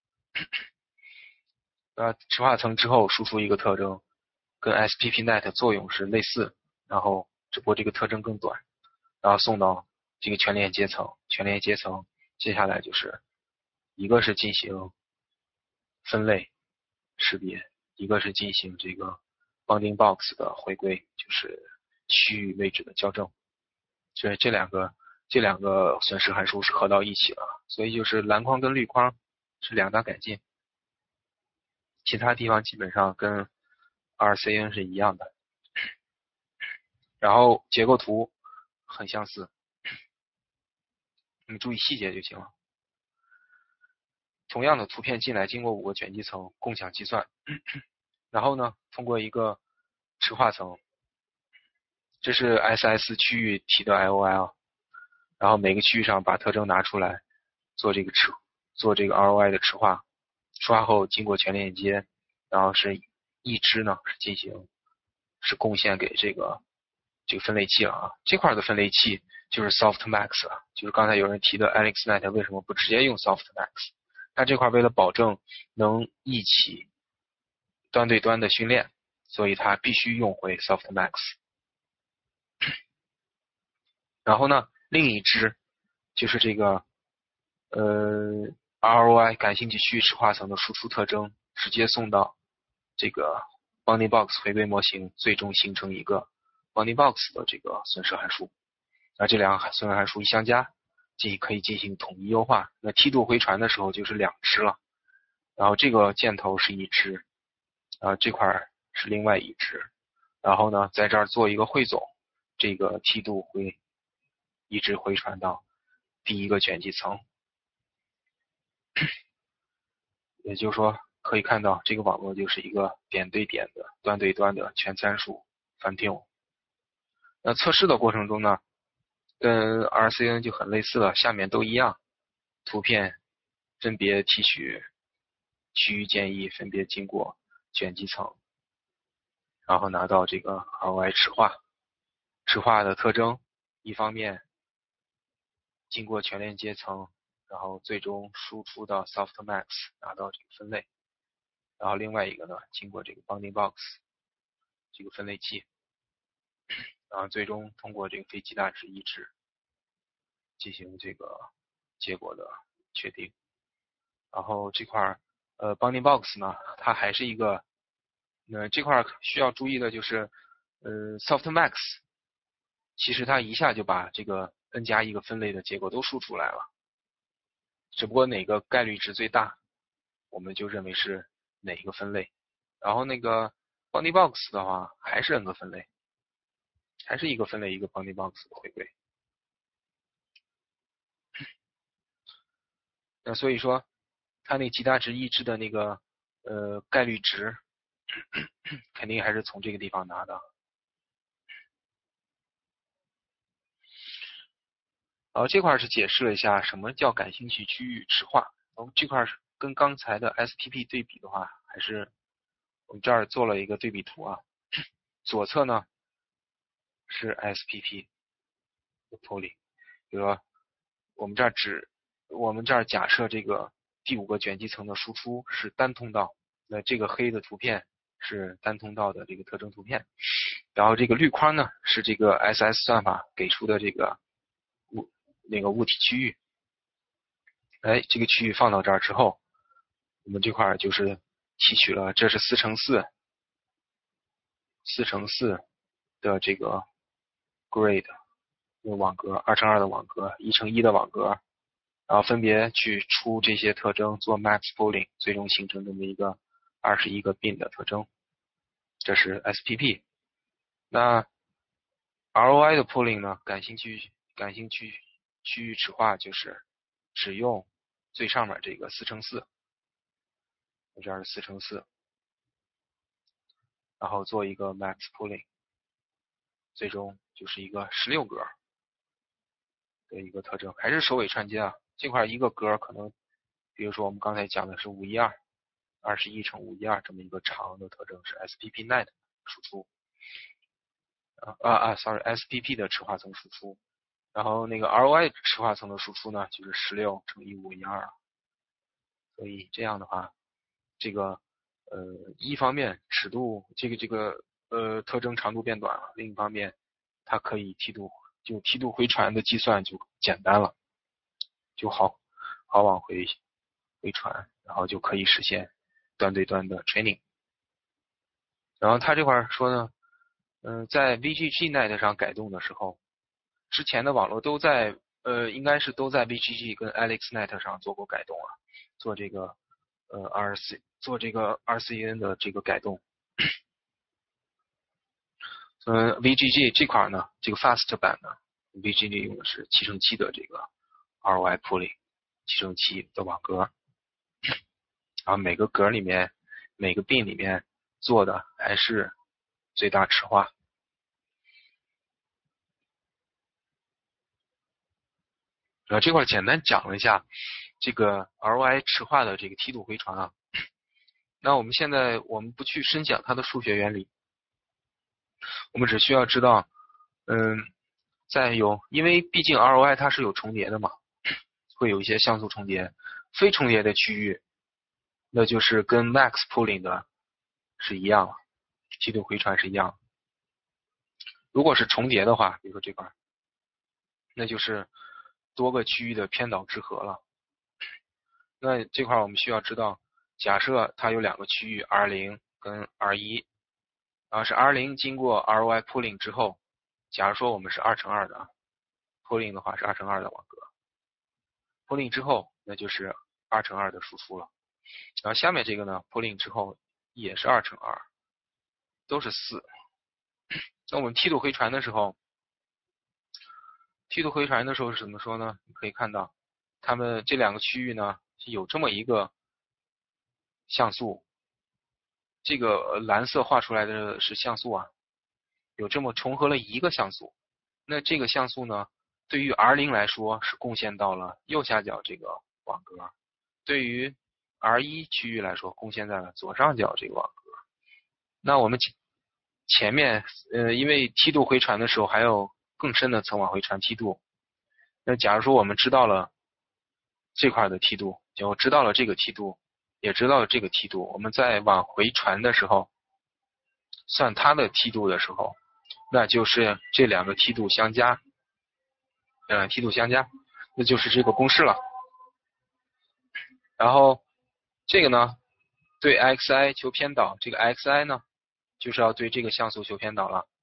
池化层之后输出一个特征，跟 SPPNet 作用是类似，然后只不过这个特征更短，然后送到这个全链接层，接下来就是一个是进行分类识别，一个是进行这个 bounding box 的回归，就是区域位置的校正。所以这两个损失函数是合到一起了，所以就是蓝框跟绿框是两大改进，其他地方基本上跟 RCN 是一样的。然后结构图很相似，你注意细节就行了。同样的图片进来，经过5个卷积层共享计算，然后呢，通过一个池化层，这是 SS 区域提的 IOI 啊，然后每个区域上把特征拿出来做这个 ROI 的池化，池化后经过全链接，然后是一支呢是贡献给这个分类器了啊。这块的分类器就是 Softmax 了，就是刚才有人提的 AlexNet 为什么不直接用 Softmax？ 它这块为了保证能一起端对端的训练，所以它必须用回 Softmax。然后呢，另一支就是这个ROI 感兴趣区域池化层的输出特征，直接送到这个 bounding box 回归模型，最终形成一个 bounding box 的这个损失函数。那这两个损失函数一相加，可以进行统一优化。那梯度回传的时候就是2支了， 然后这个箭头是一支，这块是另外一支，然后呢在这儿做一个汇总，这个梯度会一直回传到第一个卷积层。也就是说可以看到这个网络就是一个点对点的端对端的全参数翻听。那测试的过程中呢，跟 RCN 就很类似了，下面都一样，图片分别提取区域建议，分别经过卷积层，然后拿到这个 ROI 池化。池化的特征，一方面经过全链接层，然后最终输出到 Softmax 拿到这个分类，然后另外一个呢，经过这个 Bounding Box 这个分类器，然后最终通过这个非极大值抑制进行这个结果的确定。然后这块Bounding Box 呢，它还是一个这块需要注意的就是Softmax 其实它一下就把这个 n+1个分类的结果都输出来了，只不过哪个概率值最大，我们就认为是哪一个分类。然后那个 Bounding Box 的话，还是 n 个分类，还是一个分类一个 Bounding Box 的回归。那所以说，它那极大值抑制的那个概率值，肯定还是从这个地方拿的。然后这块是解释了一下什么叫感兴趣区域池化。然后这块跟刚才的 SPP 对比的话，还是我们这儿做了一个对比图啊。左侧呢是 SPP 的 polling， 比如说我们这儿假设这个第5个卷积层的输出是单通道，那这个黑的图片是单通道的这个特征图片，然后这个绿框呢是这个 SS 算法给出的这个物体区域。这个区域放到这儿之后，我们这块就是提取了，这是4×4的这个 grid 网格，2×2的网格，1×1的网格，然后分别去出这些特征做 max pooling， 最终形成这么一个21个 bin 的特征，这是 SPP。那 ROI 的 pooling 呢，感兴趣区域池化就是只用最上面这个4×4，这儿是4×4，然后做一个 max pooling， 最终就是一个16格的一个特征，还是首尾串接啊。这块一个格可能，比如说我们刚才讲的是512 21×512这么一个长的特征是 SPP net 输出，SPP 的池化层输出，然后那个 ROI 池化层的输出呢就是16×1512，所以这样的话，这个一方面尺度这个特征长度变短了，另一方面它可以梯度回传的计算就简单了，就好往回传，然后就可以实现端对端的 training。然后他这块说呢，在 VGGNet 上改动的时候，之前的网络都在应该是都在 VGG 跟 AlexNet 上做过改动啊，做这个RCN 的这个改动。VGG 这块呢，这个 Fast 版呢 ，VGG 用的是7×7的这个 ROI pooling，7×7的网格，然后每个格里面每个 bin 里面做的还是最大池化。这块简单讲了一下这个 ROI 池化的这个梯度回传啊。那我们现在不去深讲它的数学原理，我们只需要知道，因为毕竟 ROI 它是有重叠的嘛，会有一些像素重叠，非重叠的区域，那就是跟 max pooling 的是一样，梯度回传是一样。如果是重叠的话，比如说这块，那就是多个区域的偏导之和了。那这块我们需要知道，假设它有2个区域 R0 跟 R1， 是 R0 经过 ROI pooling 之后，假如说我们是2×2的 pooling 的话是2×2的网格，pooling 之后那就是2×2的输出了。 然后下面这个呢 pooling 之后也是2乘2，都是4。那我们梯度回传的时候是怎么说呢？你可以看到它们这两个区域呢有这么一个像素，这个蓝色画出来的是像素啊，有这么重合了一个像素。那这个像素呢，对于 R0 来说是贡献到了右下角这个网格，对于 R1 区域来说贡献在了左上角这个网格。那我们前面因为梯度回传的时候还有更深的层往回传梯度，那假如说我们知道了这块的梯度，就知道了这个梯度，也知道了这个梯度，我们在往回传的时候算它的梯度的时候，那就是这两个梯度相加，梯度相加，那就是这个公式了。然后这个呢对 xi 求偏导，这个 xi 呢就是要对这个像素求偏导了。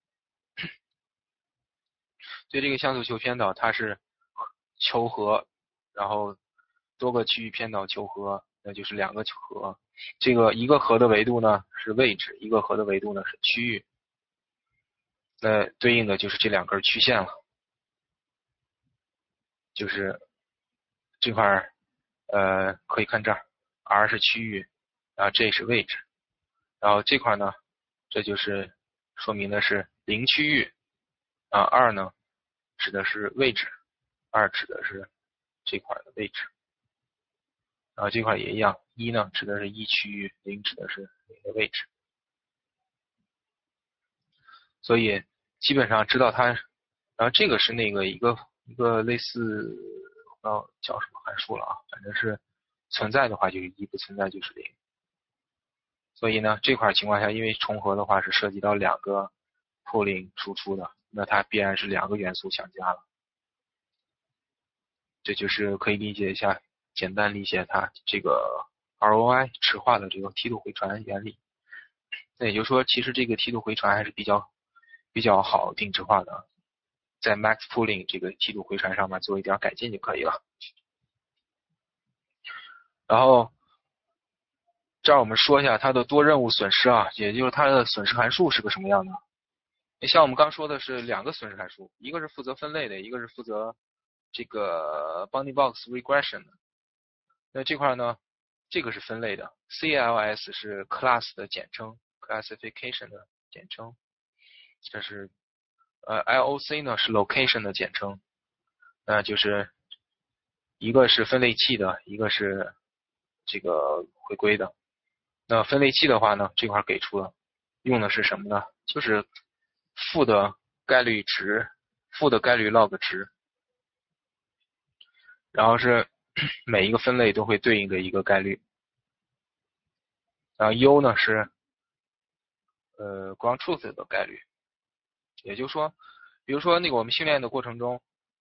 对这个像素求偏导，它是求和，然后多个区域偏导求和，那就是2个和。这个一个和的维度呢是位置，一个和的维度呢是区域。那对应的就是这2根曲线了，就是这块可以看这儿 ，R 是区域，然后 J 是位置，然后这块呢，这就是说明的是0区域，啊2呢指的是位置，2指的是这块的位置，然后这块也一样，1呢指的是1区域，0指的是0的位置。所以基本上知道它，然后这个是那个一个类似叫什么函数了啊，反正是存在的话就是1，不存在就是0。所以呢这块情况下，因为重合的话是涉及到2个 pooling 输出的，那它必然是2个元素相加了。这就是可以理解一下，简单理解它这个 ROI 池化的这个梯度回传原理。那也就是说，其实这个梯度回传还是比较好定制化的，在 max pooling 这个梯度回传上面做一点改进就可以了。然后这儿我们说一下它的多任务损失啊，也就是它的损失函数是个什么样的。像我们刚说的是2个损失函数，一个是负责分类的，一个是负责这个 bounding box regression 的。那这块呢，这个是分类的 ，CLS 是 class 的简称 ，classification 的简称。这是LOC 呢是 location 的简称，那就是一个是分类器的，一个是这个回归的。那分类器的话呢，这块给出了，用的是什么呢？就是负的概率值，负的概率 log 值，然后是每一个分类都会对应的一个概率。然后 U 呢是ground truth 的概率，也就是说，比如说那个我们训练的过程中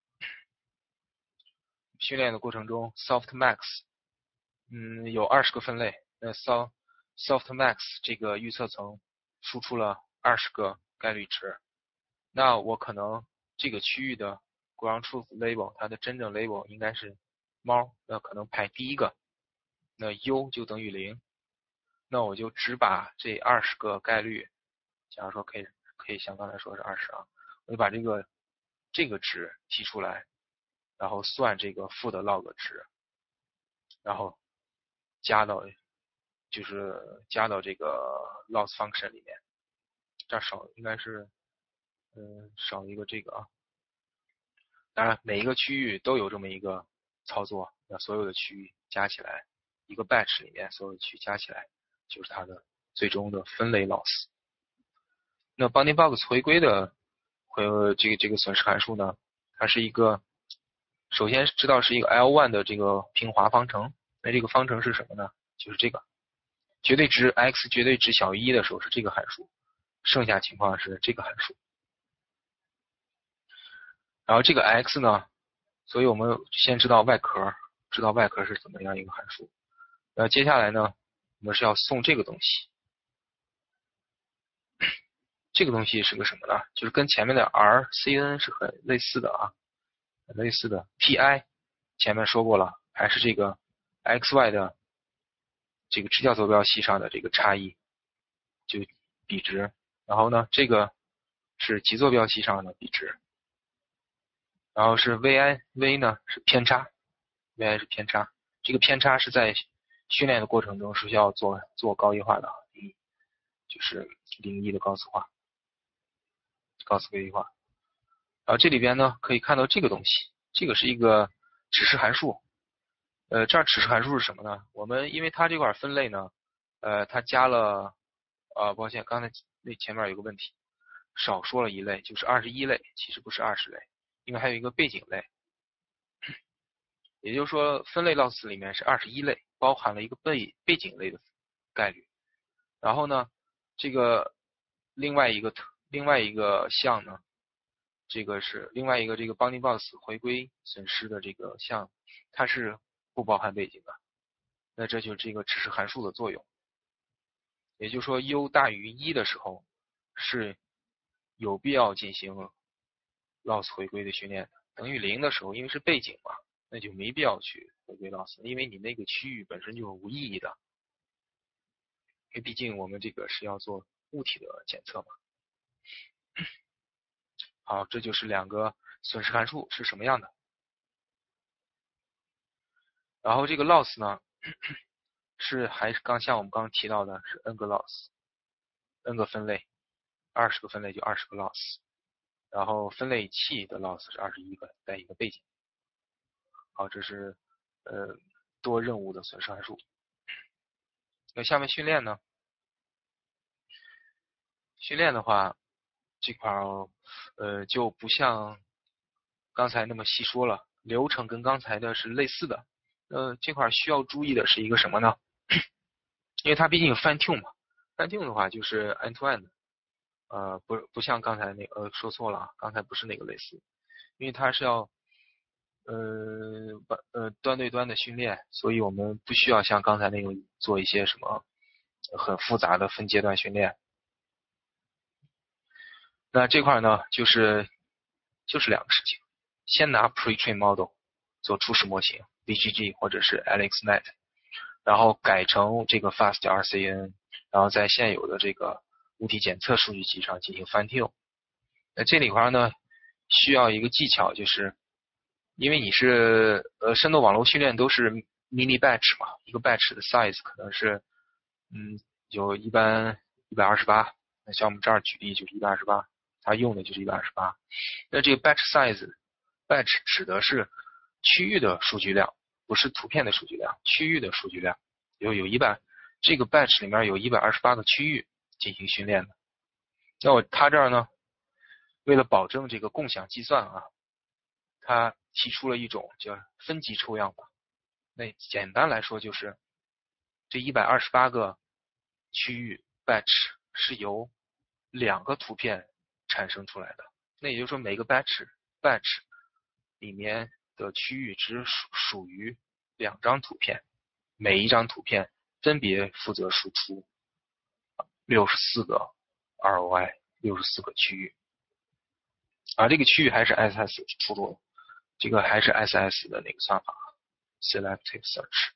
，softmax，有20个分类，那 softmax 这个预测层输出了20个概率值，那我可能这个区域的 ground truth label 它的真正 label 应该是猫，那可能排第一个，那 U 就等于0，那我就只把这20个概率，假如说可以像刚才说是20啊，我就把这个值提出来，然后算这个负的 log 值，然后加到这个 loss function 里面。这儿应该是少一个这个啊。当然每一个区域都有这么一个操作，那所有的区域加起来，一个 batch 里面所有的区域加起来就是它的最终的分类 loss。那 bounding box 回归的这个损失函数呢，它是一个首先知道是一个 L1 的这个平滑方程，那这个方程是什么呢？就是这个绝对值 x 绝对值小于1的时候是这个函数，剩下情况是这个函数。然后这个 x 呢，所以我们先知道外壳，知道外壳是怎么样一个函数。接下来呢，我们是要送这个东西。这个东西是个什么呢？就是跟前面的 RCN 是很类似的啊，很类似的。PI 前面说过了，还是这个 XY 的这个支教坐标系上的这个差异就比值，然后呢这个是极坐标系上的比值，然后是 V 呢是偏差 ，Vi 是偏差，这个偏差是在训练的过程中是需要做高异化的，就是0.1的高次化，高次规律化。然后这里边呢可以看到这个东西，这个是一个指示函数。这儿指示函数是什么呢？我们因为它这块分类呢，它加了抱歉，刚才那前面有个问题，少说了一类，就是21类，其实不是20类，因为还有一个背景类。也就是说，分类 loss 里面是21类，包含了一个背景类的概率。然后呢，这个另外一个项呢，这个是另外一个这个 bounding box 回归损失的这个项，它是不包含背景的。那这就是这个指示函数的作用。也就是说 U 大于1的时候是有必要进行 loss 回归的训练的，等于0的时候，因为是背景嘛，那就没必要去回归 loss， 因为你那个区域本身就是无意义的，因为毕竟我们这个是要做物体的检测嘛。好，这就是两个损失函数是什么样的。然后这个 loss 呢，还是像我们刚刚提到的是 n 个 loss，n 个分类，20个分类就20个 loss， 然后分类器的 loss 是21个带一个背景。好，这是多任务的损失函数。那下面训练呢？训练的话，这块就不像刚才那么细说了，流程跟刚才的是类似的。这块需要注意的是一个什么呢？因为它毕竟有 fine tune 嘛 ，fine tune 的话就是 end to end， 不像刚才那个说错了，刚才不是那个类似，因为它是要端对端的训练，所以我们不需要像刚才那种做一些什么很复杂的分阶段训练。那这块呢，就是两个事情，先拿 pre-train model 做初始模型 VGG 或者是 AlexNet， 然后改成这个 fast RCN， 然后在现有的这个物体检测数据集上进行 fine tune。那这里块呢，需要一个技巧，就是因为你是深度网络训练都是 mini batch 嘛，一个 batch 的 size 可能是有一般128，那像我们这儿举例就是128，它用的就是128。那这个 batch size，batch 指的是区域的数据量，不是图片的数据量，区域的数据量这个 batch 里面有128个区域进行训练的。那它这儿呢，为了保证这个共享计算啊，它提出了一种叫分级抽样法。那简单来说就是这128个区域 batch 是由2个图片产生出来的。那也就是说每个 batch 里面的区域只属于2张图片，每一张图片分别负责输出64个 ROI， 64个区域。这个区域还是 SS 出路，这个还是 SS 的那个算法 Selective Search。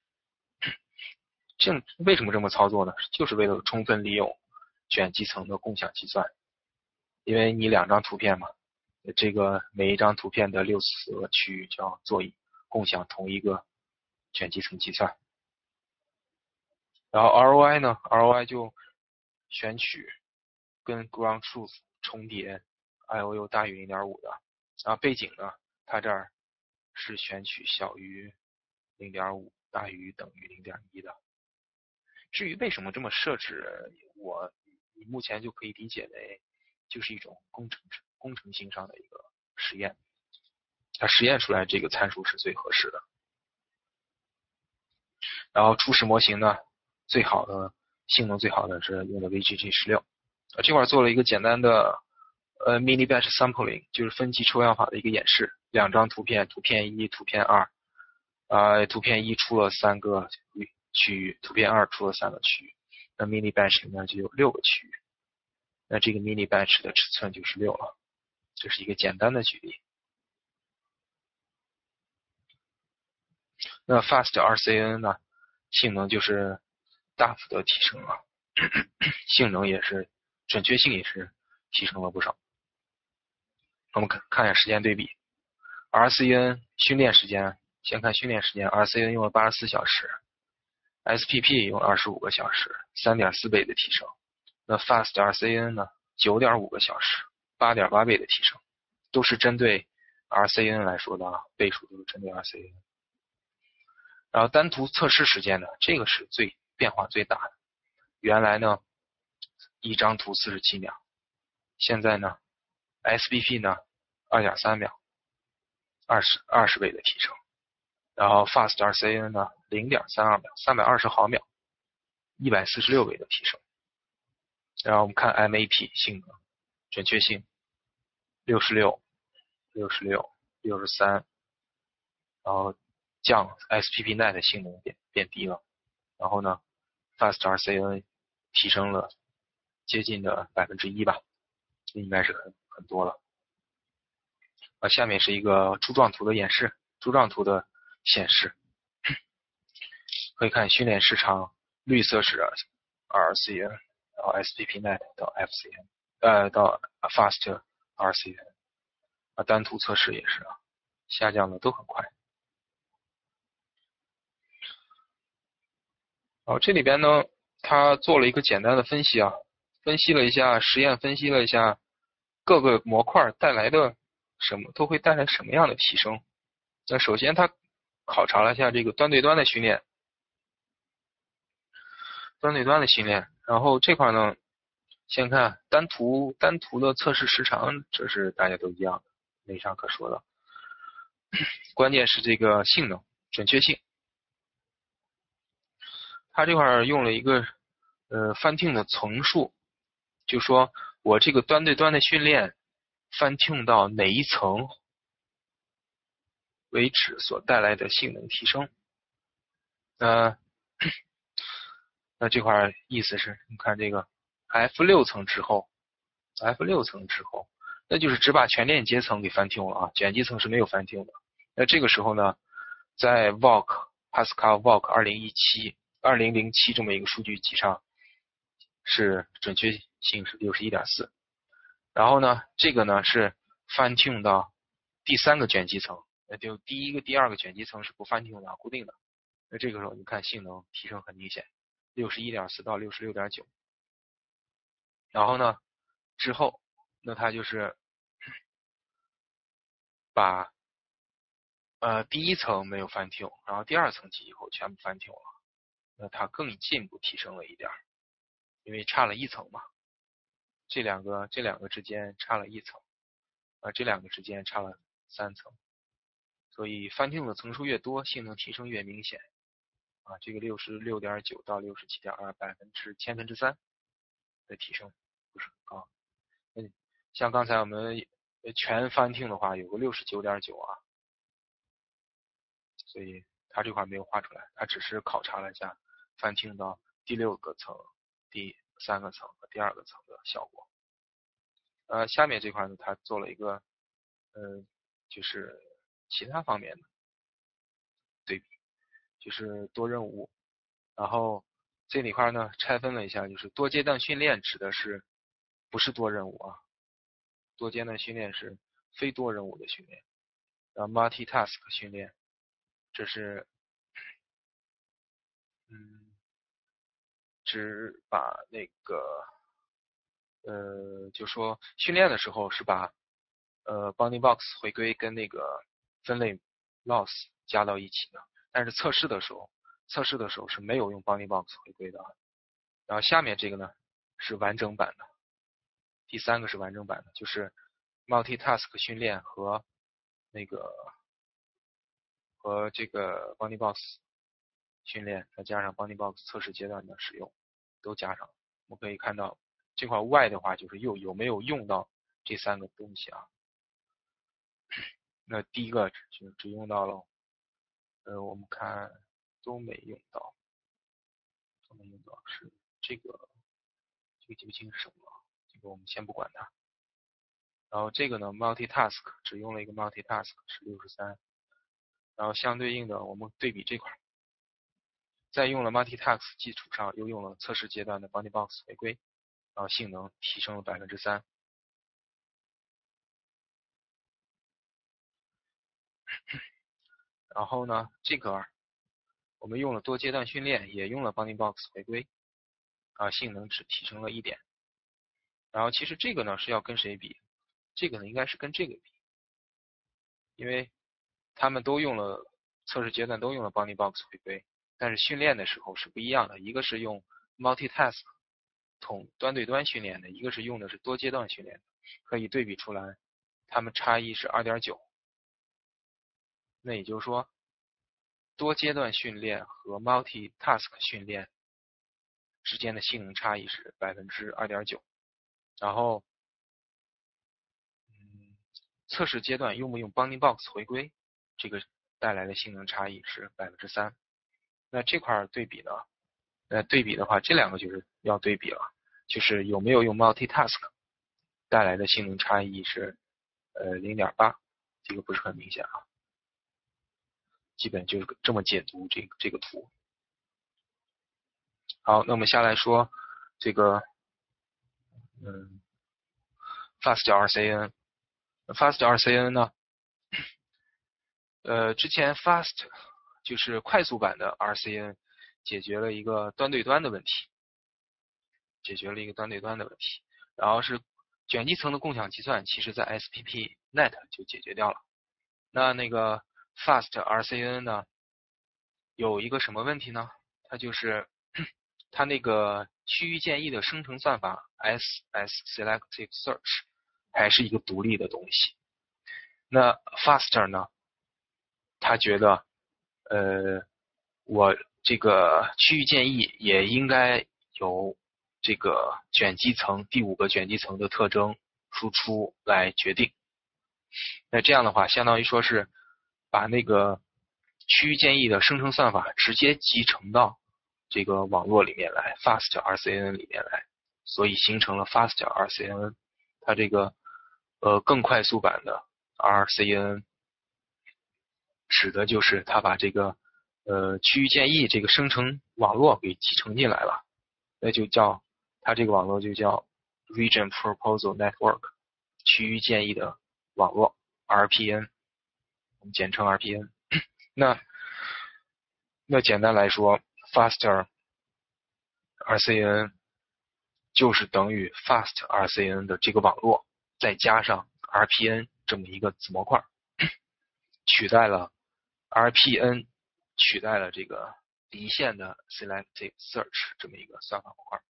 为什么这么操作呢？就是为了充分利用卷积层的共享计算，因为你2张图片嘛，这个每一张图片的64个区域就要做共享同一个卷积层计算。然后 ROI 呢 ，ROI 就选取跟 ground truth 重叠 IOU 大于 0.5 的，背景呢，它这儿是选取小于 0.5 大于等于 0.1 的。至于为什么这么设置，你目前就可以理解为就是一种工程性上的一个实验，它实验出来这个参数是最合适的。然后初始模型呢，性能最好的是用的 VGG16，这块做了一个简单的mini batch sampling， 就是分级抽样法的一个演示，2张图片，图片1、图片2，图片1出了3个区域，图片2出了3个区域，那 mini batch 里面就有6个区域，那这个 mini batch 的尺寸就是6了，这是一个简单的举例。那 fast RCN 呢，性能就是大幅的提升啊，性能也是，准确性也是提升了不少。我们看一下时间对比 ，RCN 训练时间，先看训练时间 ，RCN 用了84小时 ，SPP 用了25个小时，3.4倍的提升。那 Fast RCN 呢，9.5个小时，8.8倍的提升，都是针对 RCN 来说的啊，倍数都是针对 RCN。然后单图测试时间呢，这个是变化最大的。原来呢，一张图47秒，现在呢 ，SPP 呢2.3秒，20倍的提升。然后 Fast RCN 呢0.32秒，320毫秒，146倍的提升。然后我们看 MAP 性能，准确性66、66、63，然后降 SPPNet 性能变低了。然后呢 ，Fast RCN 提升了接近的1%吧，这应该是很多了。下面是一个柱状图的演示，柱状图的显示，可以看训练时长，绿色是 RCN， 然后 SPPNet 到 FCN，到 Fast RCN， 单图测试也是下降的都很快。这里边呢，他做了一个简单的分析啊，分析了一下实验，分析了一下各个模块带来的都会带来什么样的提升。那首先他考察了一下这个端对端的训练，然后这块呢，先看单图的测试时长，这是大家都一样的，没啥可说的。关键是这个性能、准确性。他这块用了一个fine-tune 的层数，就说我这个端对端的训练 fine-tune 到哪一层为止所带来的性能提升。那这块意思是，你看这个 F6 层之后，那就是只把全链接层给fine-tune了啊，卷积层是没有fine-tune的。那这个时候呢，在 Pascal VOC 2007这么一个数据集上，是准确性是61.4，然后呢，这个呢是fine-tune到第3个卷积层，那就第1个、第2个卷积层是不fine-tune的，固定的。那这个时候你看性能提升很明显，61.4到66.9。然后呢，之后那它就是把第1层没有fine-tune，然后第2层机以后全部fine-tune了，那它更进一步提升了一点，因为差了1层嘛，这两个之间差了1层，这两个之间差了3层，所以fine-tune的层数越多，性能提升越明显这个66.9到67.2%，千分之3的提升不是很高。像刚才我们全fine-tune的话有个69.9啊，所以它这块没有画出来，它只是考察了一下fine-tune到第6个层、第3个层和第2个层的效果。下面这块呢，它做了一个就是其他方面的对比，就是多任务。然后这里块呢拆分了一下，就是多阶段训练指的是不是多任务啊？多阶段训练是非多任务的训练。然后 multitask 训练，这是只把那个就说训练的时候是把bounding box 回归跟那个分类 loss 加到一起的，但是测试的时候是没有用 bounding box 回归的。然后下面这个呢是完整版的，第3个是完整版的，就是 multitask 训练和这个 bounding box 训练，再加上 bounding box 测试阶段的使用都加上。我们可以看到这块 Y 的话就是有没有用到这3个东西啊？那第一个只用到了，我们看都没用到，是这个记不清是什么，这个我们先不管它。然后这个呢 multitask 只用了一个 multitask 是63，然后相对应的我们对比这块， 在用了 multitask 基础上，又用了测试阶段的 bounding box 回归，然后性能提升了3%。然后呢，这个我们用了多阶段训练，也用了 bounding box 回归，性能只提升了1点。然后其实这个呢是要跟谁比？这个呢应该是跟这个比，因为他们都用了测试阶段都用了 bounding box 回归，但是训练的时候是不一样的，一个是用 multitask 端对端训练的，一个是用的是多阶段训练的，可以对比出来，它们差异是 2.9。那也就是说，多阶段训练和 multitask 训练之间的性能差异是 2.9%。然后，测试阶段用不用 bounding box 回归，这个带来的性能差异是 3%。那这块对比呢？对比的话，这两个就是要对比了，就是有没有用 multitask 带来的性能差异是0.8，这个不是很明显啊。基本就是这么解读这个图。好，那我们下来说这个fast RCN。fast RCN 呢，之前 fast 就是快速版的 RCN 解决了一个端对端的问题，然后是卷积层的共享计算，其实在 SPPNet 就解决掉了。那个 fast RCN 呢，有一个什么问题呢？它就是它那个区域建议的生成算法 SS-Selective Search 还是一个独立的东西。那 faster 呢，他觉得我这个区域建议也应该由这个卷积层第5个卷积层的特征输出来决定。那这样的话，相当于说是把那个区域建议的生成算法直接集成到这个网络里面来 ，fast RCN 里面来，所以形成了 fast RCN。它这个更快速版的 RCN， 指的就是它把这个区域建议这个生成网络给集成进来了，那就叫它这个网络就叫 Region Proposal Network， 区域建议的网络 RPN， 我们简称 RPN。那简单来说 ，faster RCN 就是等于 fast RCN 的这个网络，再加上 RPN 这么一个子模块，取代了 RPN 取代了这个离线的 Selective Search 这么一个算法模块。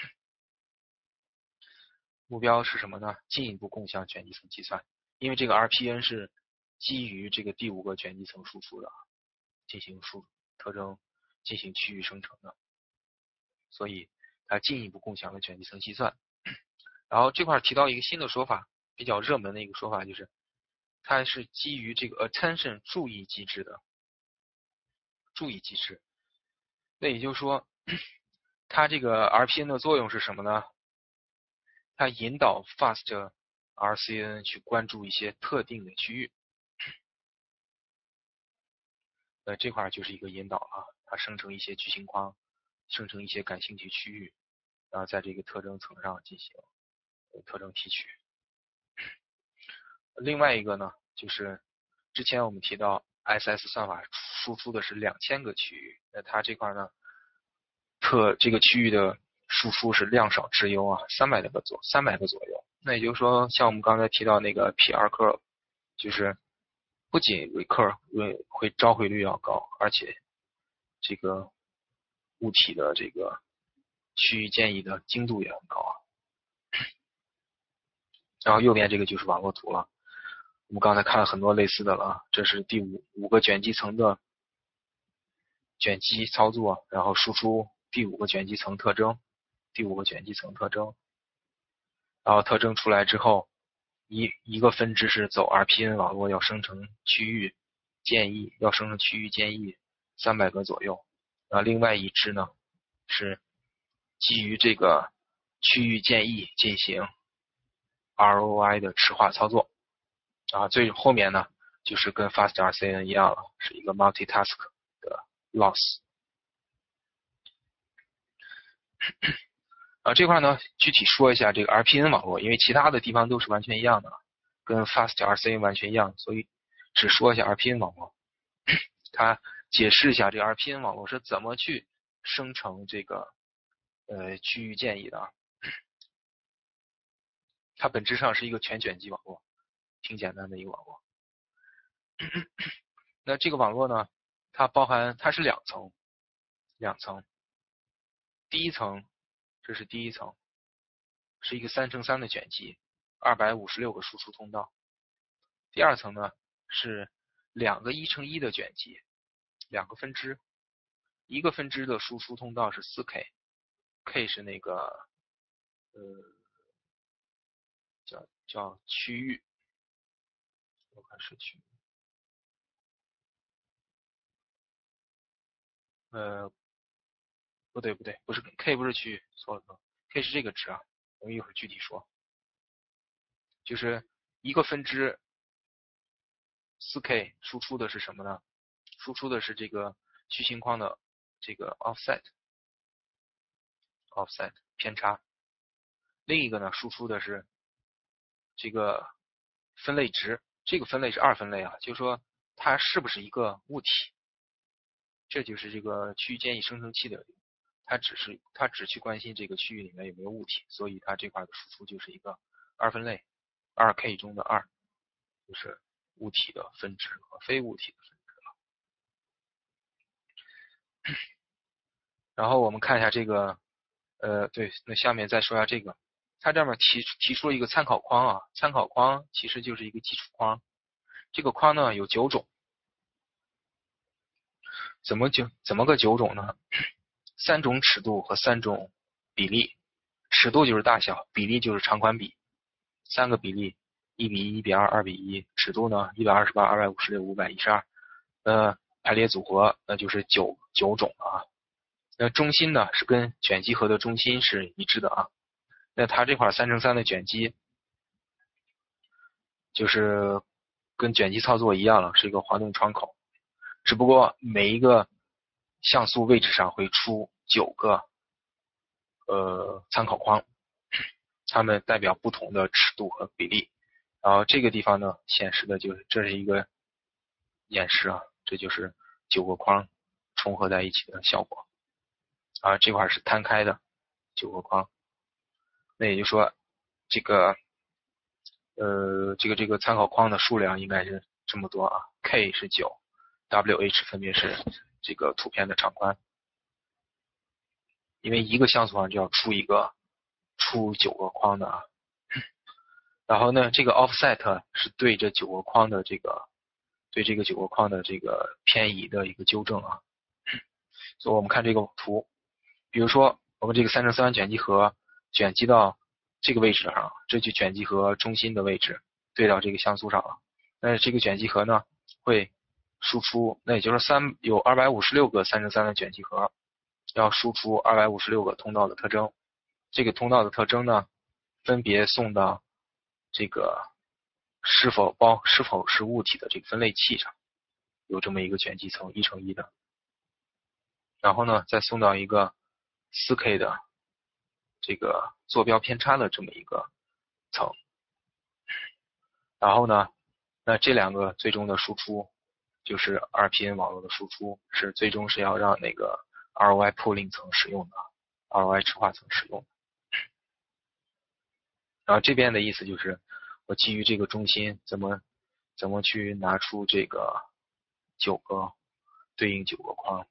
目标是什么呢？进一步共享卷积层计算，因为这个 RPN 是基于这个第5个卷积层输出的，进行特征进行区域生成的，所以它进一步共享了卷积层计算。然后这块提到一个新的说法，比较热门的一个说法就是，它是基于这个 attention 注意机制的注意机制。那也就是说，它这个 RPN 的作用是什么呢？它引导 fast RCN 去关注一些特定的区域。这块就是一个引导啊，它生成一些矩形框，生成一些感兴趣区域，然后在这个特征层上进行特征提取。另外一个呢，就是之前我们提到 SS 算法输出的是2000个区域，那它这块呢，这个区域的输出是量少质优啊，300个左右。那也就是说，像我们刚才提到那个 PR curve， 就是不仅 recur 会召回率要高，而且这个物体的这个区域建议的精度也很高啊。然后右边这个就是网络图了，我们刚才看了很多类似的了，这是第5个卷积层的卷积操作，然后输出第5个卷积层特征，然后特征出来之后，一个分支是走 RPN 网络要生成区域建议300个左右，然后另外一支呢是基于这个区域建议进行 ROI 的池化操作，最后面呢就是跟 fast RCN 一样了，是一个 multitask 的 loss。 这块呢，具体说一下这个 RPN 网络，因为其他的地方都是完全一样的，跟 FastRC 完全一样，所以只说一下 RPN 网络。它解释一下这个 RPN 网络是怎么去生成这个区域建议的啊。它本质上是一个全卷积网络，挺简单的一个网络。那这个网络呢，它是两层。第一层，这是第一层，是一个3×3的卷积，256个输出通道。第二层呢是2个1×1的卷积，2个分支，一个分支的输出通道是4K，K 是那个叫区域，我看是区域，不对，不是 K 不是区域，错了，K 是这个值啊，我一会儿具体说。就是一个分支 4K 输出的是什么呢？输出的是这个矩形框的这个 offset 偏差。另一个呢，输出的是这个分类值，这个分类是2分类啊，就是说它是不是一个物体，这就是这个区域建议生成器的，它只去关心这个区域里面有没有物体，所以它这块的输出就是一个2分类，2K 中的2，就是物体的分支和非物体的分支了。然后我们看一下这个，对，那下面再说一下这个，它这边提出了一个参考框啊，参考框其实就是一个基础框，这个框呢有9种，怎么个9种呢？3种尺度和3种比例，尺度就是大小，比例就是长宽比，3个比例，1:1、1:2、2:1，尺度呢128、256、512，排列组合那就是九种啊。那中心呢是跟卷积核的中心是一致的啊。那它这块3×3的卷积就是跟卷积操作一样了，是一个滑动窗口，只不过每一个像素位置上会出9个参考框，它们代表不同的尺度和比例。然后这个地方呢显示的就是这是一个演示啊，这就是9个框重合在一起的效果啊。这块是摊开的9个框，那也就是说这个这个参考框的数量应该是这么多啊 ，K 是9，WH 分别是这个图片的长宽，因为一个像素上就要出9个框的啊。然后呢，这个 offset 是对这9个框的这个9个框的这个偏移的一个纠正啊。所以我们看这个图，比如说我们这个3×3卷积核卷积到这个位置上，这就卷积核中心的位置对到这个像素上了。那这个卷积核呢会输出，那也就是说有256个3×3的卷积核，要输出256个通道的特征。这个通道的特征呢，分别送到这个是否是物体的这个分类器上，有这么一个卷积层1×1的，然后呢再送到一个4K 的这个坐标偏差的这么一个层，然后呢，那这2个最终的输出就是 RPN 网络的输出，是最终是要让那个 ROI pooling 层使用的 ，ROI 池化层使用的。然后这边的意思就是我基于这个中心怎么去拿出这个9个对应9个框。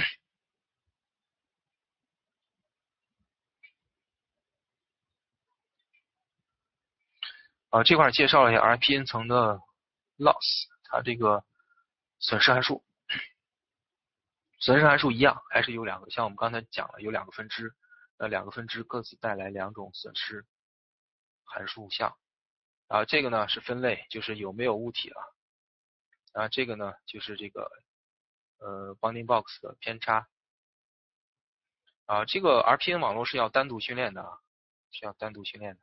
这块介绍了一下 RPN 层的 loss， 它这个损失函数，损失函数一样，还是有2个，像我们刚才讲了有2个分支，那2个分支各自带来2种损失函数项。这个呢是分类，就是有没有物体了。这个呢就是这个bounding box 的偏差。这个 RPN 网络是要单独训练的，需要单独训练的。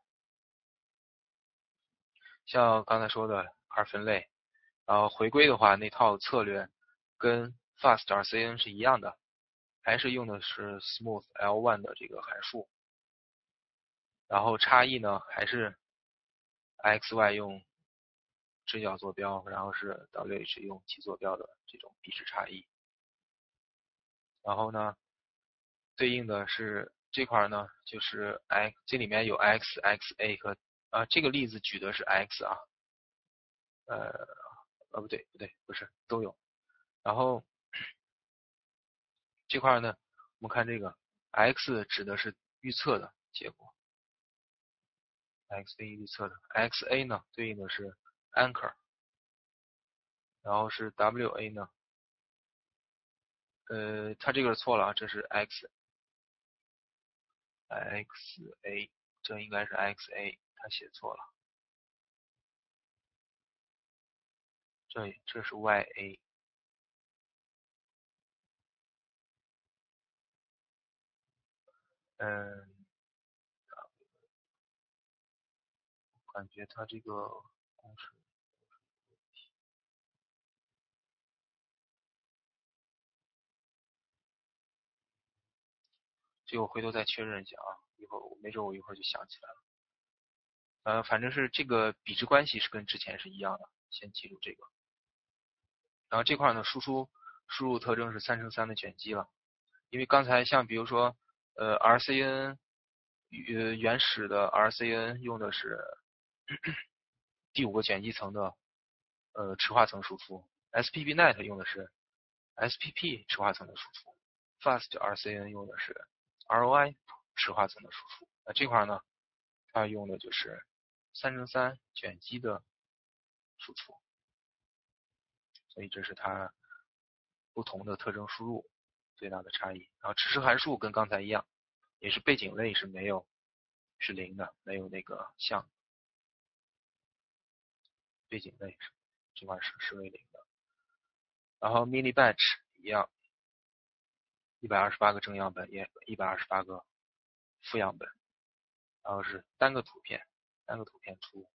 像刚才说的2分类，然后回归的话，那套策略跟 FastRCN 是一样的， 还是用的是 smooth L1 的这个函数，然后差异呢还是 xy 用直角坐标，然后是 wh 用极坐标的这种比值差异。然后呢，对应的是这块呢，就是这里面有 x、xa 和这个例子举的是 x 啊，不是都有。然后这块呢，我们看这个 x 指的是预测的结果 ，xa 预测的 ，xa 呢对应的是 anchor， 然后是 wa 呢，它这个是错了啊，这是 xa， 这应该是 xa， 他写错了，这是 ya。感觉它这个公式，这个我回头再确认一下啊，没准我一会儿就想起来了。反正是这个比值关系是跟之前是一样的，先记住这个。然后这块呢，输入特征是3×3的卷积了，因为刚才像比如说RCN 原始的 RCN 用的是第5个卷积层的池化层输出 ，SPPNet 用的是 SPP 池化层的输出 ，Fast RCN 用的是 ROI 池化层的输出。那这块呢，它用的就是3×3卷积的输出，所以这是它不同的特征输入最大的差异。然后指示函数跟刚才一样，也是背景类是0的，没有那个像背景类这块是为0的。然后 mini batch 一样，128个正样本，也128个负样本，然后是单个图片出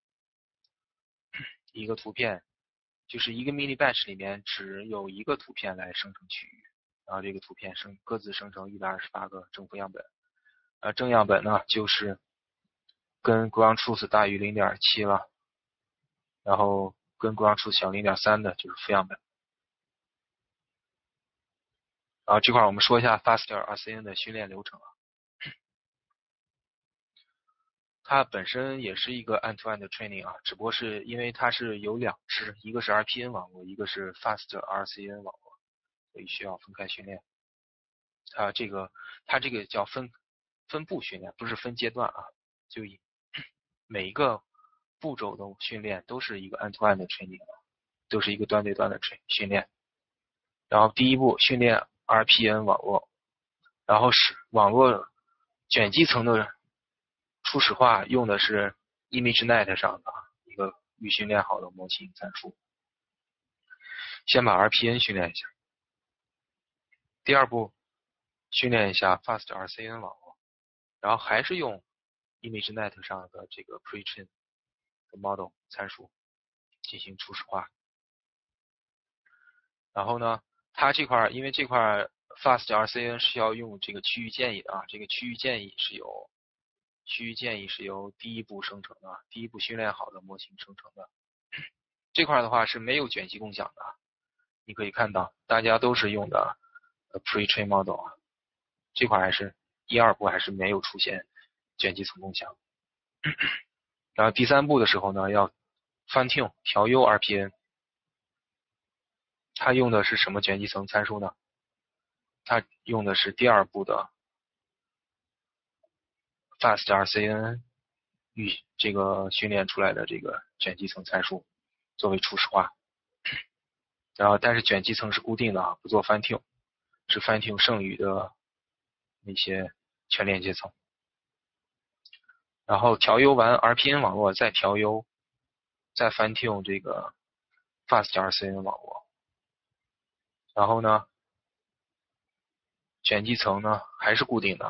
一个图片，就是一个 mini batch 里面只有一个图片来生成区域，然后这个图片各自生成128个正负样本。正样本呢就是跟 ground truth 大于 0.7 了，然后跟 ground truth 小 0.3 的就是负样本。然后这块我们说一下 FastR RCN 的训练流程啊。它本身也是一个 end-to-end 的 training 啊，只不过是因为它是有2支，一个是 RPN 网络，一个是 Fast RCN 网络，所以需要分开训练。它这个叫分步训练，不是分阶段啊，就每一个步骤的训练都是一个 end-to-end 的 training， 都是一个端对端的训练。然后第一步训练 RPN 网络，然后是网络卷积层的初始化用的是 ImageNet 上的一个预训练好的模型参数。先把 RPN 训练一下。第二步训练一下 Fast RCN 网络，然后还是用 ImageNet 上的这个 Pretrain 的 model 参数进行初始化。然后呢，它这块因为这块 Fast RCN 是要用这个区域建议的啊，这个区域建议是由第一步生成的，第一步训练好的模型生成的。这块的话是没有卷积共享的，你可以看到大家都是用的Pretrain model 啊，这块还是1、2步还是没有出现卷积层共享。然后第3步的时候呢，要 fine tune 调优 RPN， 它用的是什么卷积层参数呢？它用的是第2步的 Fast RCN 这个训练出来的这个卷积层参数作为初始化。然后但是卷积层是固定的啊，不做 fine tune， 是 fine tune 剩余的那些全连接层。然后调优完 RPN 网络，再调优，再 fine tune 这个 Fast RCN 网络。然后呢，卷积层呢还是固定的，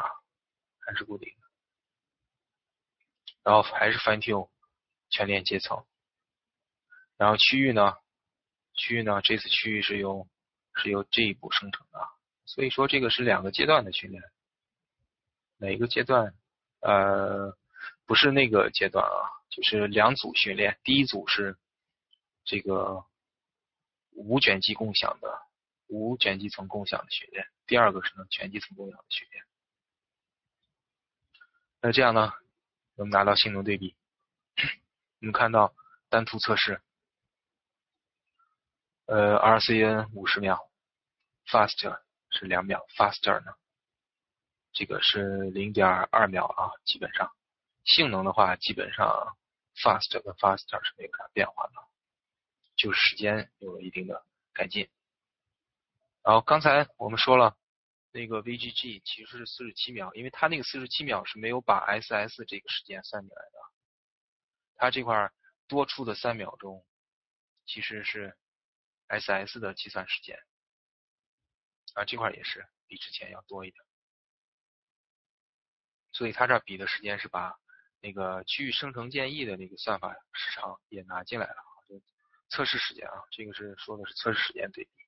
然后还是 fine tune 全连接层。然后区域呢，这次区域是由这一步生成的， 所以说这个是2个阶段的训练，每个阶段不是那个阶段啊，就是2组训练，第一组是这个无卷积共享的无卷积层共享的训练，第2个是卷积层共享的训练。那这样呢，我们拿到性能对比，我们看到单图测试RCN 50秒 ，faster 是2秒 ，faster 呢这个是0.2秒啊，基本上性能的话，基本上 faster 跟 faster 是没有啥变化的，就是时间有了一定的改进。然后刚才我们说了，那个 VGG 其实是47秒，因为它那个47秒是没有把 SS 这个时间算进来的，它这块多出的3秒钟其实是 SS 的计算时间啊，这块也是比之前要多一点。所以它这比的时间是把那个区域生成建议的那个算法时长也拿进来了，就测试时间啊，这个是说的是测试时间对比。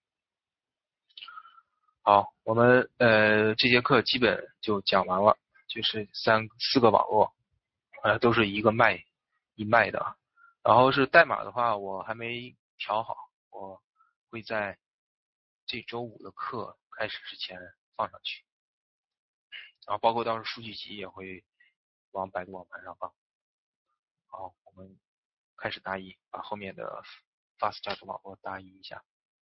好，我们这节课基本就讲完了，就是4个网络，都是一个脉一脉的，然后是代码的话我还没调好，我会在这周5的课开始之前放上去。然后包括到时候数据集也会往百度网盘上放。好，我们开始答疑，把后面的 FastChat 网络答疑一下。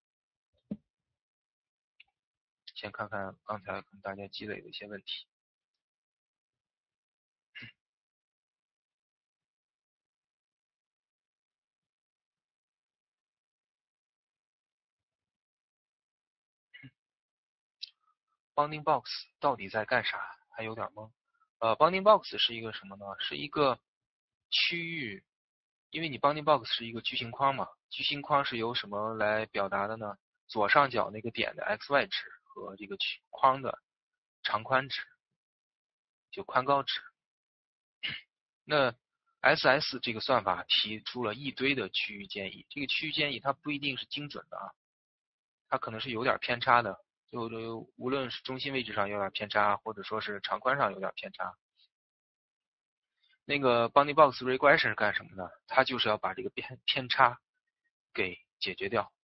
先看看刚才跟大家积累的一些问题。Bounding Box 到底在干啥？还有点懵。Bounding Box 是一个什么呢？是一个区域，因为你 Bounding Box 是一个矩形框嘛，矩形框是由什么来表达的呢？左上角那个点的 xy 值和这个框的长宽值，就宽高值。那 SS 这个算法提出了一堆的区域建议，这个区域建议它不一定是精准的啊，它可能是有点偏差的，就无论是中心位置上有点偏差，或者说是长宽上有点偏差。那个 Bounding Box Regression 是干什么呢？它就是要把这个偏差给解决掉，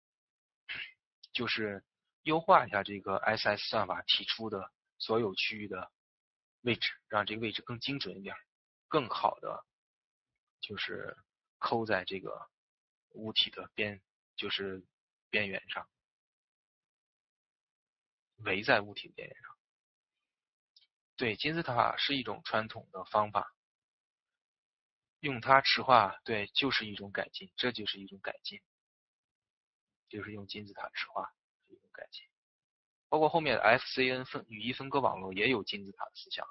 就是优化一下这个 SS 算法提出的所有区域的位置，让这个位置更精准一点，更好的就是抠在这个物体的就是边缘上，围在物体边缘上。对，金字塔是一种传统的方法，用它池化，对，就是一种改进，这就是一种改进，就是用金字塔池化是一种改进。包括后面的 FCN 语义分割网络也有金字塔的思想。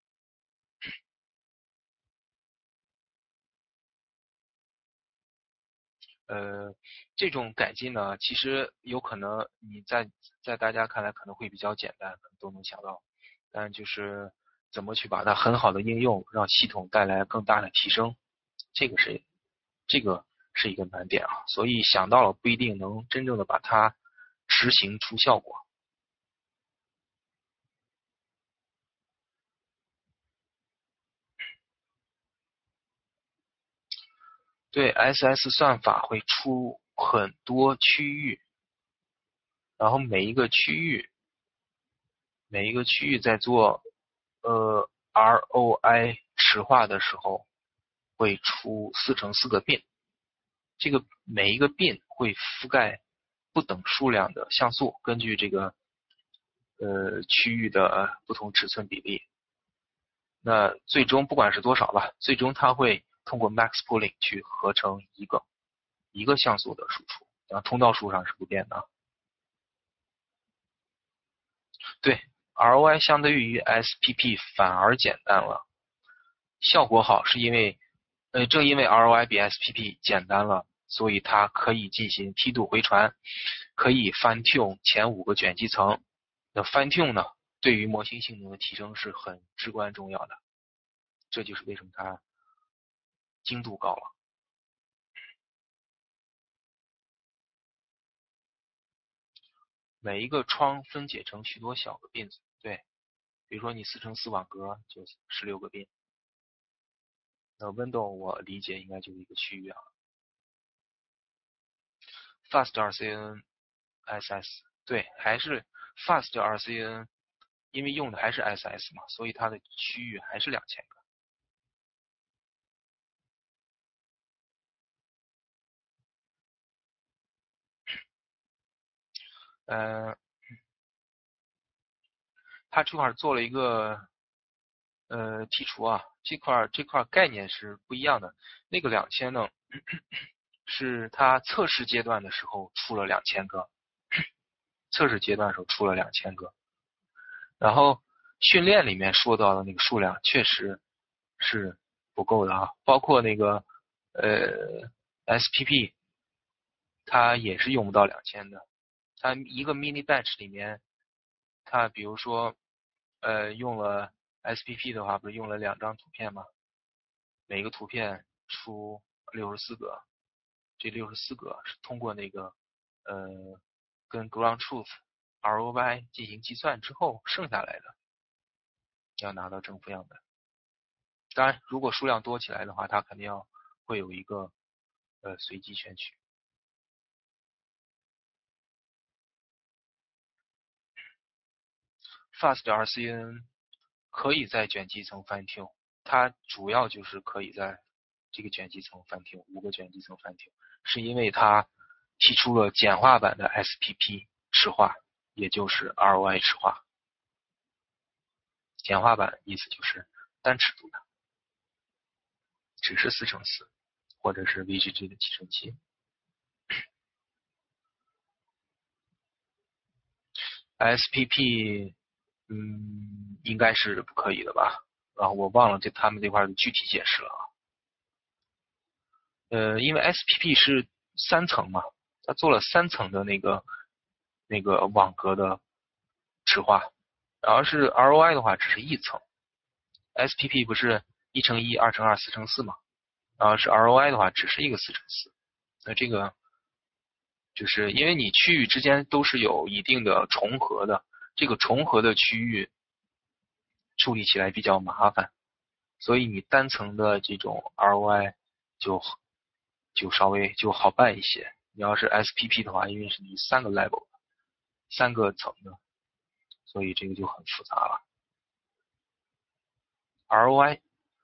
这种改进呢，其实有可能你在大家看来可能会比较简单，都能想到，但就是怎么去把它很好的应用，让系统带来更大的提升，这个是一个难点啊。所以想到了不一定能真正的把它执行出效果。对 SS 算法会出很多区域，然后每一个区域在做ROI 池化的时候会出4×4个 bin， 这个每一个 bin 会覆盖不等数量的像素，根据这个区域的不同尺寸比例，那最终不管是多少吧，最终它会通过 max pooling 去合成一个像素的输出，通道数上是不变的。对 ，ROI 相对于 SPP 反而简单了，效果好是因为正因为 ROI 比 SPP 简单了，所以它可以进行梯度回传，可以 fine tune 前5个卷积层。那 fine tune 呢，对于模型性能的提升是很至关重要的，这就是为什么它精度高了。 每一个窗分解成许多小个 bins， 对，比如说你4×4网格就16个 bin。那 window 我理解应该就是一个区域啊。fast RCN SS， 对，还是 fast RCN， 因为用的还是 SS 嘛，所以它的区域还是2000个。它这块做了一个剔除啊，这块概念是不一样的。那个2000呢，是它测试阶段的时候出了2000个，测试阶段的时候出了2000个，然后训练里面说到的那个数量确实是不够的啊，包括那个SPP， 它也是用不到2000的。它一个 mini batch 里面，它比如说用了 SPP 的话，不是用了2张图片吗？每个图片出64个，这64个是通过那个跟 ground truth ROI 进行计算之后剩下来的，要拿到正负样本。当然，如果数量多起来的话，它肯定会有一个随机选取。Fast RCN 可以在卷积层 fine tune， 它主要就是可以在这个卷积层 fine tune， 5个卷积层 fine tune， 是因为它提出了简化版的 SPP 池化，也就是 ROI 池化。简化版意思就是单尺度的，只是4×4，或者是 VGG 的7×7。SPP 应该是不可以的吧？然后我忘了他们这块的具体解释了啊。因为 SPP 是3层嘛，它做了3层的那个网格的池化，然后是 ROI 的话只是1层。SPP 不是1×1、2×2、4×4嘛，然后是 ROI 的话只是一个4×4。那这个就是因为你区域之间都是有一定的重合的，这个重合的区域处理起来比较麻烦，所以你单层的这种 ROI 就稍微就好办一些。你要是 SPP 的话，因为是你3个 level、3个层的，所以这个就很复杂了。ROI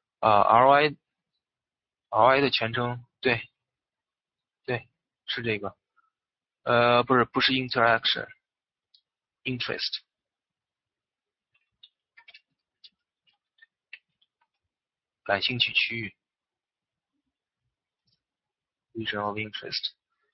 ROI 的全称，对，是这个。不是 interaction interest， 感兴趣区域 region of interest。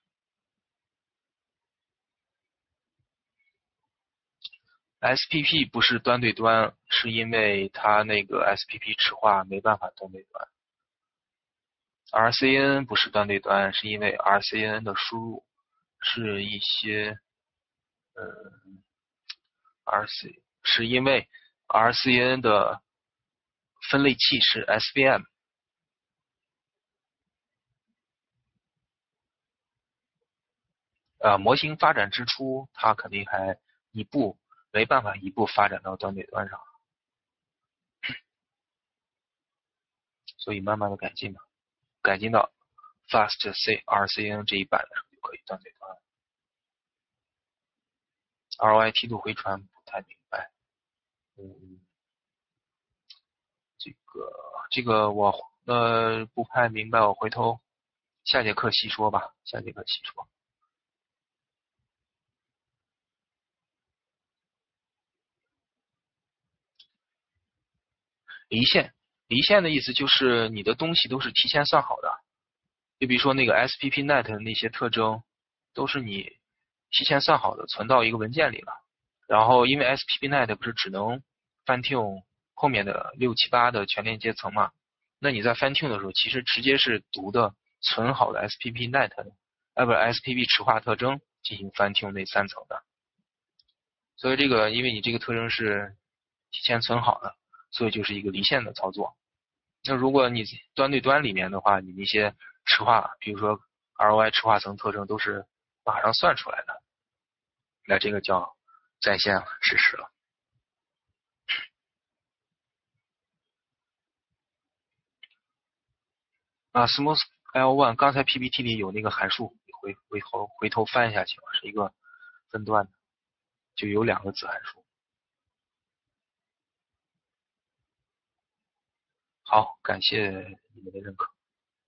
SPP 不是端对端，是因为它那个 SPP 池化没办法端对端。RCN 不是端对端，是因为 RCN 的输入是一些是因为 RCN 的分类器是 SVM。模型发展之初，它肯定还没办法一步发展到端对端上，所以慢慢的改进嘛，改进到 Fast RCN 这一版的时候就可以端对端。ROI 梯度回传不太明白，这个我不太明白，我回头下节课细说吧，下节课细说。离线的意思就是你的东西都是提前算好的，就比如说那个 SPPNet 的那些特征都是你提前算好的，存到一个文件里了。然后因为 SPPNet 不是只能 fine tune 后面的6、7、8的全链接层嘛，那你在 fine tune 的时候，其实直接是读的存好的 SPPNet 的SPP 池化特征进行 fine tune 那3层的。所以这个因为你这个特征是提前存好的，所以就是一个离线的操作。那如果你端对端里面的话，你那些池化，比如说 ROI 池化层特征都是马上算出来的。 那这个叫在线实时了。smooth L1 刚才 PPT 里有那个函数，回头翻一下去，是一个分段的，就有2个子函数。好，感谢你们的认可。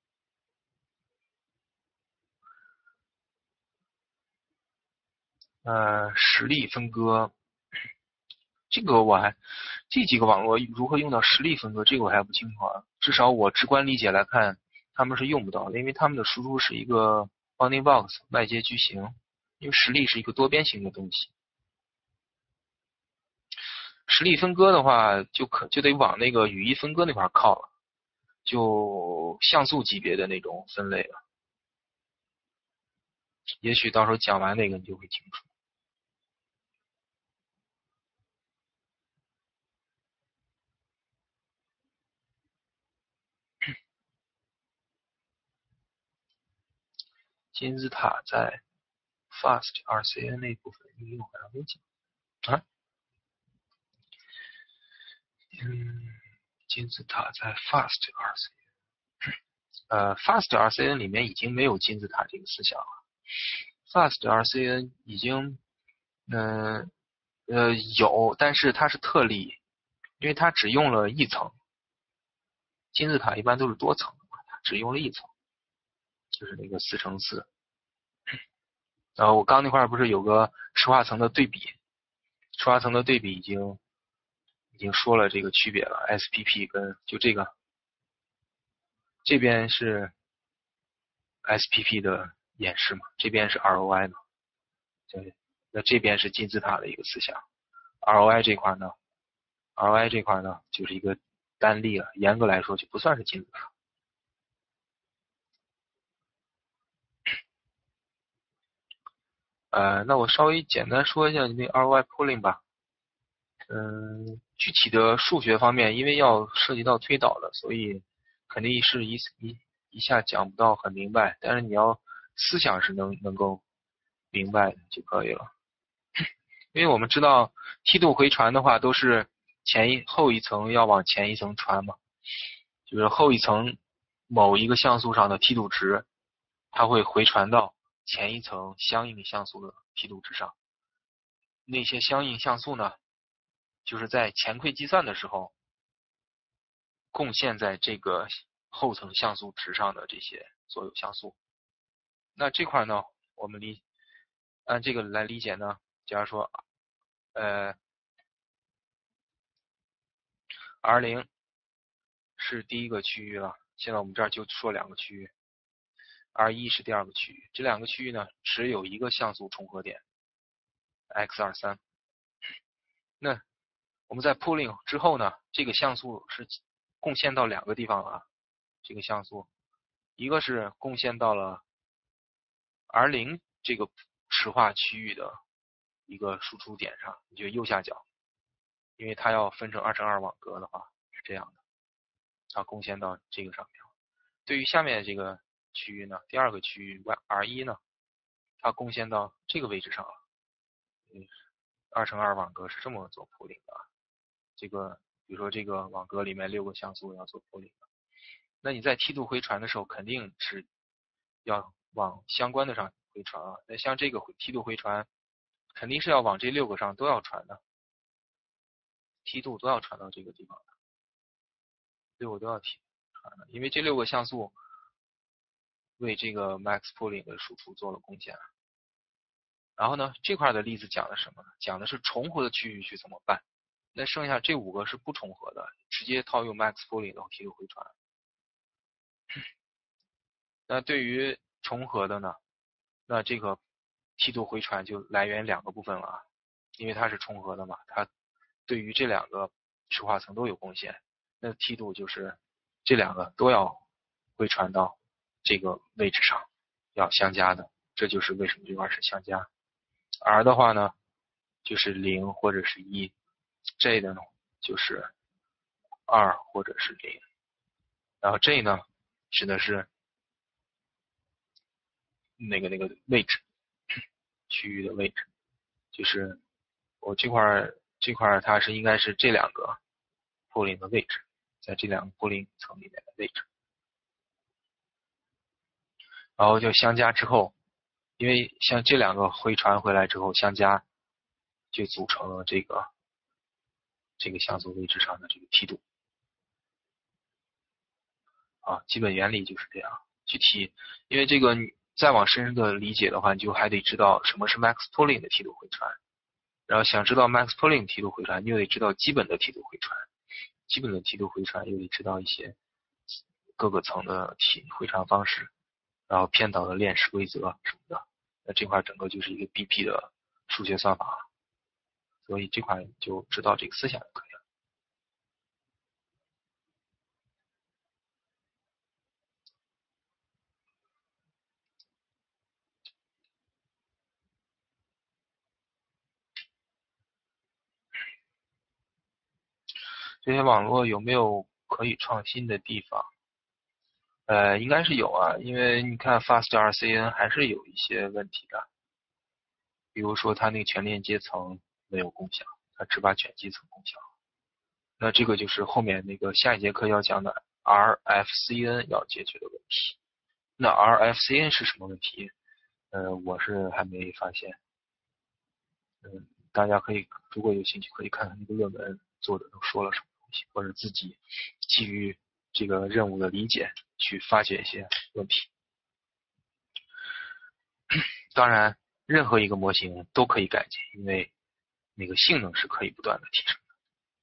实例分割，这几个网络如何用到实例分割，这个我还不清楚啊。至少我直观理解来看，他们是用不到的，因为他们的输出是一个 bounding box 外接矩形，因为实例是一个多边形的东西。实例分割的话，就得往那个语义分割那块靠了，就像素级别的那种分类了。也许到时候讲完那个你就会清楚。金字塔在 Fast RCN 那部分应用好像没讲啊。金字塔在 Fast RCN。Fast RCN 里面已经没有金字塔这个思想了。Fast RCN 已经有，但是它是特例，因为它只用了一层。金字塔一般都是多层的嘛，它只用了一层，就是那个4×4。然后我刚那块不是有个池化层的对比，池化层的对比已经说了这个区别了 ，SPP 跟就这边是 SPP 的演示嘛，这边是 ROI 嘛，对，那这边是金字塔的一个思想。ROI 这块呢就是一个单例了，严格来说就不算是金字塔。那我稍微简单说一下那 ROI pooling 吧。具体的数学方面，因为要涉及到推导的，所以肯定是一下讲不到很明白。但是你要思想是能够明白的就可以了。因为我们知道梯度回传的话，都是后一层要往前一层传嘛，就是后一层某一个像素上的梯度值，它会回传到前一层相应像素的梯度值上。那些相应像素呢，就是在前馈计算的时候贡献在这个后层像素值上的这些所有像素。那这块呢，我们按这个来理解呢，假如说R0是第一个区域了，现在我们这儿就说2个区域。R1是第2个区域，这2个区域呢只有一个像素重合点 X23。那我们在 pooling 之后呢，这个像素是贡献到2个地方了。这个像素一个是贡献到了 R0这个池化区域的一个输出点上，也就右下角，因为它要分成2×2网格的话是这样的，它贡献到这个上面。对于下面这个区域呢，第2个区域 R1呢，它贡献到这个位置上了。2×2网格是这么做 pooling 的。这个比如说这个网格里面6个像素要做 pooling 的，那你在梯度回传的时候肯定是要往相关的上回传啊。那像这个梯度回传肯定是要往这6个上都要传的，梯度都要传到这个地方的，6个都要传的，因为这6个像素为这个 max pooling 的输出做了贡献。然后呢，这块的例子讲的什么呢？讲的是重合的区域去怎么办。那剩下这5个是不重合的，直接套用 max pooling 的梯度回传。那对于重合的呢，那这个梯度回传就来源2个部分了啊，因为它是重合的嘛，它对于这2个池化层都有贡献。那梯度就是这2个都要回传到这个位置上，要相加的，这就是为什么这块是相加。R 的话呢，就是0或者是1。J 的呢，就是2或者是0。然后 J 呢，指的是那个位置，区域的位置， 就是我这块它应该是这两个波林的位置，在这两个波林层里面的位置，然后就相加之后，因为像这两个回传回来之后相加，就组成了这个相左位置上的这个梯度啊，基本原理就是这样。具体因为这个你再往深的理解的话，你就还得知道什么是 max pooling 的梯度回传，然后想知道 max pooling 梯度回传，你又得知道基本的梯度回传，基本的梯度回传又得知道一些各个层的回传方式，然后偏导的链式规则什么的，那这块整个就是一个 BP 的数学算法，所以这块你就知道这个思想就可以了。这些网络有没有可以创新的地方？应该是有啊，因为你看 FastRCN 还是有一些问题的，比如说它那个全链接层没有共享，它只把卷积层共享。那这个就是后面那个下一节课要讲的 RFCN 要解决的问题。那 RFCN 是什么问题？我是还没发现。大家可以如果有兴趣可以看看那个论文作者都说了什么东西，或者自己基于这个任务的理解去发掘一些问题。当然，任何一个模型都可以改进，因为那个性能是可以不断的提升的。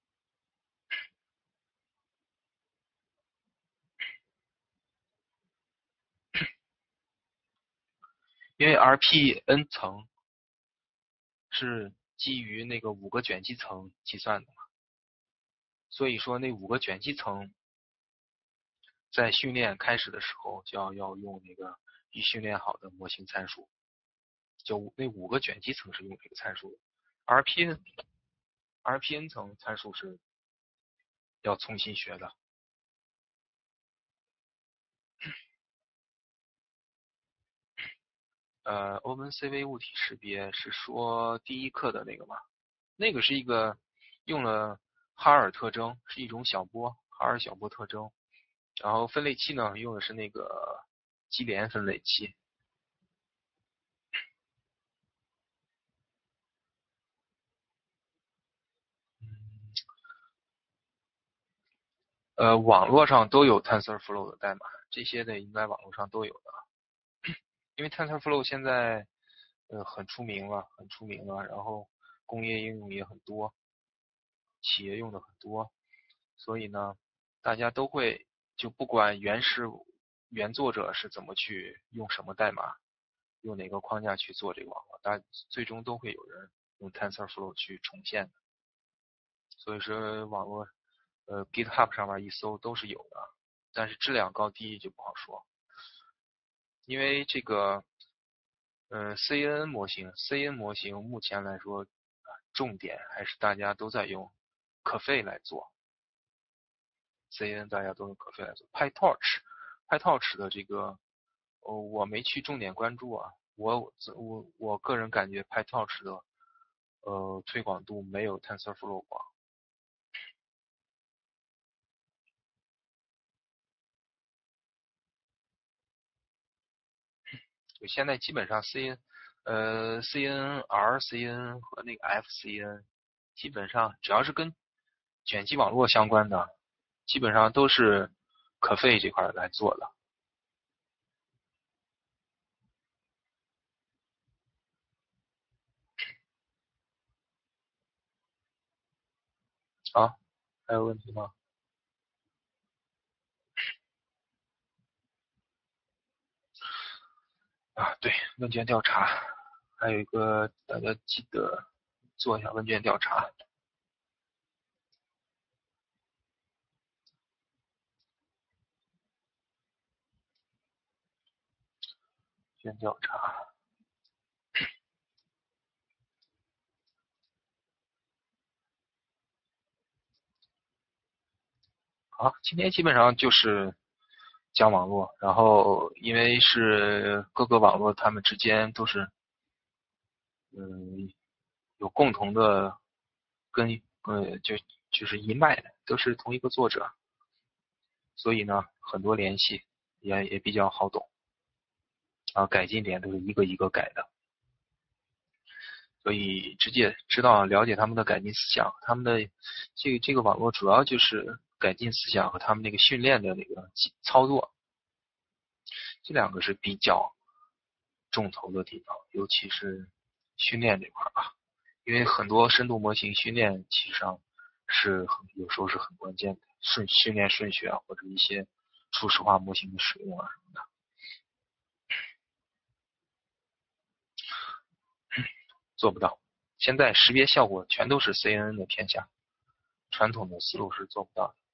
因为 RPN 层是基于那个5个卷积层计算的嘛，所以说那5个卷积层在训练开始的时候就要用那个已训练好的模型参数，就那5个卷积层是用这个参数的。RPN 层参数是要重新学的。OpenCV 物体识别是说第一课的那个吗？那个是一个用了哈尔特征，是一种小波，哈尔小波特征。然后分类器呢，用的是那个基连分类器。网络上都有 TensorFlow 的代码，这些的应该网络上都有的。因为 TensorFlow 现在很出名了，然后工业应用也很多，企业用的很多，所以呢，大家都会就不管原作者是怎么去用什么代码，用哪个框架去做这个网络，最终都会有人用 TensorFlow 去重现的。所以说网络GitHub 上面一搜都是有的，但是质量高低就不好说。因为这个CNN 模型目前来说重点还是大家都在用可费来做。CNN 大家都用可费来做。PyTorch 的这个我没去重点关注啊，我个人感觉 PyTorch 的推广度没有 TensorFlow 广。就现在基本上CNR、CN 和那个 FCN， 基本上只要是跟卷积网络相关的，基本上都是可费这块来做的。好，还有问题吗？对，问卷调查，还有一个大家记得做一下问卷调查。问卷调查。好，今天基本上就是讲网络，然后因为是各个网络它们之间都是有共同的就是一脉的，都是同一个作者，所以呢很多联系也比较好懂，改进点都是一个一个改的，所以直接了解他们的改进思想，他们的这个网络主要就是改进思想和他们那个训练的那个操作，这两个是比较重头的地方，尤其是训练这块吧，因为很多深度模型训练其实上有时候是很关键的，训练顺序啊，或者一些初始化模型的使用啊什么的。做不到，现在识别效果全都是 CNN 的天下，传统的思路是做不到的。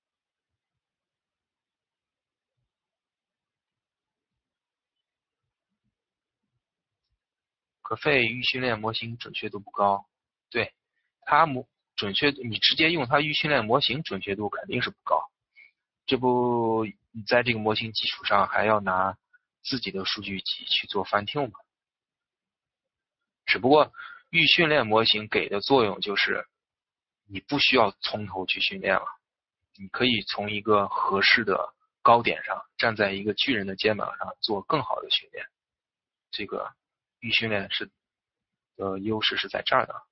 可费预训练模型准确度不高，对，它准确度，你直接用它预训练模型准确度肯定是不高，这不你在这个模型基础上还要拿自己的数据集去做 fine tune 嘛？只不过预训练模型给的作用就是你不需要从头去训练了，你可以从一个合适的高点上，站在一个巨人的肩膀上做更好的训练。这个预训练优势是在这儿的。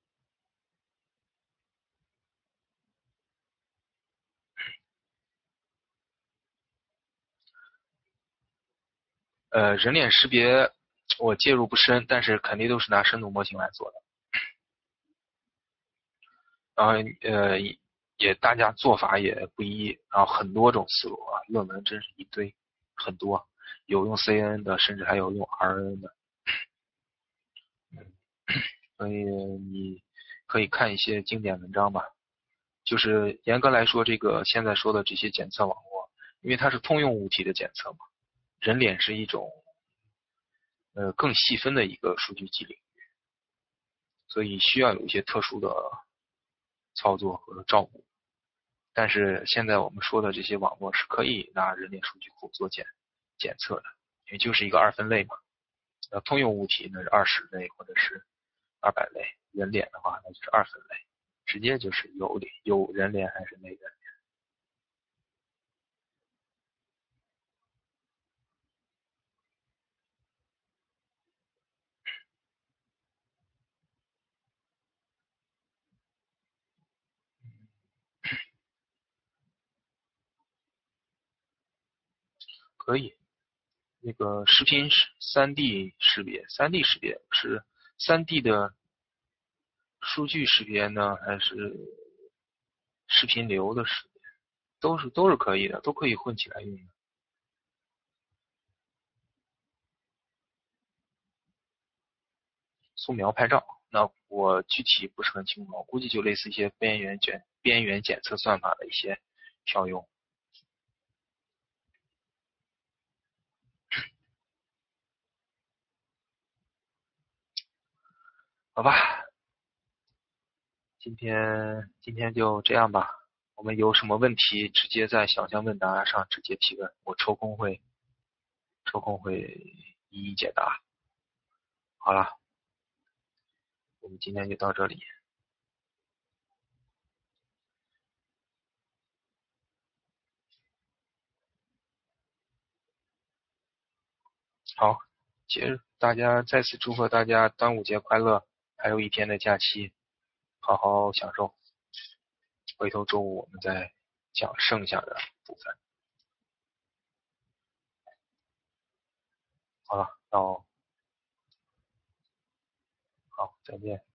人脸识别我介入不深，但是肯定都是拿深度模型来做的。然后也大家做法也不一，然后很多种思路啊，论文真是一堆，很多，有用 CNN 的，甚至还有用 RNN 的。所以你可以看一些经典文章吧。就是严格来说，这个现在说的这些检测网络，因为它是通用物体的检测嘛，人脸是一种更细分的一个数据集领域，所以需要有一些特殊的操作和照顾。但是现在我们说的这些网络是可以拿人脸数据库做检测的，也就是一个二分类嘛。通用物体那是20类或者是200类，人脸的话那就是二分类，直接就是有人脸还是没人脸。可以，那个视频3D 识别，3D 识别是3D 的数据识别呢，还是视频流的识别？都是可以的，都可以混起来用的。素描拍照，那我具体不是很清楚，我估计就类似一些边缘检测算法的一些调用。好吧，今天就这样吧。我们有什么问题，直接在小象问答上直接提问，我抽空会一一解答。好了，我们今天就到这里。好，大家再次祝贺大家端午节快乐，还有一天的假期，好好享受。回头周五我们再讲剩下的部分。好了，好，再见。